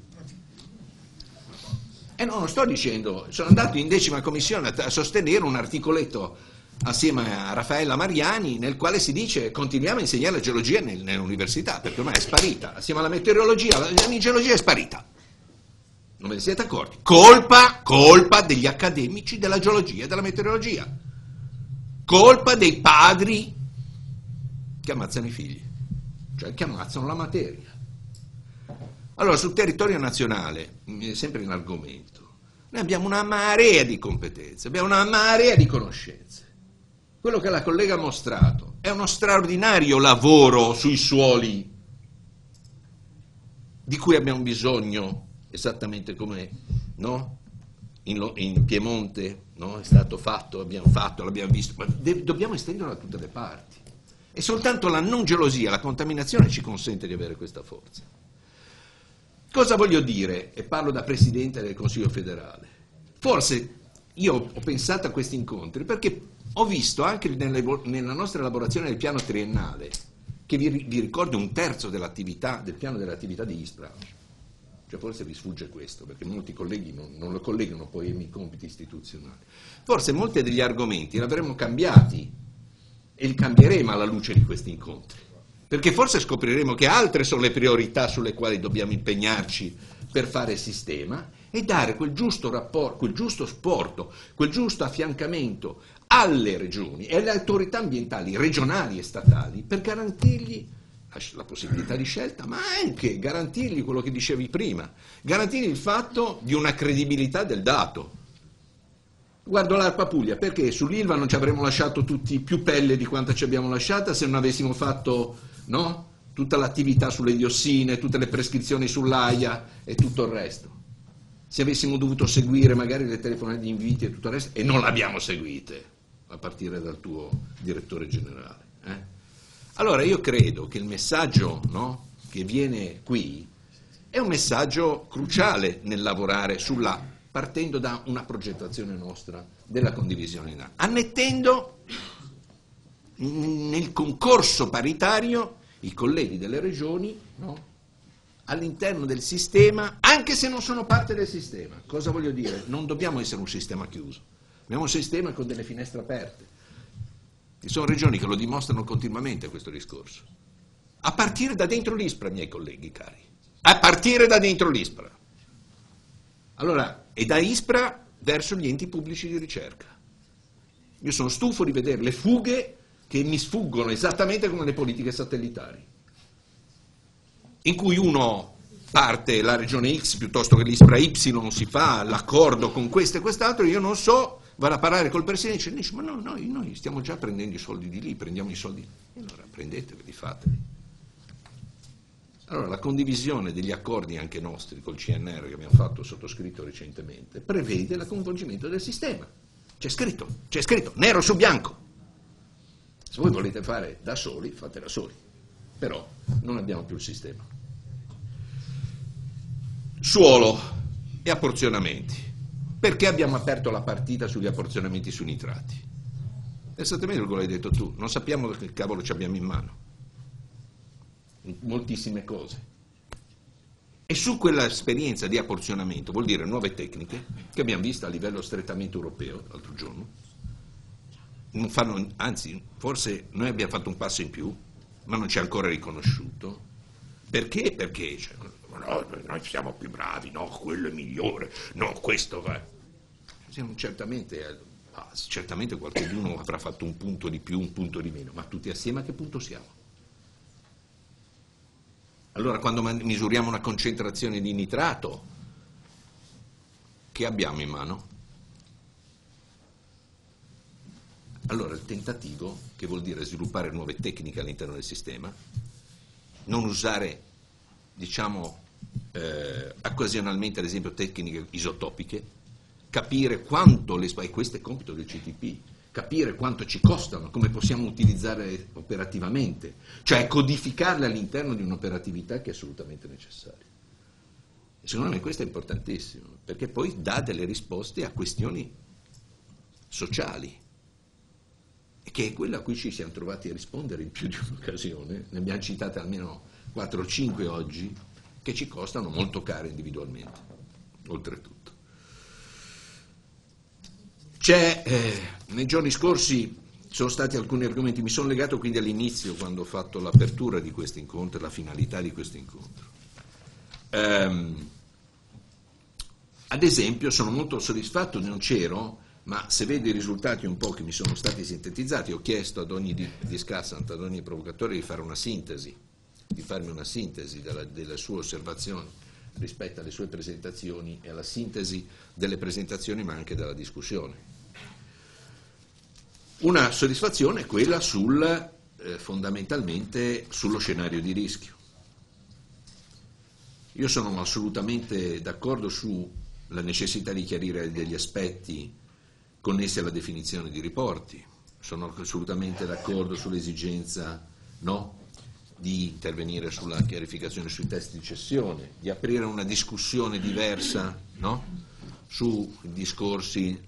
E non lo sto dicendo, sono andato in decima commissione a, a sostenere un articoletto assieme a Raffaella Mariani nel quale si dice continuiamo a insegnare la geologia nel, nell'università perché ormai è sparita, assieme alla meteorologia, la, la geologia è sparita. Non ve ne siete accorti? Colpa, colpa degli accademici della geologia e della meteorologia. Colpa dei padri che ammazzano i figli, cioè che ammazzano la materia. Allora, sul territorio nazionale, sempre in argomento, noi abbiamo una marea di competenze, abbiamo una marea di conoscenze. Quello che la collega ha mostrato è uno straordinario lavoro sui suoli di cui abbiamo bisogno, esattamente come, no? in, in Piemonte, no? È stato fatto, abbiamo fatto, l'abbiamo visto, ma dobbiamo estenderlo a tutte le parti. E soltanto la non gelosia, la contaminazione ci consente di avere questa forza. Cosa voglio dire? E parlo da Presidente del Consiglio federale. Forse io ho pensato a questi incontri perché ho visto anche nelle, nella nostra elaborazione del piano triennale, che vi, vi ricordo un terzo dell'attività, del piano dell'attività di ISPRA, cioè forse vi sfugge questo, perché molti colleghi non, non lo collegano poi ai miei compiti istituzionali. Forse molti degli argomenti li avremmo cambiati e li cambieremo alla luce di questi incontri. Perché forse scopriremo che altre sono le priorità sulle quali dobbiamo impegnarci per fare il sistema e dare quel giusto rapporto, quel giusto supporto, quel giusto affiancamento alle regioni e alle autorità ambientali regionali e statali per garantirgli la possibilità di scelta, ma anche garantirgli quello che dicevi prima, garantirgli il fatto di una credibilità del dato. Guardo l'Arpa Puglia, perché sull'Ilva non ci avremmo lasciato tutti più pelle di quanto ci abbiamo lasciata se non avessimo fatto, no? Tutta l'attività sulle diossine, tutte le prescrizioni sull'Aia e tutto il resto. Se avessimo dovuto seguire magari le telefonate di inviti e tutto il resto, e non l'abbiamo seguite, a partire dal tuo direttore generale. Eh? Allora io credo che il messaggio, no, che viene qui è un messaggio cruciale nel lavorare sulla, partendo da una progettazione nostra della condivisione, annettendo nel concorso paritario i colleghi delle regioni, no, all'interno del sistema, anche se non sono parte del sistema. Cosa voglio dire? Non dobbiamo essere un sistema chiuso, abbiamo un sistema con delle finestre aperte. Ci sono regioni che lo dimostrano continuamente questo discorso. A partire da dentro l'ISPRA, miei colleghi cari. A partire da dentro l'ISPRA. Allora, e da ISPRA verso gli enti pubblici di ricerca. Io sono stufo di vedere le fughe che mi sfuggono esattamente come le politiche satellitari, in cui uno parte la regione X piuttosto che l'ISPRA Y, si fa l'accordo con questo e quest'altro, io non so, vado a parlare col Presidente e dice, ma no, noi, noi stiamo già prendendo i soldi di lì, prendiamo i soldi, e allora prendeteveli, fateli. Allora, la condivisione degli accordi anche nostri col C N R che abbiamo fatto, sottoscritto recentemente, prevede il coinvolgimento del sistema. C'è scritto, c'è scritto, nero su bianco. Se voi volete fare da soli, fate da soli. Però non abbiamo più il sistema. Suolo e apporzionamenti. Perché abbiamo aperto la partita sugli apporzionamenti sui nitrati? Esattamente quello che hai detto tu, non sappiamo che cavolo ci abbiamo in mano. Moltissime cose. E su quella esperienza di apporzionamento, vuol dire nuove tecniche, che abbiamo visto a livello strettamente europeo l'altro giorno, non fanno, anzi, forse noi abbiamo fatto un passo in più, ma non ci è ancora riconosciuto. Perché? Perché cioè, no, noi siamo più bravi, no, quello è migliore, no, questo va. Siamo certamente, ah, certamente qualcuno avrà fatto un punto di più, un punto di meno, ma tutti assieme a che punto siamo? Allora, quando misuriamo una concentrazione di nitrato, che abbiamo in mano? Allora, il tentativo, che vuol dire sviluppare nuove tecniche all'interno del sistema, non usare, diciamo, eh, occasionalmente, ad esempio, tecniche isotopiche, capire quanto, le, e questo è compito del C T P, capire quanto ci costano, come possiamo utilizzare operativamente, cioè codificarle all'interno di un'operatività che è assolutamente necessaria. E secondo me questo è importantissimo, perché poi dà delle risposte a questioni sociali, che è quella a cui ci siamo trovati a rispondere in più di un'occasione, ne abbiamo citate almeno quattro o cinque oggi, che ci costano molto care individualmente, oltretutto. C'è, eh, nei giorni scorsi sono stati alcuni argomenti, mi sono legato quindi all'inizio quando ho fatto l'apertura di questo incontro, la finalità di questo incontro. Ehm, ad esempio sono molto soddisfatto, non c'ero, ma se vedo i risultati un po' che mi sono stati sintetizzati, ho chiesto ad ogni discussant, ad ogni provocatore di fare una sintesi, di farmi una sintesi della, delle sue osservazioni rispetto alle sue presentazioni e alla sintesi delle presentazioni ma anche della discussione. Una soddisfazione è quella sul, eh, fondamentalmente sullo scenario di rischio. Io sono assolutamente d'accordo sulla necessità di chiarire degli aspetti connessi alla definizione di riporti, sono assolutamente d'accordo sull'esigenza, no, di intervenire sulla chiarificazione sui test di cessione, di aprire una discussione diversa, no, su discorsi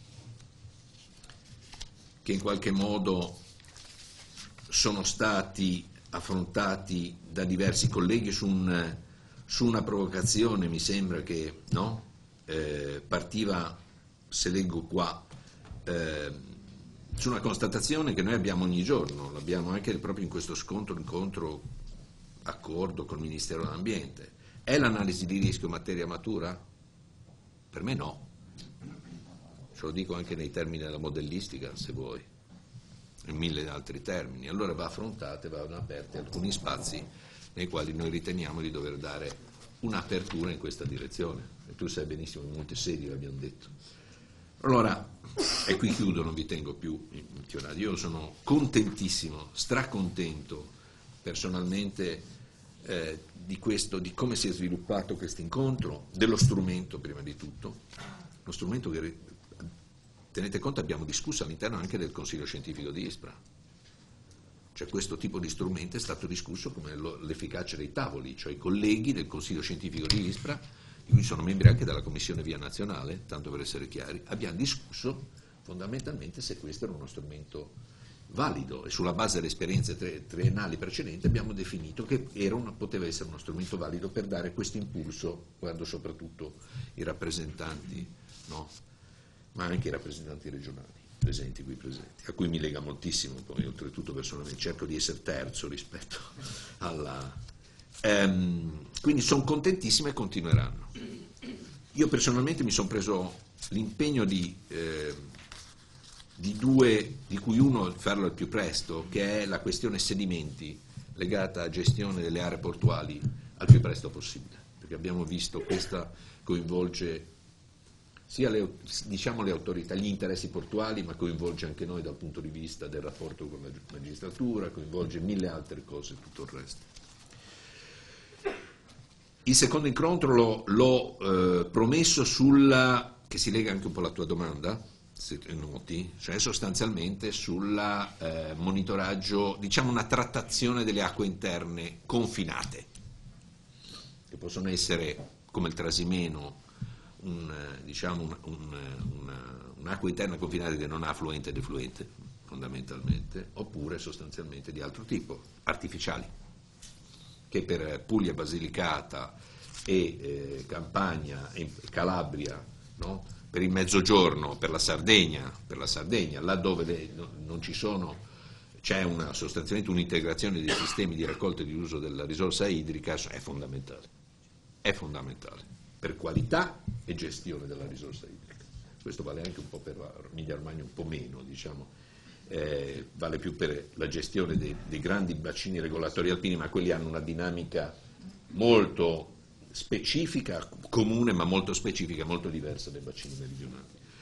che in qualche modo sono stati affrontati da diversi colleghi su, un, su una provocazione, mi sembra che, no, eh, partiva, se leggo qua, eh, su una constatazione che noi abbiamo ogni giorno, l'abbiamo anche proprio in questo scontro, incontro, accordo col Ministero dell'Ambiente. È l'analisi di rischio materia matura? Per me no. Ce lo dico anche nei termini della modellistica, se vuoi, in mille altri termini. Allora va affrontata e vanno aperti alcuni spazi nei quali noi riteniamo di dover dare un'apertura in questa direzione. E tu sai benissimo, in molte sedi l'abbiamo detto. Allora, e qui chiudo, non vi tengo più inchionati. Io sono contentissimo, stracontento personalmente eh, di questo, di come si è sviluppato questo incontro, dello strumento prima di tutto, lo strumento che, tenete conto, abbiamo discusso all'interno anche del Consiglio Scientifico di ISPRA. Cioè questo tipo di strumento è stato discusso come lo, l'efficacia dei tavoli, cioè i colleghi del Consiglio Scientifico di ISPRA, di cui sono membri anche della Commissione Via Nazionale, tanto per essere chiari, abbiamo discusso fondamentalmente se questo era uno strumento valido e sulla base delle esperienze tre, triennali precedenti abbiamo definito che era una, poteva essere uno strumento valido per dare questo impulso quando soprattutto i rappresentanti, no, ma anche i rappresentanti regionali presenti qui presenti, a cui mi lega moltissimo, poi oltretutto personalmente cerco di essere terzo rispetto alla... Ehm, quindi sono contentissimo e continueranno. Io personalmente mi sono preso l'impegno di, eh, di due, di cui uno farlo al più presto, che è la questione sedimenti legata a gestione delle aree portuali al più presto possibile, perché abbiamo visto questa coinvolge sia le, diciamo, le autorità, gli interessi portuali, ma coinvolge anche noi dal punto di vista del rapporto con la magistratura, coinvolge mille altre cose, tutto il resto. Il secondo incontro l'ho, l'ho eh, promesso sulla, che si lega anche un po' alla tua domanda, se noti, cioè sostanzialmente sul eh, monitoraggio, diciamo una trattazione delle acque interne confinate, che possono essere come il Trasimeno, un, diciamo un, un, una, un'acqua interna confinata che non ha affluente e defluente, fondamentalmente, oppure sostanzialmente di altro tipo, artificiali, che per Puglia, Basilicata e eh, Campania e Calabria, no? Per il Mezzogiorno, per la Sardegna, per la Sardegna, laddove le, no, non ci sono, c'è una, sostanzialmente un'integrazione dei sistemi di raccolta e di uso della risorsa idrica, è fondamentale, è fondamentale per qualità e gestione della risorsa idrica. Questo vale anche un po' per Emilia Romagna, un po' meno, diciamo. Eh, vale più per la gestione dei, dei grandi bacini regolatori alpini, ma quelli hanno una dinamica molto specifica, comune ma molto specifica, molto diversa dai bacini meridionali.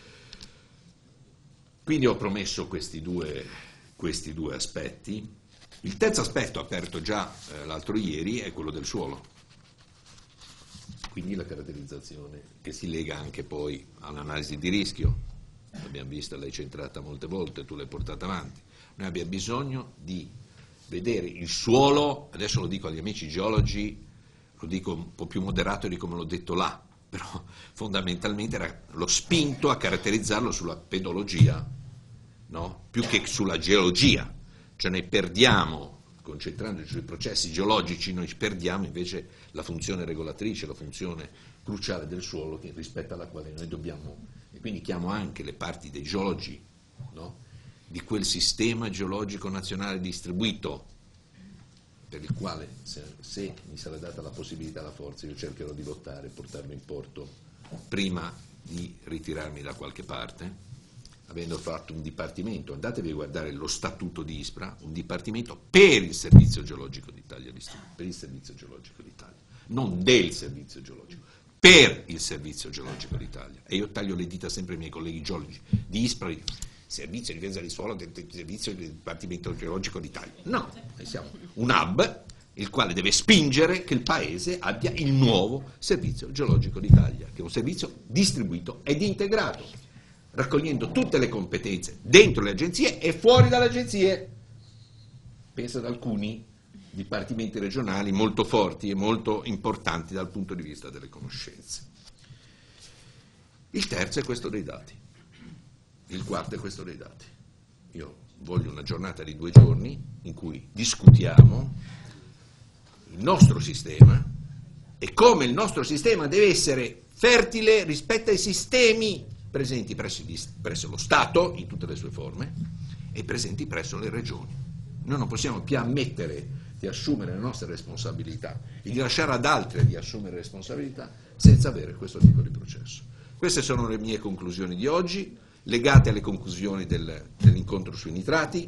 Quindi ho promesso questi due, questi due aspetti. Il terzo aspetto, aperto già eh, l'altro ieri, è quello del suolo, quindi la caratterizzazione, che si lega anche poi all'analisi di rischio. L'abbiamo vista, l'hai centrata molte volte, tu l'hai portata avanti. Noi abbiamo bisogno di vedere il suolo, adesso lo dico agli amici geologi, lo dico un po' più moderato di come l'ho detto là, però fondamentalmente era lo spinto a caratterizzarlo sulla pedologia, no? Più che sulla geologia, cioè noi perdiamo, concentrandoci sui processi geologici, noi perdiamo invece la funzione regolatrice, la funzione cruciale del suolo rispetto alla quale noi dobbiamo. E quindi chiamo anche le parti dei geologi, no? Di quel sistema geologico nazionale distribuito, per il quale, se, se mi sarà data la possibilità, la forza, io cercherò di lottare e portarlo in porto prima di ritirarmi da qualche parte, avendo fatto un dipartimento. Andatevi a guardare lo statuto di ISPRA, un dipartimento per il Servizio Geologico d'Italia, per il Servizio Geologico d'Italia, non del Servizio Geologico, per il Servizio Geologico d'Italia. E io taglio le dita sempre ai miei colleghi geologi di ISPRA, Servizio di Difesa del Suolo del Servizio del Dipartimento Geologico d'Italia. No, noi siamo un hub il quale deve spingere che il Paese abbia il nuovo Servizio Geologico d'Italia, che è un servizio distribuito ed integrato, raccogliendo tutte le competenze dentro le agenzie e fuori dalle agenzie. Pensa ad alcuni dipartimenti regionali molto forti e molto importanti dal punto di vista delle conoscenze. Il terzo è questo dei dati. Il quarto è questo dei dati. Io voglio una giornata di due giorni in cui discutiamo il nostro sistema e come il nostro sistema deve essere fertile rispetto ai sistemi presenti presso, gli, presso lo Stato in tutte le sue forme e presenti presso le regioni. Noi non possiamo più ammettere di assumere le nostre responsabilità e di lasciare ad altri di assumere responsabilità senza avere questo tipo di processo. Queste sono le mie conclusioni di oggi, legate alle conclusioni del, dell'incontro sui nitrati,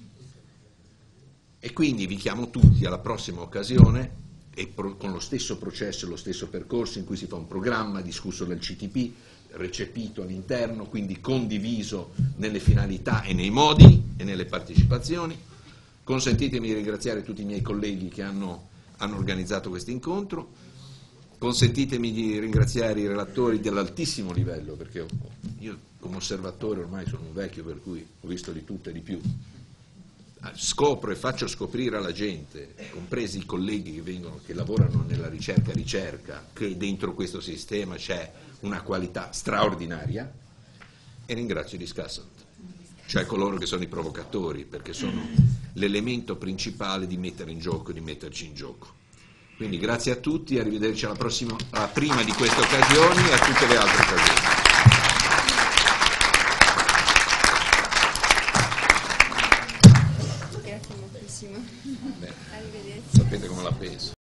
e quindi vi chiamo tutti alla prossima occasione e pro, con lo stesso processo e lo stesso percorso in cui si fa un programma discusso dal C T P, recepito all'interno, quindi condiviso nelle finalità e nei modi e nelle partecipazioni. Consentitemi di ringraziare tutti i miei colleghi che hanno, hanno organizzato questo incontro, consentitemi di ringraziare i relatori dell'altissimo livello, perché io come osservatore ormai sono un vecchio, per cui ho visto di tutto e di più. Scopro e faccio scoprire alla gente, compresi i colleghi che vengono, che lavorano nella ricerca ricerca, che dentro questo sistema c'è una qualità straordinaria, e ringrazio gli Scassant, cioè coloro che sono i provocatori, perché sono l'elemento principale di mettere in gioco, di metterci in gioco. Quindi grazie a tutti, arrivederci alla prossima, alla prima di queste occasioni e a tutte le altre occasioni. Grazie moltissimo. Bene. Arrivederci. Sapete come la penso.